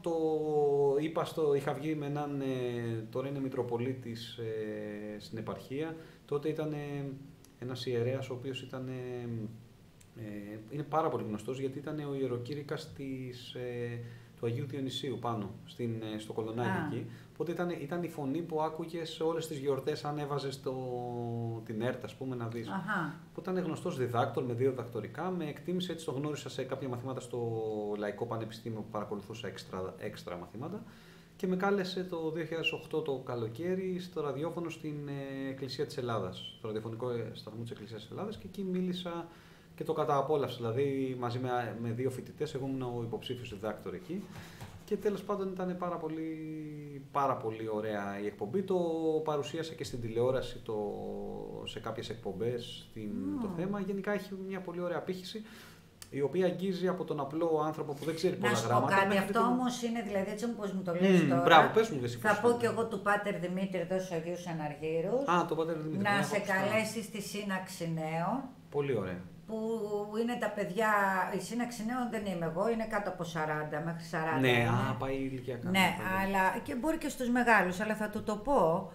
είχα βγει με έναν, τώρα είναι Μητροπολίτης στην επαρχία, τότε ήταν ένας ιερέας ο οποίος είναι πάρα πολύ γνωστός γιατί ήταν ο ιεροκήρυκας του Αγίου Διονυσίου πάνω, στο Κολονάκι εκεί. Οπότε ήταν η φωνή που άκουγες σε όλες τις γιορτές αν έβαζες την ΕΡΤ, ας πούμε, να δεις. Οπότε ήταν γνωστός διδάκτορ με 2 διδακτορικά, με εκτίμησε, έτσι το γνώρισα σε κάποια μαθήματα στο Λαϊκό Πανεπιστήμιο που παρακολουθούσα έξτρα μαθήματα και με κάλεσε το 2008 το καλοκαίρι στο ραδιόφωνο στην Εκκλησία της Ελλάδας, στο ραδιοφωνικό σταθμό της Εκκλησίας της Ελλάδας, και εκεί μίλησα και το καταπόλαυσα, δηλαδή μαζί με 2 φοιτητές, εγώ ήμουν ο υποψήφιος διδάκτορ εκεί. Και τέλος πάντων ήταν πάρα πολύ ωραία η εκπομπή. Το παρουσίασα και στην τηλεόραση σε κάποιες εκπομπές το θέμα. Γενικά έχει μια πολύ ωραία απήχηση, η οποία αγγίζει από τον απλό άνθρωπο που δεν ξέρει πολλά γράμματα. Να σου πω κάτι, αυτό όμως είναι, δηλαδή έτσι όπως μου το λες τώρα, μπράβο, πες μου, θα πω κι εγώ του Πάτερ Δημήτρη εδώ στους Αγίους Αναργύρους, το Πάτερ Δημήτρη, να σε καλέσει στη σύναξη νέων. Πολύ ωραία. Που είναι τα παιδιά, η σύναξη νέων δεν είμαι εγώ, είναι κάτω από 40, μέχρι 40. Ναι, πάει ηλικιακά. Ναι, αλλά και μπορεί και στους μεγάλους, αλλά θα του το πω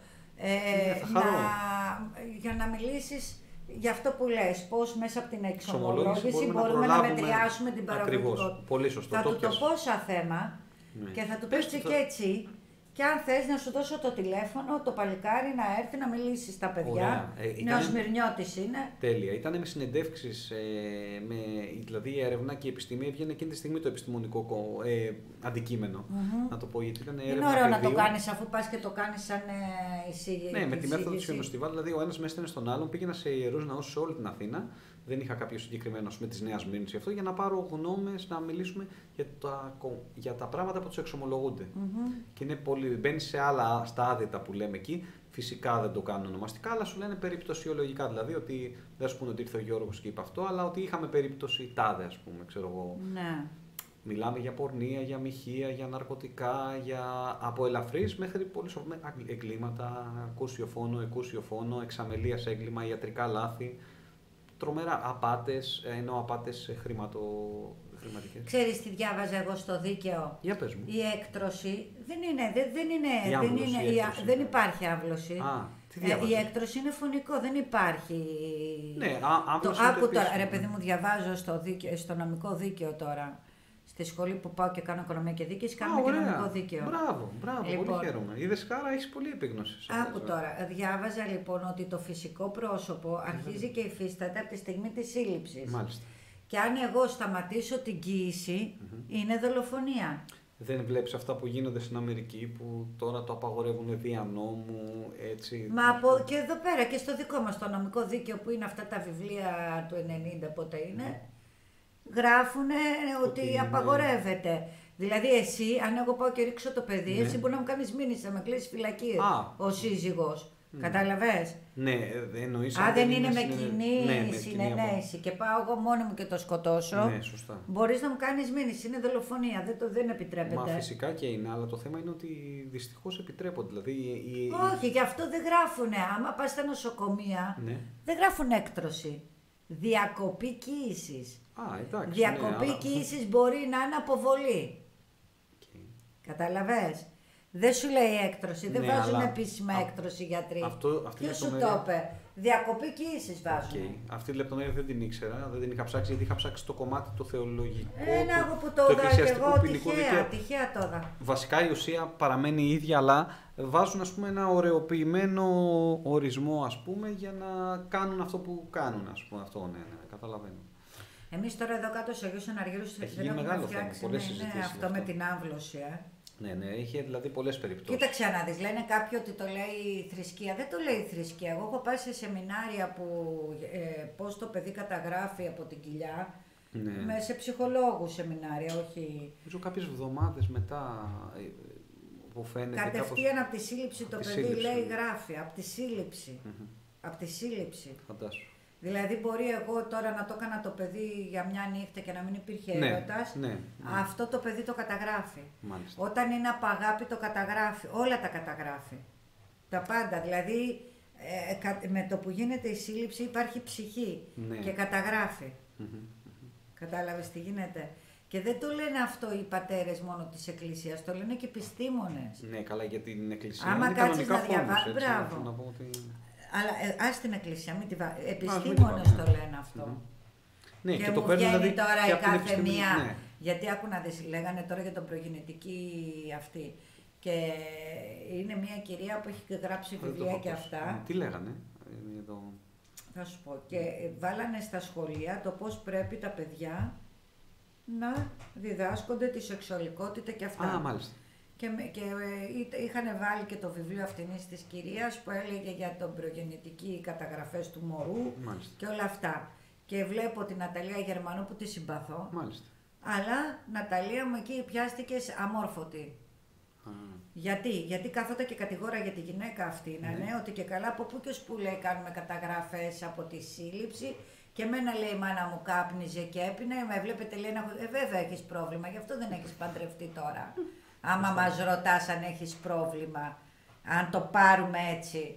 για να μιλήσεις για αυτό που λες, πώς μέσα από την εξομολόγηση μπορούμε να μετριάσουμε την παραγωγικότητα. Πολύ σωστό. Θα του το πω σαν θέμα και θα του πεις και έτσι. Και αν θες να σου δώσω το τηλέφωνο, το παλικάρι να έρθει να μιλήσει στα παιδιά. Νεοσμυρνιώτης είναι. Τέλεια. Ήταν με συνεντεύξεις, δηλαδή η έρευνα και η επιστήμη έβγαινε εκείνη τη στιγμή το επιστημονικό αντικείμενο. Να το πω, γιατί ήταν έρευνα. Είναι ωραίο να το κάνεις αφού πας και το κάνεις σαν εισήγηση. Ναι, με τη μέθοδο του Ιωνοστιβάλ, δηλαδή ο ένας με έστελνε στον άλλον, πήγαινα σε ιερούς ναούς σε όλη την Αθήνα. Δεν είχα κάποιο συγκεκριμένο με τη Νέα Σμύρνη αυτό, για να πάρω γνώμες, να μιλήσουμε για τα πράγματα που τους εξομολογούνται. Και είναι μπαίνει σε άλλα στάδια που λέμε εκεί. Φυσικά δεν το κάνουν ονομαστικά, αλλά σου λένε περιπτωσιολογικά. Δηλαδή ότι δεν σου πούνε ότι ήρθε ο Γιώργος και είπε αυτό, αλλά ότι είχαμε περίπτωση τάδε, ας πούμε, ξέρω εγώ. Ναι. Μιλάμε για πορνεία, για μοιχεία, για ναρκωτικά, από ελαφρύς μέχρι πολύ σοβαρά εγκλήματα, ακούσιο φόνο, εκούσιο φόνο, εξαμελίας έγκλημα, ιατρικά λάθη. Τρομερά απάτες, ενώ απάτες χρηματικές. Ξέρεις τι διάβαζα εγώ στο δίκαιο? Για πες μου. Η έκτρωση δεν υπάρχει άμβλωση. Η έκτρωση είναι φωνικό, δεν υπάρχει. Ναι, άκου τώρα, ρε παιδί μου, διαβάζω στο νομικό δίκαιο τώρα. Στη σχολή που πάω και κάνω οικονομία και δίκαιη, κάνουμε και νομικό δίκαιο. Μπράβο, λοιπόν, πολύ χαίρομαι. Είδες, άρα έχεις πολύ επίγνωση. Άκου τώρα, διάβαζα λοιπόν ότι το φυσικό πρόσωπο αρχίζει και υφίσταται από τη στιγμή της σύλληψης. Μάλιστα. Και αν εγώ σταματήσω την κοίηση, είναι δολοφονία. Δεν βλέπεις αυτά που γίνονται στην Αμερική, που τώρα το απαγορεύουν δια νόμου, έτσι. Μα από και εδώ πέρα και στο δικό μας το νομικό δίκαιο, που είναι αυτά τα βιβλία του 90, πότε είναι, γράφουν ότι απαγορεύεται. Δηλαδή εσύ, αν εγώ πάω και ρίξω το παιδί, εσύ μπορεί να μου κάνεις μήνυση, να με κλείσεις φυλακή ο σύζυγος. Κατάλαβες? Ναι, εννοείς. Αν δεν είναι με κοινή συνενέση και πάω εγώ μόνη μου και το σκοτώσω, ναι, σωστά. Μπορείς να μου κάνεις μήνυση. Είναι δολοφονία, δεν επιτρέπεται. Μα φυσικά και είναι, αλλά το θέμα είναι ότι δυστυχώς επιτρέπονται. Δηλαδή, όχι, γι' αυτό δεν γράφουνε. Άμα πας στα νοσοκομεία, δεν γράφουν έκτρωση. Διακοπή κοίησης. Διακοπή κοίησης μπορεί να είναι αποβολή. Καταλαβες? Δεν σου λέει έκτρωση, δεν Ναι, βάζουν αλλά επίσημα έκτρωση γιατροί. Αυτή Ποιος σου το είπε? Διακοπή κύησης βάζουν. Okay. Αυτή τη λεπτομέρεια δεν την ήξερα, δεν την είχα ψάξει, γιατί είχα ψάξει το κομμάτι το θεολογικό. Εγώ που το είδα και εγώ, τυχαία το είδα. Βασικά η ουσία παραμένει η ίδια, αλλά βάζουν, ας πούμε, ένα ωρεοποιημένο ορισμό, ας πούμε, για να κάνουν αυτό που κάνουν, ας πούμε. Αυτό, ναι, καταλαβαίνω. Εμείς τώρα εδώ κάτω στο Αγίος Αναργύρους δεν έχουμε φτιάξει αυτό με την άμβλωση. Ναι, είχε δηλαδή πολλές περιπτώσεις. Κοίταξε να δεις, λένε κάποιοι ότι το λέει θρησκεία. Δεν το λέει θρησκεία. Εγώ έχω πάει σε σεμινάρια που πώς το παιδί καταγράφει από την κοιλιά. Ναι. Σε ψυχολόγους σεμινάρια, όχι. Νομίζω κάποιες εβδομάδες μετά που φαίνεται. Κατευθείαν από τη σύλληψη το παιδί λέει γράφει. Από τη σύλληψη. Από τη σύλληψη. Φαντάσου. Δηλαδή μπορεί εγώ τώρα να το έκανα το παιδί για μια νύχτα και να μην υπήρχε έρωτας. Ναι. Αυτό το παιδί το καταγράφει. Μάλιστα. Όταν είναι από αγάπη το καταγράφει. Όλα τα καταγράφει. Τα πάντα. Δηλαδή με το που γίνεται η σύλληψη υπάρχει ψυχή και καταγράφει. Κατάλαβες τι γίνεται. Και δεν το λένε αυτό οι πατέρες μόνο της Εκκλησίας, το λένε και επιστήμονες. Ναι, καλά, για την Εκκλησία. Άμα κάτσεις να διαβάσεις, μπράβο. Αλλά ας την Εκκλησία, μην τη βάλει. Επιστήμονες το λένε αυτό. Ναι, και το μου βγαίνει δηλαδή τώρα η κάθε μία. Ναι. Γιατί άκου να δεις, λέγανε τώρα για τον προγεννητική αυτή. Και είναι μια κυρία που έχει γράψει βιβλία και αυτά. Τι λέγανε εδώ? Θα σου πω. Και βάλανε στα σχολεία το πώς πρέπει τα παιδιά να διδάσκονται τη σεξουαλικότητα και αυτά. Α, μάλιστα. Και είχαν βάλει και το βιβλίο αυτής της κυρίας που έλεγε για τον προγεννητική καταγραφές του μωρού. Μάλιστα. Και όλα αυτά. Και βλέπω την Ναταλία Γερμανού που τη συμπαθώ. Μάλιστα. Αλλά Ναταλία μου εκεί πιάστηκες αμόρφωτη. Γιατί κάθονταν και κατηγόραγε τη γυναίκα αυτή, ότι και καλά από πού και ως που λέει κάνουμε καταγραφές από τη σύλληψη. Και εμένα λέει η μάνα μου κάπνιζε και έπινε, με βλέπετε λέει βέβαια έχεις πρόβλημα, γι' αυτό δεν έχεις παντρευτεί τώρα. Άμα μας ρωτάς αν έχεις πρόβλημα, αν το πάρουμε έτσι.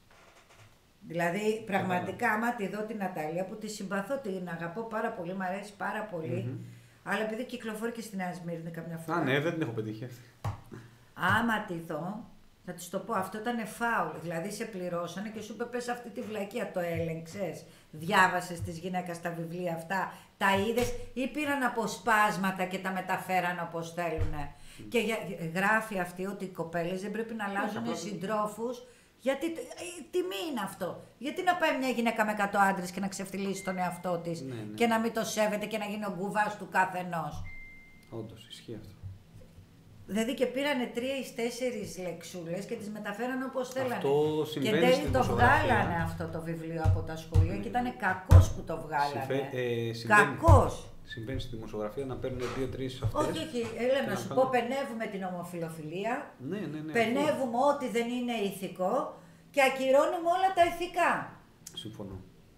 Δηλαδή πραγματικά άμα τη δω την Ναταλία που τη συμπαθώ, την αγαπώ πάρα πολύ, μου αρέσει πάρα πολύ. Αλλά επειδή κυκλοφορεί και στην Νέα Σμύρνη καμιά φορά. Α, ναι, δεν την έχω πετύχει αυτή. Άμα τη δω, θα της το πω, αυτό ήταν φάουλ. Δηλαδή σε πληρώσανε και σου είπε πες αυτή τη βλακεία, το έλεγξες. Διάβασες της γυναίκας τα βιβλία αυτά, τα είδες ή πήραν αποσπάσματα και τα μεταφέραν όπως θέλουνε. Και γράφει αυτή ότι οι κοπέλες δεν πρέπει να αλλάζουν συντρόφους. Γιατί τιμή είναι αυτό. Γιατί να πάει μια γυναίκα με 100 άντρες και να ξεφτυλίσει τον εαυτό της και να μην το σέβεται και να γίνει ο γκουβάς του καθενός. Όντως, ισχύει αυτό. Δηλαδή και πήρανε 3-4 λεξούλες και τις μεταφέρανε όπως θέλανε. Αυτό συμβαίνει. Και τέλει το βγάλανε αυτό το βιβλίο από τα σχολεία και ήταν κακός που το βγάλανε. Κακός. Συμβαίνει στη δημοσιογραφία να παίρνουν 2-3 αυτές. Όχι, έλα να σου πω, πενεύουμε την ομοφιλοφιλία, ναι, πενεύουμε ό,τι δεν είναι ηθικό και ακυρώνουμε όλα τα ηθικά. Συμφωνώ.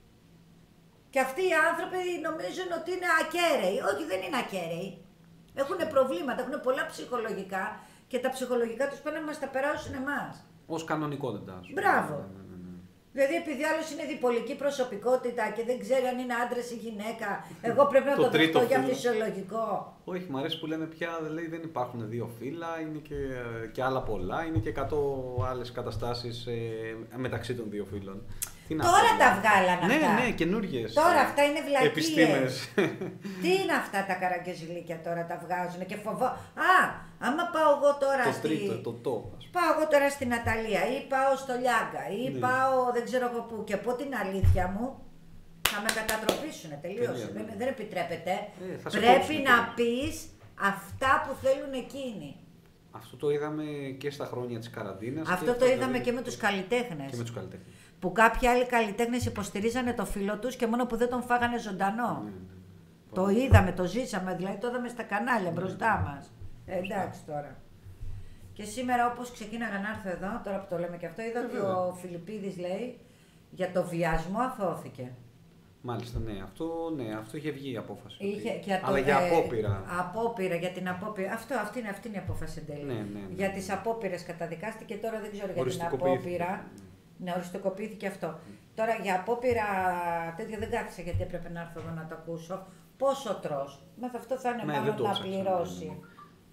Και αυτοί οι άνθρωποι νομίζουν ότι είναι ακέραιοι. Όχι, δεν είναι ακέραιοι. Έχουν προβλήματα, έχουν πολλά ψυχολογικά και τα ψυχολογικά τους πάνε να μας τα περάσουν εμάς. Ως κανονικότητα. Μπράβο. Δηλαδή, επειδή άλλος είναι διπολική προσωπικότητα και δεν ξέρει αν είναι άντρας ή γυναίκα, εγώ πρέπει να το δεχτώ για φυσιολογικό. Όχι, μου αρέσει που λένε πια, λέει, δεν υπάρχουν δύο φύλλα, είναι και άλλα πολλά, είναι και 100 άλλες καταστάσεις μεταξύ των δύο φύλων. Τώρα τα βγάλανε αυτά. Ναι, καινούργιες. Τώρα αυτά είναι βλακίες. Επιστήμες. Τι είναι αυτά τα καραγκεζιλίκια τώρα τα βγάζουν και άμα πάω εγώ τώρα πάω εγώ τώρα στην Ναταλία ή πάω στο Λιάγκα ή πάω δεν ξέρω εγώ πού και πω την αλήθεια μου, θα με κατατροπήσουνε τελείως. Δεν επιτρέπεται. Πρέπει να πεις αυτά που θέλουν εκείνοι. Αυτό το είδαμε και στα χρόνια της καραντίνας. Αυτό το είδαμε και με τους καλλιτέχνες. Που κάποιοι άλλοι καλλιτέχνες υποστηρίζανε το φίλο τους και μόνο που δεν τον φάγανε ζωντανό. Το είδαμε, το ζήσαμε, δηλαδή το είδαμε στα κανάλια μπροστά μας. Εντάξει τώρα. Και σήμερα όπως ξεκίναγα να έρθω εδώ, τώρα που το λέμε και αυτό, είδα ότι ο Φιλιππίδης λέει για το βιασμό αθώθηκε. Μάλιστα, αυτό είχε βγει η απόφαση. Αλλά για απόπειρα. Απόπειρα, για την απόπειρα. Αυτή είναι η απόφαση εν τέλει. Για τις απόπειρες καταδικάστηκε, τώρα δεν ξέρω για την απόπειρα. Ναι, οριστικοποιήθηκε αυτό. Τώρα για απόπειρα τέτοια δεν κάθισα γιατί έπρεπε να έρθω εδώ να το ακούσω. Πόσο τρως. Αυτό θα είναι μάλλον να πληρώσει.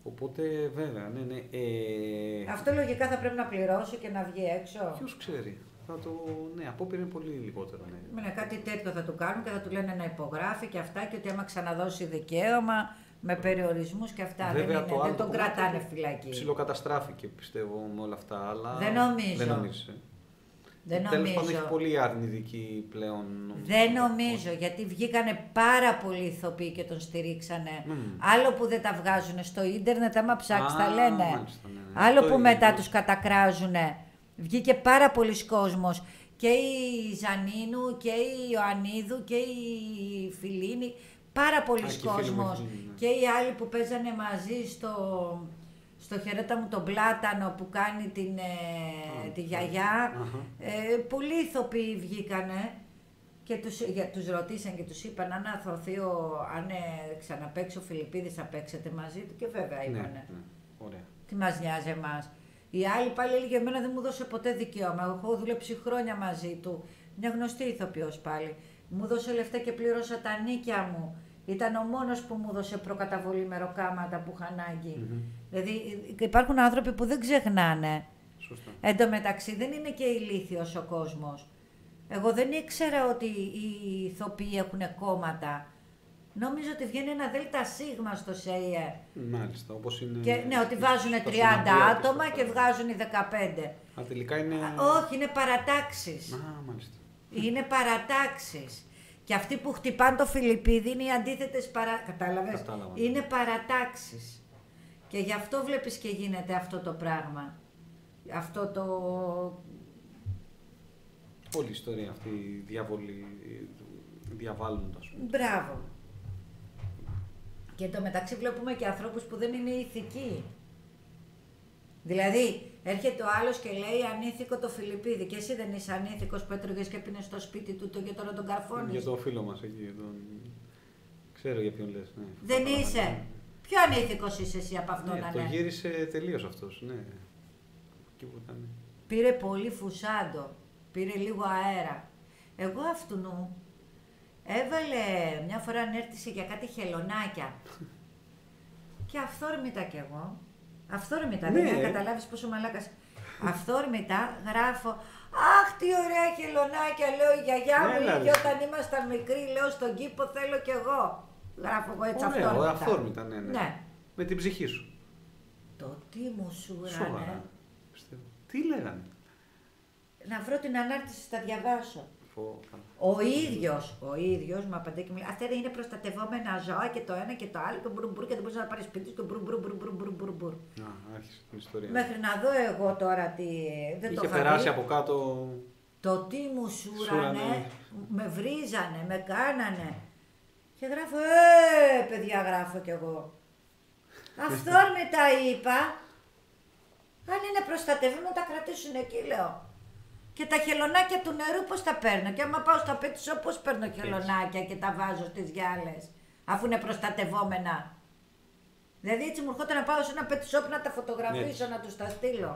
Οπότε βέβαια, ναι. Αυτό λογικά θα πρέπει να πληρώσει και να βγει έξω. Ποιος ξέρει. Ναι, απόπειρα είναι πολύ λιγότερο. Ναι. Με κάτι τέτοιο θα του κάνουν και θα του λένε να υπογράφει και αυτά και ότι άμα ξαναδώσει δικαίωμα με περιορισμούς και αυτά. Βέβαια, δεν τον κρατάνε φυλακή. Ψιλοκαταστράφηκε πιστεύω με όλα αυτά, αλλά δεν νομίζω. Δεν νομίζω. Τέλος πάντων έχει πολύ αρνητική πλέον. Δεν νομίζω, γιατί βγήκανε πάρα πολλοί ηθοποιοί και τον στηρίξανε. Άλλο που δεν τα βγάζουν στο ίντερνετ, άμα ψάξεις τα λένε. Μάλιστα, ναι. Άλλο που μετά τους κατακράζουνε. Βγήκε πάρα πολλοί κόσμος. Και η Ζανίνου και η Ιωαννίδου και η Φιλίνη. Πάρα πολλοί κόσμος. Ναι. Και οι άλλοι που παίζανε μαζί στο «Χαιρέτα μου τον Πλάτανο» που κάνει τη γιαγιά. Πολλοί ηθοποιοί βγήκανε και τους ρωτήσαν και τους είπαν αν αν ξαναπαίξει ο Φιλιππίδης θα παίξετε μαζί του και βέβαια είπανε. Ναι. Ωραία. Τι μας νοιάζει εμάς. Η άλλη πάλι έλεγε εμένα δεν μου δώσε ποτέ δικαίωμα. Έχω δουλέψει χρόνια μαζί του. Μια γνωστή ηθοποιός πάλι. Μου δώσε λεφτά και πλήρωσα τα νίκια μου. Ήταν ο μόνος που μου δώσε προκαταβολή μεροκάματα που είχα ανάγκη. Δηλαδή υπάρχουν άνθρωποι που δεν ξεχνάνε. Σωστά. Εν τω μεταξύ δεν είναι και ηλίθιος ο κόσμος. Εγώ δεν ήξερα ότι οι ηθοποιοί έχουν κόμματα. Νόμιζα ότι βγαίνει ένα ΔΣ στο ΣΕΙΕ. Μάλιστα, όπως είναι. Και, ναι, ότι βάζουν 30 άτομα και βγάζουν οι 15. Α, τελικά είναι. Όχι, είναι παρατάξεις. Μάλιστα. Είναι παρατάξεις. Και αυτοί που χτυπάνε το Φιλιππίδη είναι οι αντίθετες Κατάλαβες. Κατάλαβα. Είναι παρατάξεις. Και γι' αυτό βλέπεις και γίνεται αυτό το πράγμα. Αυτό το... Όλη η ιστορία αυτή, οι διάβολοι διαβάλλουν, ας πούμε. Μπράβο. Και εντωμεταξύ βλέπουμε και ανθρώπους που δεν είναι ηθικοί. Δηλαδή, έρχεται ο άλλος και λέει ανήθικο το Φιλιππίδη και εσύ δεν είσαι ανήθικος που έτρωγες και πίνες στο σπίτι του και τώρα τον καρφώνεις. Για τον φίλο μας εκεί, ξέρω για ποιον λες. Ναι. Δεν είσαι. Πιο ανήθικος είσαι εσύ από αυτόν, ναι, το γύρισε τελείως αυτός, ναι. Εκεί που ήταν. Πήρε πολύ φουσάντο, πήρε λίγο αέρα. Εγώ αυτού έβαλε μια φορά ανέρτησε για κάτι χελωνάκια. Και αυθόρμητα κι εγώ. Αυθόρμητα, ναι. Δεν καταλάβεις πόσο μαλάκας. Αυθόρμητα γράφω, αχ τι ωραία χελωνάκια, λέω η γιαγιά μου, και όταν ήμασταν μικροί, λέω στον κήπο θέλω κι εγώ. Γράφω εγώ έτσι αυθόρμητα, ναι. Με την ψυχή σου. Το τι μου σουράνε. Τι λέγανε. Να βρω την ανάρτηση, θα διαβάσω. Ο ίδιος μου απαντάει και μου λέει: αυτά είναι προστατευόμενα ζώα και το ένα και το άλλο. Και μπουρμπουρ και δεν μπορείς να πάρεις σπίτι σου. Και μπουρμπουρ. Άρχισε την ιστορία. Μέχρι να δω εγώ τώρα τι. Δεν είχε περάσει από κάτω. Το τι μου σούρανε, με βρίζανε, με κάνανε. Και γράφω: παιδιά, γράφω κι εγώ. Αυθόρμητα είπα. Αν είναι προστατευόμενα, τα κρατήσουν εκεί, λέω. Και τα χελωνάκια του νερού πώς τα παίρνω. Και άμα πάω στα πέτσο, πώς παίρνω χελωνάκια και τα βάζω στις γυάλες, αφού είναι προστατευόμενα. Δηλαδή έτσι μου έρχονται να πάω σε ένα πετσόπ να τα φωτογραφίσω, να τους τα στείλω.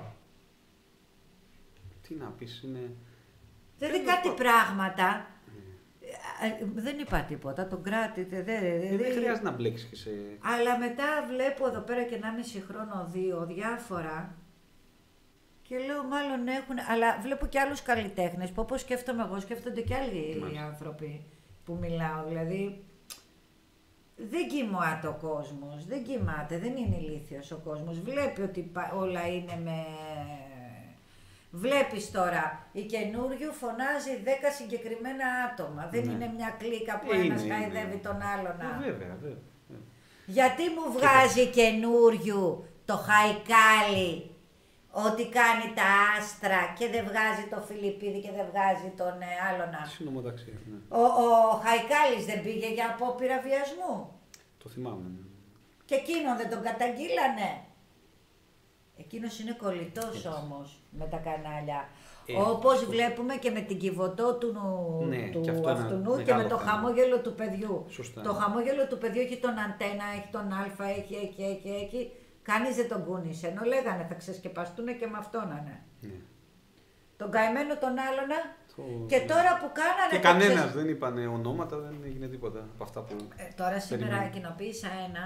Τι να πεις, είναι. Δηλαδή κάτι πράγματα. Δεν είπα τίποτα, τον κράτητε. Δεν χρειάζεται να μπλέξεις και σε. Αλλά μετά βλέπω εδώ πέρα και 1,5 χρόνο, 2 διάφορα. Και λέω μάλλον έχουν, αλλά βλέπω και άλλους καλλιτέχνες που όπως σκέφτομαι εγώ, σκέφτονται και άλλοι άνθρωποι που μιλάω. Δηλαδή, δεν κοιμάται ο κόσμος, δεν κοιμάται, δεν είναι ηλίθιος ο κόσμος. Βλέπει ότι όλα είναι με... Βλέπεις τώρα, η καινούριου φωνάζει 10 συγκεκριμένα άτομα. Δεν είναι μια κλίκα που ένας χαϊδεύει τον άλλον. Βέβαια. Γιατί μου βγάζει καινούριου το Χαϊκάλι ότι κάνει τα άστρα και δεν βγάζει το Φιλιππίδη και δεν βγάζει τον άλλονα. Συνομοταξία, ναι. Ο Χαϊκάλης δεν πήγε για απόπειρα βιασμού. Το θυμάμαι, ναι. Και εκείνον δεν τον καταγγείλανε. Εκείνος είναι κολλητός όμως με τα κανάλια. Όπως βλέπουμε και με την Κιβωτό του αυτού και με το χαμόγελο του παιδιού. Σωστά. Το χαμόγελο του παιδιού έχει τον αντένα, έχει τον αλφα, έχει. Κανείς δεν τον κούνησε, ενώ λέγανε θα ξεσκεπαστούν και με αυτόν ναι. Τον καημένο τον άλλονα και τώρα που κάνανε... Και κανένας δεν είπανε ονόματα, δεν έγινε τίποτα από αυτά που... Τώρα σήμερα κοινοποίησα ένα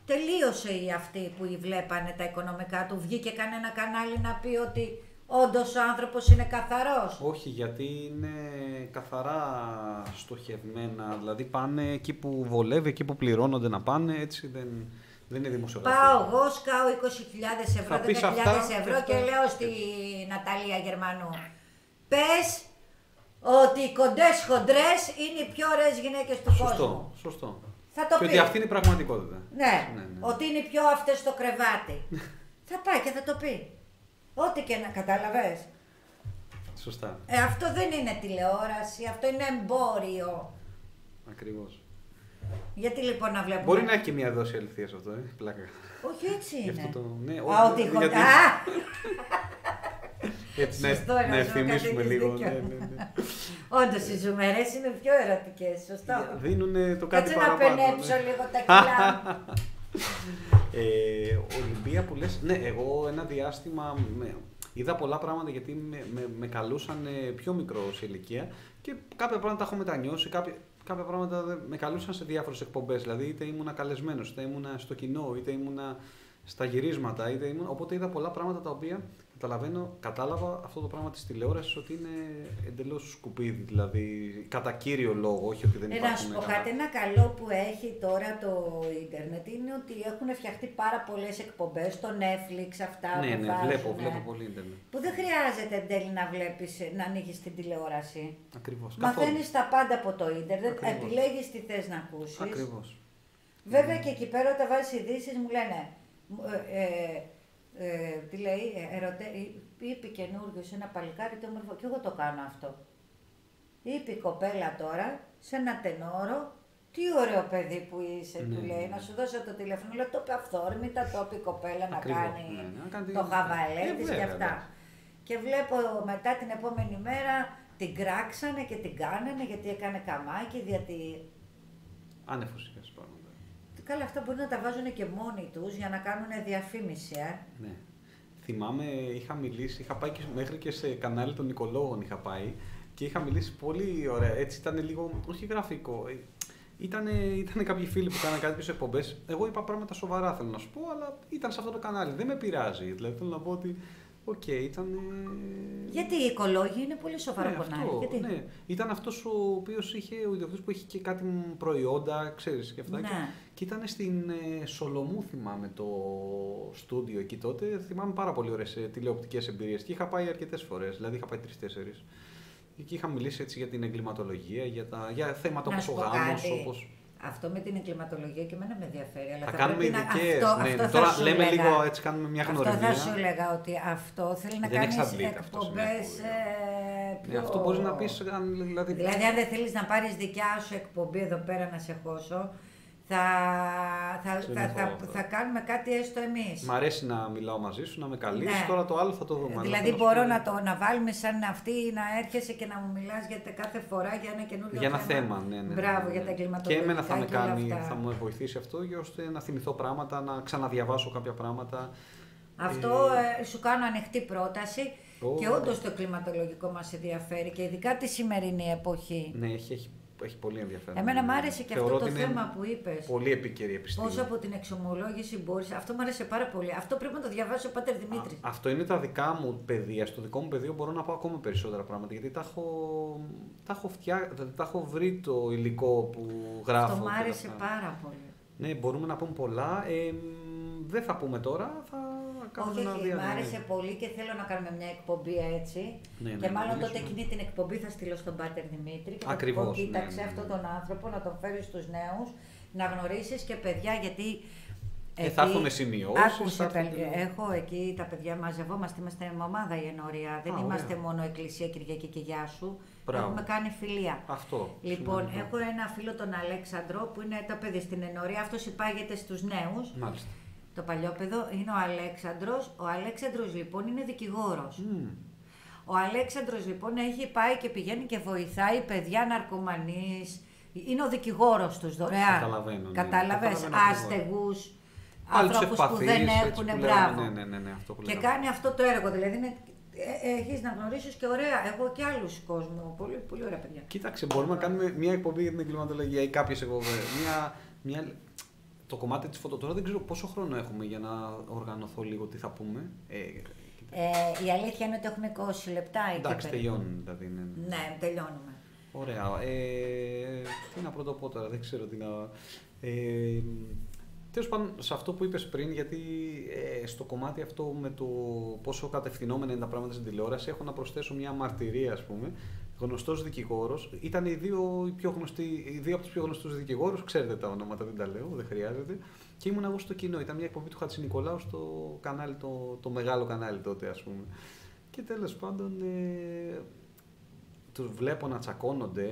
τελείωσε η αυτή που η βλέπανε τα οικονομικά του. Βγήκε κανένα κανάλι να πει ότι όντως ο άνθρωπος είναι καθαρός? Όχι, γιατί είναι καθαρά στοχευμένα. Δηλαδή πάνε εκεί που βολεύει, εκεί που πληρώνονται να πάνε, έτσι δεν είναι δημοσιογραφία. Πάω εγώ, σκάω 20.000 ευρώ, 10.000 ευρώ και λέω στη Ναταλία Γερμανού, πες ότι οι κοντές χοντρές είναι οι πιο ωραίες γυναίκες του κόσμου. Σωστό. Θα το και πει. ότι αυτή είναι η πραγματικότητα. Ναι, ότι είναι οι πιο αυτές στο κρεβάτι. Θα πάει και θα το πει. Ό,τι και να κατάλαβες. Σωστά. Αυτό δεν είναι τηλεόραση, αυτό είναι εμπόριο. Ακριβώς. Γιατί λοιπόν να βλέπουμε... Μπορεί να έχει και μια δόση αληθείας αυτό, πλάκα. Όχι, έτσι είναι. Αυτό το... ναι, ότι γιατί... Έτσι, να ευθυμίσουμε λίγο. Ναι. Όντως, οι ζουμερές είναι πιο ερωτικές, σωστό. Δίνουν το κάτι παραπάνω. Κάτσε να πενέψω λίγο τα κιλά. Ολυμπία που λες, ναι, εγώ ένα διάστημα είδα πολλά πράγματα γιατί με καλούσαν πιο μικρό σε ηλικία και κάποια πράγματα τα έχω μετανιώσει, κάποια πράγματα με καλούσαν σε διάφορες εκπομπές, δηλαδή είτε ήμουνα καλεσμένος, είτε ήμουνα στο κοινό, είτε ήμουνα στα γυρίσματα, οπότε είδα πολλά πράγματα τα οποία κατάλαβα αυτό το πράγμα της τηλεόρασης ότι είναι εντελώς σκουπίδι, δηλαδή κατά κύριο λόγο, όχι ότι δεν υπάρχουν. Να σου πω κάτι, ένα καλό που έχει τώρα το ίντερνετ είναι ότι έχουν φτιαχτεί πάρα πολλές εκπομπές στο Netflix, αυτά που βάζουν, βλέπω πολύ ίντερνετ. Που δεν χρειάζεται εν τέλει να ανοίγεις την τηλεόραση. Ακριβώς. Μαθαίνεις τα πάντα από το ίντερνετ, επιλέγεις τι θες να ακούσεις. Ακριβώς. Βέβαια και εκεί πέρα όταν βάζεις ειδήσεις μου λένε, τι λέει, είπε καινούργιο σε ένα παλικάρι το όμορφο, και εγώ το κάνω αυτό. Είπε η κοπέλα τώρα σε ένα τενόρο, τι ωραίο παιδί που είσαι, του λέει, να σου δώσω το τηλέφωνο. Λέω, το είπε αυθόρμητα, το είπε η κοπέλα να κάνει το χαβαλέ της και αυτά. Και βλέπω μετά την επόμενη μέρα την κράξανε και την κάνανε γιατί έκανε καμάκι, γιατί... Ανεφοσίες πράγματα. Καλά, αυτά μπορεί να τα βάζουν και μόνοι τους για να κάνουν διαφήμιση, Ναι. Θυμάμαι, είχα πάει και μέχρι και σε κανάλι των οικολόγων είχα πάει και είχα μιλήσει πολύ ωραία, έτσι ήταν λίγο, όχι γραφικό, ήταν κάποιοι φίλοι που κάνανε κάποιες εκπομπές, εγώ είπα πράγματα σοβαρά θέλω να σου πω, αλλά ήταν σε αυτό το κανάλι, δεν με πειράζει, δηλαδή θέλω να πω ότι ήταν... Γιατί οι οικολόγοι είναι πολύ σοβαρό κανάλι. Γιατί? Ναι, ήταν αυτός ο οποίος είχε, ο ιδιοκτήτης που είχε και κάτι προϊόντα, ξέρεις και αυτά. Ναι. Και ήταν στην Σολομού, θυμάμαι, το στούντιο εκεί τότε. Θυμάμαι πάρα πολύ ωραίες τηλεοπτικές εμπειρίες και είχα πάει αρκετές φορές, δηλαδή είχα πάει 3-4. Εκεί είχα μιλήσει έτσι για την εγκληματολογία, για θέματα όπως ο γάμος, όπως... Αυτό με την εγκληματολογία και εμένα με ενδιαφέρει. Αλλά θα κάνουμε ειδικές. Τώρα λέμε λίγο έτσι, κάνουμε μια γνωριμία. Αυτό θα σου έλεγα ότι αυτό θέλει να κάνεις εκπομπές. Αυτό μπορείς να πεις. Δηλαδή, αν δεν θέλεις να πάρεις δικιά σου εκπομπή εδώ πέρα να σε χώσω, θα κάνουμε κάτι έστω εμείς. Μ' αρέσει να μιλάω μαζί σου, να με καλείς, τώρα το άλλο θα το δούμε. Δηλαδή μπορώ να βάλουμε σαν αυτή, να έρχεσαι και να μου μιλάς για κάθε φορά για ένα καινούργιο θέμα. Για ένα θέμα, ναι. Μπράβο, για τα εγκληματολογικά. Και εμένα θα μου βοηθήσει αυτό, ώστε να θυμηθώ πράγματα, να ξαναδιαβάσω κάποια πράγματα. Αυτό σου κάνω ανοιχτή πρόταση. Και όντως το κλιματολογικό μας ενδιαφέρει και ειδικά τη σημερινή εποχή. Ναι, έχει πολύ ενδιαφέρον. Εμένα μου άρεσε και αυτό το θέμα που είπες. Πολύ επίκαιρη επιστήμη. Πώς από την εξομολόγηση μπορείς. Αυτό μου άρεσε πάρα πολύ. Αυτό πρέπει να το διαβάσει ο Πάτερ Δημήτρης. Αυτό είναι τα δικά μου παιδεία. Στο δικό μου πεδίο μπορώ να πω ακόμα περισσότερα πράγματα. Γιατί τα έχω βρει το υλικό που γράφω. Αυτό μου άρεσε πάρα πολύ. Ναι, μπορούμε να πούμε πολλά. Δεν θα πούμε τώρα. Όχι, μου άρεσε πολύ και θέλω να κάνουμε μια εκπομπή έτσι. Και μάλλον τότε εκείνη την εκπομπή θα στείλω στον Πάτερ Δημήτρη και θα του πω: κοίταξε αυτόν τον άνθρωπο, να τον φέρει στους νέους, να γνωρίσεις και παιδιά, γιατί. Θα έχουμε σημειώσεις. Έχω εκεί τα παιδιά, μαζευόμαστε, είμαστε ομάδα η Ενωρία. Δεν είμαστε μόνο Εκκλησία Κυριακή και Γεια σου. Έχουμε κάνει φιλία. Αυτό. Λοιπόν, έχω ένα φίλο τον Αλέξανδρο που είναι το παιδί στην Ενωρία. Αυτός υπάγεται στους νέους. Μάλιστα. Το παλιόπαιδο είναι ο Αλέξανδρος. Ο Αλέξανδρος λοιπόν είναι δικηγόρος. Ο Αλέξανδρος λοιπόν έχει πάει και πηγαίνει και βοηθάει παιδιά ναρκωμανείς. Είναι ο δικηγόρος τους δωρεάν. Κατάλαβες, άστεγους, ανθρώπους που δεν έχουν μπράβο. Ναι, αυτό που και κάνει αυτό το έργο. Δηλαδή έχεις να γνωρίσεις και ωραία. Εγώ και άλλους κόσμου. Πολύ, πολύ ωραία παιδιά. Κοίταξε, μπορούμε να κάνουμε μια εκπομπή για την εγκληματολογία ή κάποιες εκπομπές. το κομμάτι της φωτοτόρα δεν ξέρω πόσο χρόνο έχουμε για να οργανωθώ λίγο τι θα πούμε. Η αλήθεια είναι ότι έχουμε 20 λεπτά εκεί. Εντάξει, τελειώνουμε δηλαδή. Ναι, τελειώνουμε. Ωραία. Τι να πρώτο πω τώρα, δεν ξέρω τι να... Τέλος πάντων, σε αυτό που είπες πριν, γιατί στο κομμάτι αυτό με το πόσο κατευθυνόμενα είναι τα πράγματα στην τηλεόραση, έχω να προσθέσω μια μαρτυρία, ας πούμε. Γνωστός δικηγόρος. Ήταν οι δύο από τους πιο γνωστούς δικηγόρους. Ξέρετε τα ονόματα, δεν τα λέω, δεν χρειάζεται. Και ήμουν εγώ στο κοινό. Ήταν μια εκπομπή του Χατζηνικολάου στο κανάλι, το μεγάλο κανάλι τότε, ας πούμε. Και τέλος πάντων, τους βλέπω να τσακώνονται,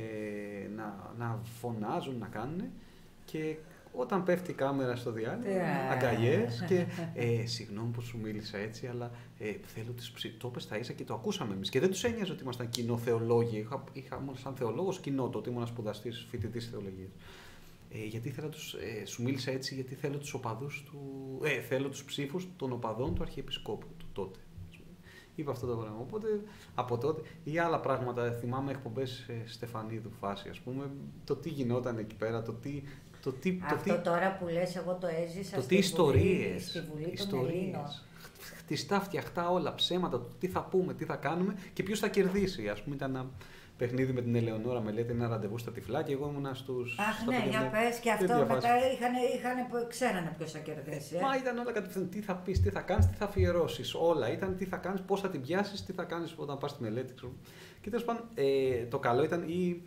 να φωνάζουν, να κάνουν. Και όταν πέφτει η κάμερα στο διάλειμμα, αγκαλιές και συγγνώμη που σου μίλησα έτσι, αλλά θέλω τις το είπες στα ίσα και το ακούσαμε εμείς. Και δεν τους ένοιαζε ότι ήμασταν κοινό-θεολόγοι. Είχα σαν θεολόγος κοινό τότε, ήμουν σπουδαστής, φοιτητής θεολογίας. Γιατί ήθελα σου μίλησα έτσι, γιατί θέλω τους οπαδούς θέλω τους ψήφους των οπαδών του Αρχιεπισκόπου του τότε. Είπα αυτό το πράγμα. Οπότε από τότε ή άλλα πράγματα, θυμάμαι εκπομπές Στεφανίδου φάση, ας πούμε, το τι γινόταν εκεί πέρα, τώρα που λες, εγώ το έζησα στη Βουλή των Ελλήνων. Χτιστά, φτιαχτά όλα, ψέματα, το τι θα πούμε, τι θα κάνουμε και ποιος θα κερδίσει. Ας πούμε, ήταν ένα παιχνίδι με την Ελεονόρα, με λέτε, ένα ραντεβού στα τυφλά και εγώ ήμουνα στους... Αχ, ναι, για πες, και αυτό μετά ξέρανε ποιος θα κερδίσει. Μα ήταν όλα κατευθείαν. Τι θα πεις, τι θα κάνεις, τι θα αφιερώσεις. Όλα ήταν τι θα κάνεις, πώς θα την πιάσεις, τι θα κάνεις όταν πας στη μελέτη. Και τέλος πάντων, το καλό ήταν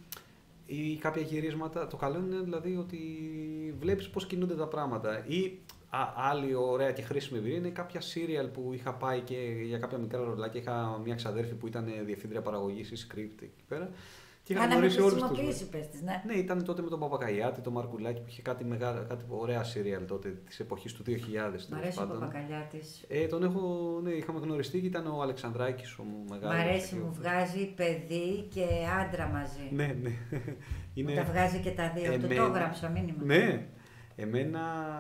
ή κάποια γυρίσματα. Το καλό είναι δηλαδή ότι βλέπεις πώς κινούνται τα πράγματα. Ή άλλη ωραία και χρήσιμη εμπειρία είναι κάποια serial που είχα πάει και για κάποια μικρά ρολάκια. Είχα μια ξαδέρφη που ήταν διευθύντρια παραγωγής ή script εκεί πέρα. Και είχα γνωρίσει όλους τους. Ναι, ήταν τότε με τον Παπακαλιάτη, τον Μαρκουλάκη που είχε κάτι ωραία serial τότε της εποχής του 2000. Μ' αρέσει ο Παπακαλιάτης. Είχαμε γνωριστεί και ήταν ο Αλεξανδράκης ο μεγάλος. Μ' αρέσει, μου βγάζει παιδί και άντρα μαζί. Ναι. Μου τα βγάζει και τα δύο. Το έγραψα μήνυμα. Ναι. Εμένα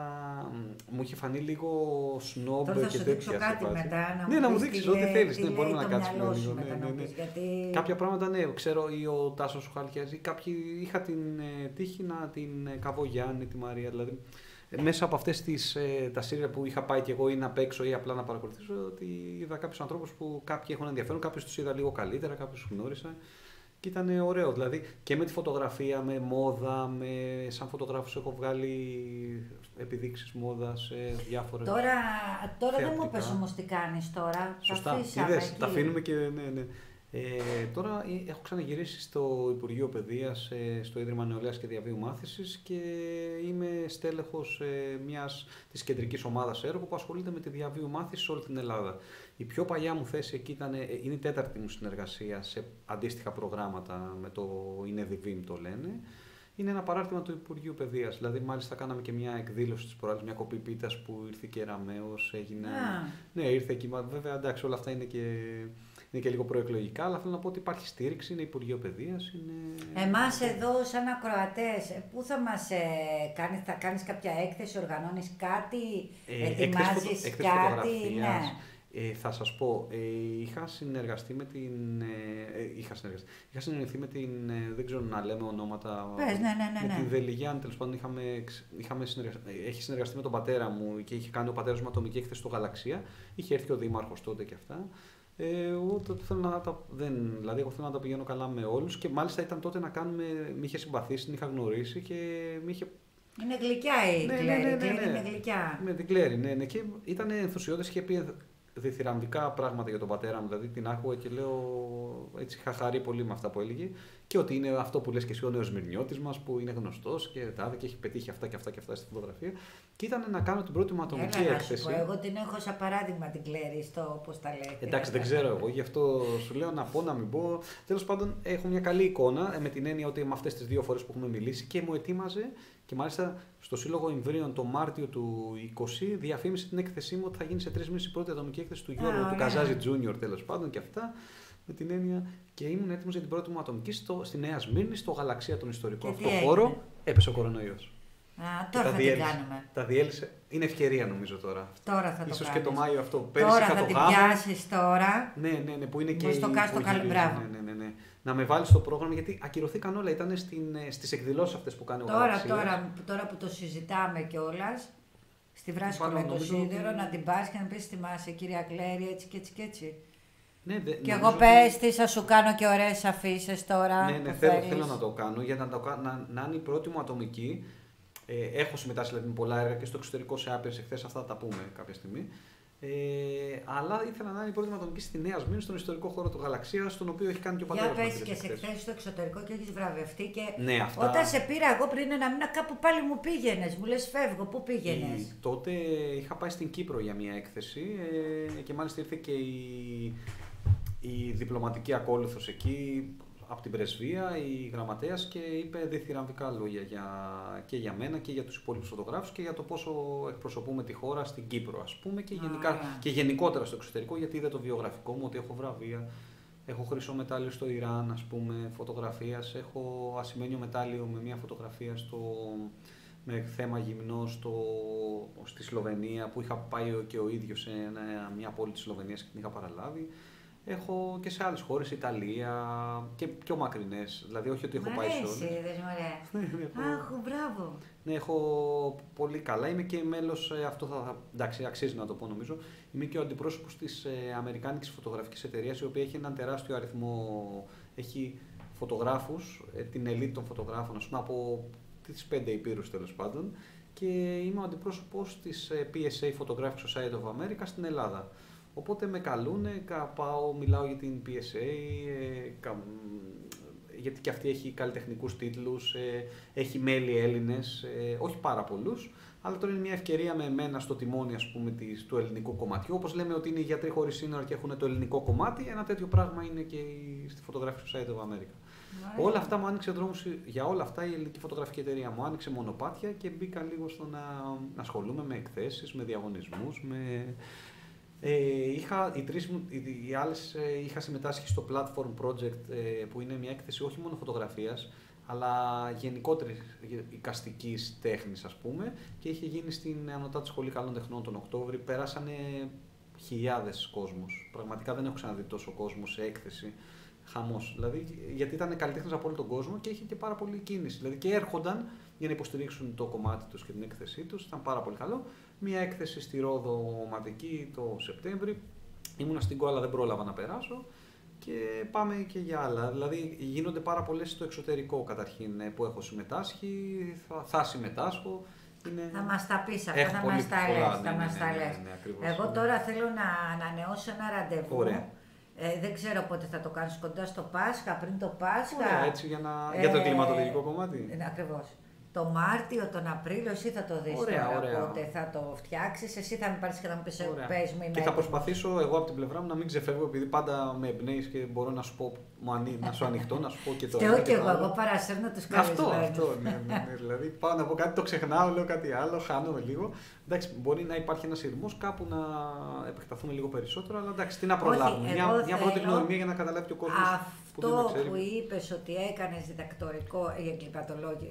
μου είχε φανεί λίγο σνόμπ και τέτοια. Θα σου δείξω κάτι μετά. Να μου δείξεις ό,τι θέλεις. Ναι, μπορούμε να κάτσουμε λίγο. Γιατί... Κάποια πράγματα, ναι, ξέρω, ή ο Τάσος Σουχαλκιάζη, κάποιοι είχα την τύχη να την καβώ Γιάννη, τη Μαρία, δηλαδή. Μέσα από αυτές τα σύρια που είχα πάει και εγώ ή να παίξω ή απλά να παρακολουθήσω, ότι είδα κάποιους ανθρώπους που κάποιοι έχουν ενδιαφέρον, κάποιους τους είδα λίγο καλύτερα, κάποιους γνώρισα. Και ήταν ωραίο, δηλαδή και με τη φωτογραφία, με μόδα, σαν φωτογράφος έχω βγάλει επιδείξεις μόδας σε διάφορες... Τώρα δεν μου πες όμως τι κάνεις τώρα. Σωστά, είδες, τα αφήνουμε και ναι. Τώρα έχω ξαναγυρίσει στο Υπουργείο Παιδείας, στο Ίδρυμα Νεολαίας και Διαβίου Μάθησης και είμαι στέλεχος της κεντρικής ομάδας έργου που ασχολείται με τη διαβίου μάθηση σε όλη την Ελλάδα. Η πιο παλιά μου θέση εκεί είναι η τέταρτη μου συνεργασία σε αντίστοιχα προγράμματα με το INEDIVIM το λένε. Είναι ένα παράρτημα του Υπουργείου Παιδείας. Δηλαδή, μάλιστα, κάναμε και μια εκδήλωση της προάλλης, μια κοπή πίτας που ήρθε και Ραμαίος, έγινε. Ναι, ήρθε εκεί. Βέβαια, εντάξει, όλα αυτά είναι και λίγο προεκλογικά, αλλά θέλω να πω ότι υπάρχει στήριξη, είναι Υπουργείο Παιδείας. Εμάς εδώ, σαν ακροατές, πού θα μας κάνεις, θα κάνεις κάποια έκθεση, οργανώνεις κάτι, ετοιμάζεις κάτι. Ναι. Θα σας πω, είχα συνεργαστεί με την. Είχα συνεργαστεί με την. Δεν ξέρω να λέμε ονόματα. Πες, ναι. Με την Δελιγιάννη, τέλος πάντων, έχει συνεργαστεί με τον πατέρα μου και είχε κάνει ο πατέρας μου ατομική έκθεση στο Γαλαξία. Είχε έρθει ο δήμαρχος τότε και αυτά. Εγώ θέλω να τα πηγαίνω καλά με όλους και μάλιστα ήταν τότε να κάνουμε. Με είχε συμπαθήσει, την είχα γνωρίσει και με είχε. Είναι γλυκιά η Κλέρη. Είναι γλυκιά. Με την Κλέρη, ναι. Και ήταν ενθουσιώδης και είχε πει διθυραμβικά πράγματα για τον πατέρα μου. Δηλαδή την άκουγα και λέω έτσι, είχα χαρεί πολύ με αυτά που έλεγε. Και ότι είναι αυτό που λες και εσύ ο νέος Μυρνιώτης μας που είναι γνωστός και και έχει πετύχει αυτά και αυτά στη φωτογραφία. Και ήταν να κάνω την πρώτη μου ατομική έκθεση. Εγώ την έχω σαν παράδειγμα την Κλέρη στο πώς τα λέει. Εντάξει, δεν ξέρω εγώ, γι' αυτό σου λέω να πω, να μην πω. Τέλος πάντων, έχω μια καλή εικόνα με την έννοια ότι με αυτές τις δύο φορές που έχουμε μιλήσει και μου ετοίμαζε και μάλιστα στο Σύλλογο Ιμβρίων το Μάρτιο του 20 διαφήμισε την έκθεσή μου ότι θα γίνει σε 3 μήνες η πρώτη ατομική έκθεση του Γιώργου, του Καζάζη Τζούνιορ τέλος πάντων και αυτά. Με την έννοια και ήμουν έτοιμος για την πρώτη μου ατομική στη Νέα Σμύρνη, στο Γαλαξία, τον ιστορικό αυτό χώρο. Έπεσε ο κορονοϊός. Τώρα θα την κάνουμε. Τα διέλυσε. Είναι ευκαιρία νομίζω τώρα. Τώρα θα ίσως το και το Μάιο αυτό. Τώρα θα την πιάσεις τώρα. Ναι, που είναι και στο κάστο Καλυμπράβο. Ναι. να με βάλει στο πρόγραμμα, γιατί ακυρωθήκαν όλα. Ήταν στις εκδηλώσεις αυτές που κάνει ο Γαλαξίας. Τώρα που το συζητάμε κιόλας, στη Βράσικο με το σίδερο, να την πας και να πεις θυμάσαι κυρία Κλέρη, έτσι και έτσι και έτσι. Ναι, και εγώ πες τι, θα σου κάνω και ωραίες αφίσες τώρα. Ναι, θέλω να το κάνω για να είναι η πρώτη μου ατομική. Έχω συμμετάσχει δηλαδή, με πολλά έργα και στο εξωτερικό σε άπειρες εκθέσεις, αυτά θα τα πούμε κάποια στιγμή. Αλλά ήθελα να είναι η πρώτη μου ατομική στη Νέα Σμύρνη, στον ιστορικό χώρο του Γαλαξίας, στον οποίο έχει κάνει και ο πατέρας μου. Για πες και σε εκθέσεις στο εξωτερικό και έχεις βραβευτεί. Και ναι, αυτά... Όταν σε πήρα εγώ πριν ένα μήνα, κάπου πάλι μου πήγαινες. Μου λες φεύγω, πού πήγαινες? Τότε είχα πάει στην Κύπρο για μια έκθεση και μάλιστα ήρθε και η διπλωματική ακόλουθος εκεί από την πρεσβεία, η γραμματέας, και είπε διθυραμβικά λόγια και για μένα και για τους υπόλοιπους φωτογράφους και για το πόσο εκπροσωπούμε τη χώρα στην Κύπρο, ας πούμε, και γενικότερα στο εξωτερικό, γιατί είδα το βιογραφικό μου ότι έχω βραβεία, έχω χρυσό μετάλλιο στο Ιράν, ας πούμε, φωτογραφίας, έχω ασημένιο μετάλλιο με μια φωτογραφία με θέμα γυμνό στη Σλοβενία, που είχα πάει και ο ίδιος σε μια πόλη της Σλοβενίας και την είχα παραλάβει. Έχω και σε άλλες χώρες, Ιταλία και πιο μακρινές. Δηλαδή, όχι ότι έχω πάει σε όλες. Μ' αρέσει, αχ, μπράβο. Ναι, έχω πολύ καλά. Είμαι και μέλος, αυτό εντάξει, αξίζει να το πω νομίζω. Είμαι και ο αντιπρόσωπος της Αμερικάνικης Φωτογραφικής Εταιρείας, η οποία έχει έναν τεράστιο αριθμό. Έχει φωτογράφους, την ελίτ των φωτογράφων, ας πούμε, από τις 5 υπήρους τέλος πάντων. Και είμαι ο αντιπρόσωπος της PSA Photographic Society of America στην Ελλάδα. Οπότε με καλούνε, πάω, μιλάω για την PSA, γιατί και αυτή έχει καλλιτεχνικούς τίτλους, έχει μέλη Έλληνες, όχι πάρα πολλούς, αλλά τώρα είναι μια ευκαιρία με εμένα στο τιμόνι, ας πούμε, του ελληνικού κομματιού. Όπως λέμε ότι είναι οι γιατροί χωρίς σύνορα και έχουν το ελληνικό κομμάτι, ένα τέτοιο πράγμα είναι και στη Photographic Society of America. Όλα αυτά μου άνοιξε δρόμους, για όλα αυτά η ελληνική φωτογραφική εταιρεία μου άνοιξε μονοπάτια και μπήκα λίγο στο να ασχολούμαι με εκθέσεις, με διαγωνισμούς, είχα συμμετάσχει στο Platform Project, που είναι μια έκθεση όχι μόνο φωτογραφίας, αλλά γενικότερη εικαστικής τέχνης, ας πούμε, και είχε γίνει στην Ανωτάτη Σχολή Καλών Τεχνών τον Οκτώβρη. Πέρασανε χιλιάδες κόσμος. Πραγματικά δεν έχω ξαναδεί τόσο κόσμο σε έκθεση. Χαμός. Δηλαδή, γιατί ήταν καλλιτέχνες από όλο τον κόσμο και είχε και πάρα πολύ κίνηση. Δηλαδή, και έρχονταν για να υποστηρίξουν το κομμάτι τους και την έκθεσή τους. Ήταν πάρα πολύ καλό. Μία έκθεση στη Ρόδο Ομαδική το Σεπτέμβρη. Ήμουνα στην Κόαλα, δεν πρόλαβα να περάσω. Και πάμε και για άλλα. Δηλαδή, γίνονται πάρα πολλές στο εξωτερικό καταρχήν που έχω συμμετάσχει. Θα συμμετάσχω. Θα μας τα πεις αυτά, θα μας τα λες. Εγώ τώρα θέλω να ανανεώσω ένα ραντεβού. Ωραία. Δεν ξέρω πότε θα το κάνεις, κοντά στο Πάσχα, πριν το Πάσχα. Ωραία, έτσι για το κλιματολογικό κομμάτι. Ακριβώς. Το Μάρτιο, τον Απρίλιο, εσύ θα το δεις. Ωραία. Πότε θα το φτιάξεις, εσύ θα με πάρεις και θα μου πεις πες μου. Και θα προσπαθήσω εγώ από την πλευρά μου να μην ξεφεύγω, επειδή πάντα με εμπνέεις και μπορώ να σου πω, να σου ανοιχτώ, να σου πω και το ένα. Και εγώ παρασέρνω τους καλεσμένους. Αυτό, ναι. Δηλαδή πάω να πω κάτι, το ξεχνάω, λέω κάτι άλλο, χάνομαι λίγο. Εντάξει, μπορεί να υπάρχει ένας ηρμός κάπου να επεκταθούμε λίγο περισσότερο, αλλά εντάξει, τι να προλάβουμε. Μια πρώτη γνωριμία για να καταλάβει και ο κόσμος. Αυτό που είπες ότι έκανες διδακτορικό ή εγκληματολόγιο,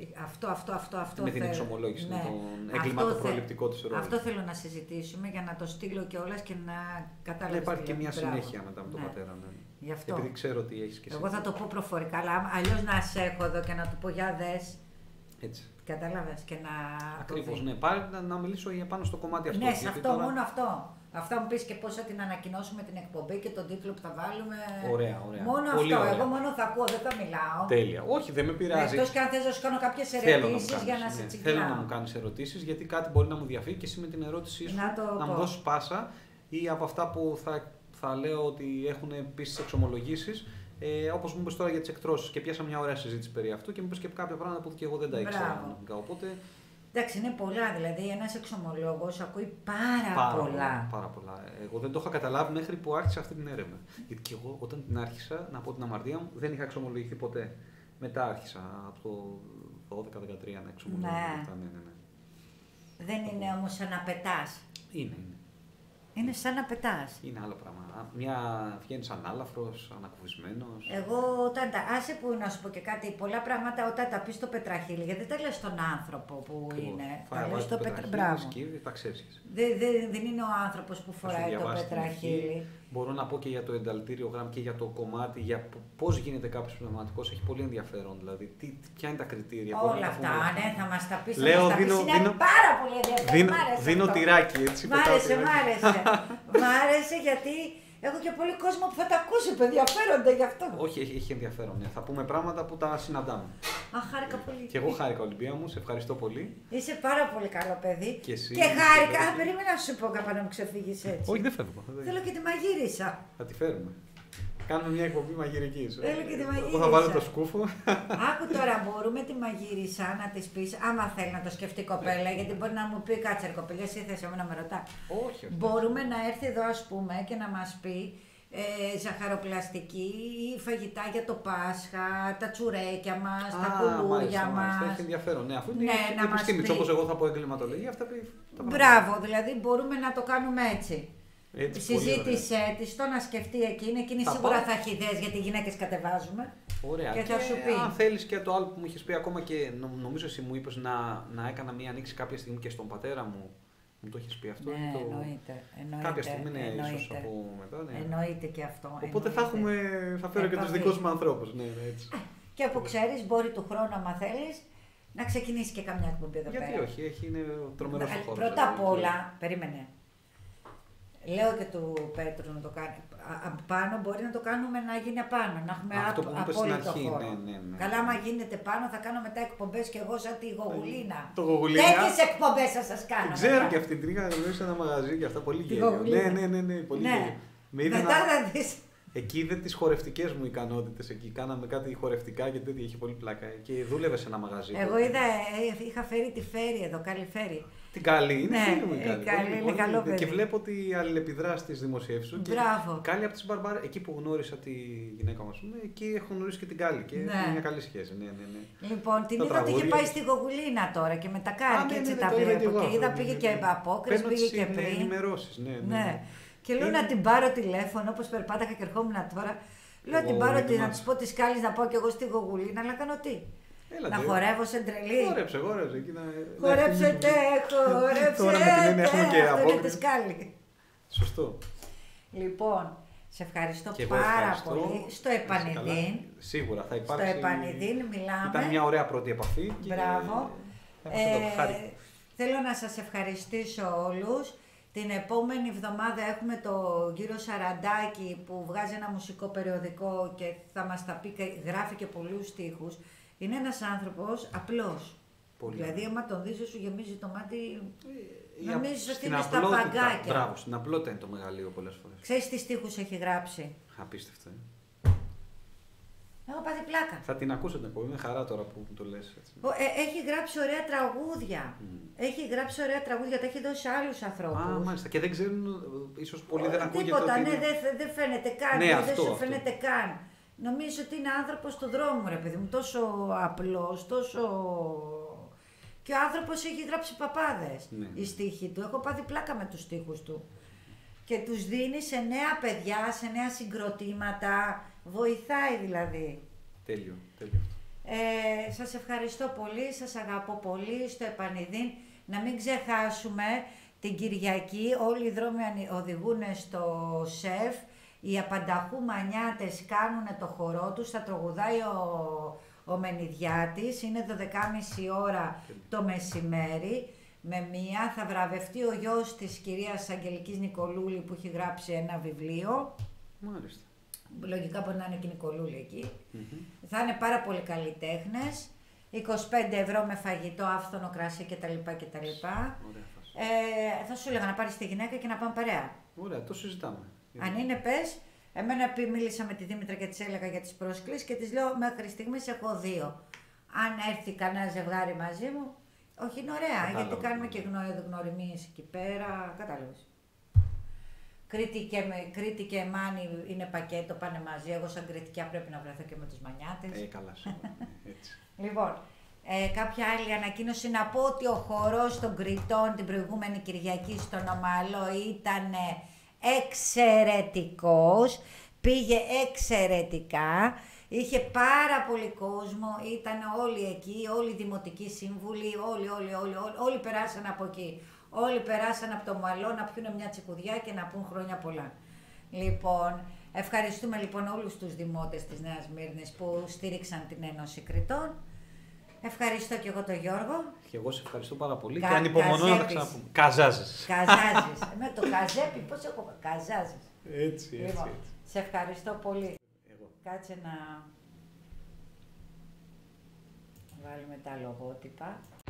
αυτό με την εξομολόγηση, ναι. Τον εγκληματοπροληπτικό της ρόλου. Αυτό θέλω να συζητήσουμε για να το στείλω κιόλας και να καταλάβεις. Υπάρχει και μια συνέχεια μετά με τον πατέρα. Ναι. Γι' αυτό. Επειδή ξέρω ότι έχεις και εσύ. Εγώ θα το πω προφορικά, αλλά αλλιώς να σε έχω εδώ και να του πω για δες. Έτσι. Κατάλαβες και να. Ακριβώς, ναι. Πάρε να μιλήσω για πάνω στο κομμάτι αυτό. Ναι, σε αυτό, τώρα... μόνο αυτό. Αυτά μου πεις και πώς θα την ανακοινώσουμε την εκπομπή και τον τίτλο που θα βάλουμε. Ωραία. Μόνο πολύ αυτό. ωραία. Εγώ μόνο θα ακούω, δεν θα μιλάω. Τέλεια. Όχι, δεν με πειράζει. Εκτός και αν θες να σου κάνω κάποιες ερωτήσεις για να σε τσιγκλάω. Θέλω να μου κάνεις ερωτήσεις, γιατί κάτι μπορεί να μου διαφύγει και εσύ με την ερώτησή σου να μου δώσεις πάσα, ή από αυτά που θα λέω ότι έχουν επίσης εξομολογήσεις. Όπως μου είπες τώρα για τις εκτρώσεις και πιάσα μια ωραία συζήτηση περί αυτού και μου είπες και κάποια πράγματα που και εγώ δεν τα ήξερα. Οπότε... Εντάξει, είναι πολλά. Δηλαδή, ένας εξομολόγος ακούει πάρα πολλά. Πάρα πολλά. Εγώ δεν το είχα καταλάβει μέχρι που άρχισα αυτή την έρευνα. Γιατί και εγώ όταν την άρχισα, να πω την αμαρτία μου, δεν είχα εξομολογηθεί ποτέ. Μετά άρχισα από το 12-13 να εξομολογηθώ. Ναι. Δεν είναι όμως σαν να πετάς. Είναι. Είναι σαν να πετάς. Είναι άλλο πράγμα. Βγαίνεις ανάλαφρος, ανακουφισμένος. Εγώ άσε που να σου πω και κάτι, πολλά πράγματα όταν τα πεις στο πετραχύλι, γιατί δεν τα λες στον άνθρωπο που είναι. Τα λες στο πετραχύλι. Τα ξέρεις. Δεν είναι ο άνθρωπος που φοράει το πετραχύλι. Μπορώ να πω και για το ενταλτήριο γράμμα και για το κομμάτι, για πώς γίνεται κάποιος πνευματικός. Έχει πολύ ενδιαφέρον. Δηλαδή, ποια είναι τα κριτήρια. Όλα αυτά, ναι, θα μας τα πεις. Λέω, είναι πάρα πολύ ενδιαφέρον. Δίνω τυράκι, έτσι. Μ' άρεσε. Μ' άρεσε γιατί έχω και πολύ κόσμο που θα τα ακούσει, που ενδιαφέρονται γι' αυτό. Όχι, έχει ενδιαφέρον. Ναι. Θα πούμε πράγματα που τα συναντάμε. Χάρηκα πολύ. Και εγώ χάρηκα, Ολυμπία μου, σε ευχαριστώ πολύ. Είσαι πάρα πολύ καλό παιδί. Και εσύ. Και χάρηκα. Περίμενα να σου πω κάπου να μου ξεφύγεις έτσι. Όχι, δεν φεύγω. Θέλω και τη μαγείρισα. Θα τη φέρουμε. Κάνουμε μια εκπομπή μαγειρική. Θέλω και τη μαγείρισα. Εγώ θα βάλω το σκούφο. Άκου τώρα, μπορούμε τη μαγείρισα να τη πει, άμα θέλει να το σκεφτεί η κοπέλα, γιατί μπορεί να μου πει κάτσε ρε κοπελιά, εσύ θες εμένα να με ρωτά. Όχι. Μπορούμε να έρθει εδώ, ας πούμε, και να μας πει ζαχαροπλαστική ή φαγητά για το Πάσχα, τα τσουρέκια μας, τα κουλούρια μας. Έχει ενδιαφέρον. Ναι, αφού είναι να επιστήμη, όπως εγώ θα πω εγκληματολογία, αυτά τα μπράβο, δηλαδή μπορούμε να το κάνουμε έτσι. Έτσι, συζήτησέ τη, το να σκεφτεί εκείνη σίγουρα θα έχει ιδέες γιατί οι γυναίκες κατεβάζουμε. Ωραία. Και θα σου πει. Αν θέλεις και το άλλο που μου είχες πει ακόμα και νομίζω εσύ μου είπες να έκανα μία ανοίξη κάποια στιγμή και στον πατέρα μου. Μου το έχεις πει αυτό. Ναι, εννοείται. Κάποια στιγμή είναι ίσως από μετά. Ναι. Εννοείται και αυτό. Οπότε θα φέρω και τους δικούς μου ανθρώπους. Ναι, έτσι. Και που ξέρεις, μπορεί του χρόνου, άμα θέλεις, να ξεκινήσει και καμιά εκπομπή εδώ πέρα. Γιατί όχι, είναι τρομερός ο χώρος. Πρώτα απ' όλα, περίμενε. Λέω και του Πέτρου να το κάνει. Πάνω μπορεί να το κάνουμε να γίνει απάνω, να έχουμε απόλυτο χώρο. Ναι. Καλά, άμα γίνεται πάνω, θα κάνω μετά εκπομπές και εγώ σαν τη Γογουλίνα. Το Γογουλίνα. Τέτοιες εκπομπές θα σας κάνω. Ξέρω και αυτή την είχα γνωρίσει σε ένα μαγαζί και αυτά πολύ γέλιο. Ναι, πολύ γέλιο. Μετά θα δεις. Εκεί είδε τις χορευτικές μου ικανότητες. Εκεί κάναμε κάτι χορευτικά και τέτοια, είχε πολύ πλάκα. Και δούλευε σε ένα μαγαζί. Εγώ είχα φέρει τη Φέρη εδώ, καλή Φέρη. Την Καλή, είναι φίλη μου η Καλή. Είναι καλό παιδί. Και βλέπω ότι αλληλεπιδρά στις δημοσιεύσεις σου. Μπράβο. Και Κάλλη από τις Μπαρμπάρα, εκεί που γνώρισα τη γυναίκα μας, εκεί έχω γνωρίσει και την Κάλλη. Και είναι μια καλή σχέση. Ναι. Λοιπόν, την είδα ότι είχε πάει στη Γογουλίνα τώρα και με τα κάνει και έτσι τα βλέπω. Και είδα πήγε και απόκριση, πήγε και πριν. Ενημερώσεις, ναι. Και λέω να την πάρω τηλέφωνο, όπως περπάτακα και ερχόμουν τώρα. Λέω να την πάρω να τη πω τη Κάλλη να πάω κι εγώ στη Γογουλίνα, αλλά κάνω τι. Να χορεύω σε τρελή. Χόρεψε. Χορέψετε. Τώρα με την έννοια έχουμε και απόκριση. Σωστό. Λοιπόν, σε ευχαριστώ πάρα πολύ. Στο Επανειδήν. Σίγουρα θα υπάρξει. Στο Επανειδήν μιλάμε. Ήταν μια ωραία πρώτη επαφή. Μπράβο. Θέλω να σας ευχαριστήσω όλους. Την επόμενη εβδομάδα έχουμε τον κύριο Σαραντάκη που βγάζει ένα μουσικό περιοδικό και θα μας τα πει, γράφει και πολλούς στίχους. Είναι ένας άνθρωπος απλός. Πολύ. Δηλαδή, άμα τον δεις, σου γεμίζει το μάτι. Νομίζεις ότι είναι στα παγκάκια. Μπράβο, στην απλότητα είναι το μεγαλείο πολλές φορές. Ξέρεις τι στίχους έχει γράψει. Απίστευτο. Έχω πάθει πλάκα. Θα την ακούσετε πολύ. Είναι χαρά τώρα που το λες. Έτσι. Έχει γράψει ωραία τραγούδια. Έχει γράψει ωραία τραγούδια, τα έχει δώσει σε άλλους ανθρώπους. Μάλιστα. Και δεν ξέρουν, ίσως πολλοί δεν ακούγεται. Τίποτα, ότι ναι, δεν φαίνεται καν. Ναι, δεν σου φαίνεται καν. Νομίζω ότι είναι άνθρωπος του δρόμου, ρε παιδί μου. Τόσο απλός, τόσο. Και ο άνθρωπος έχει γράψει παπάδες. Ναι. Οι στίχοι του. Έχω πάθει πλάκα με τους στίχους του. Και τους δίνει σε νέα παιδιά, σε νέα συγκροτήματα. Βοηθάει δηλαδή. Τέλειο. Σας ευχαριστώ πολύ, σας αγαπώ πολύ. Στο Επανειδήν να μην ξεχάσουμε την Κυριακή. Όλοι οι δρόμοι οδηγούν στο ΣΕΦ. Οι απανταχού μανιάτες κάνουν το χορό τους. Θα τραγουδάει ο Μενιδιάτης. Είναι 12.30 ώρα το μεσημέρι. Με μία θα βραβευτεί ο γιος της κυρίας Αγγελικής Νικολούλη που έχει γράψει ένα βιβλίο. Μάλιστα. Λογικά μπορεί να είναι και η Νικολούλη εκεί. Θα είναι πάρα πολύ καλλιτέχνες. 25 ευρώ με φαγητό, άφθονο κρασί κτλ. Θα σου έλεγα να πάρεις τη γυναίκα και να πάμε παρέα. Ωραία, το συζητάμε. Αν είναι πες, εμένα μίλησα με τη Δήμητρα και της έλεγα για τις πρόσκλησεις και της λέω μέχρι στιγμής έχω 2. Αν έρθει κανένα ζευγάρι μαζί μου, όχι είναι ωραία, γιατί κάνουμε και γνωριμίες εκεί πέρα, κατάλαβες. Κρήτη και Μάνη είναι πακέτο, πάνε μαζί. Εγώ σαν Κρητικιά πρέπει να βρεθώ και με τους Μανιάτες. Καλά σου. Έτσι. Λοιπόν, κάποια άλλη ανακοίνωση να πω ότι ο χορός των Κρητών την προηγούμενη Κυριακή στον Ομαλό ήταν εξαιρετικός. Πήγε εξαιρετικά. Είχε πάρα πολύ κόσμο, ήταν όλοι εκεί, όλοι οι δημοτικοί σύμβουλοι, όλοι περάσαν από εκεί. Όλοι περάσαν από το Μαλό να πιούνε μια τσικουδιά και να πούν χρόνια πολλά. Λοιπόν, ευχαριστούμε λοιπόν όλους τους δημότες της Νέας Μύρνης που στήριξαν την Ένωση Κρητών. Ευχαριστώ και εγώ τον Γιώργο. Και εγώ σε ευχαριστώ πάρα πολύ και ανυπομονώ να τα ξαναπούμε. Καζάζεις. Καζάζεις. Με το καζέπι, πώς έχω καζάζεις. Έτσι. Σε ευχαριστώ πολύ. Εγώ. Κάτσε να βάλουμε τα λογότυπα.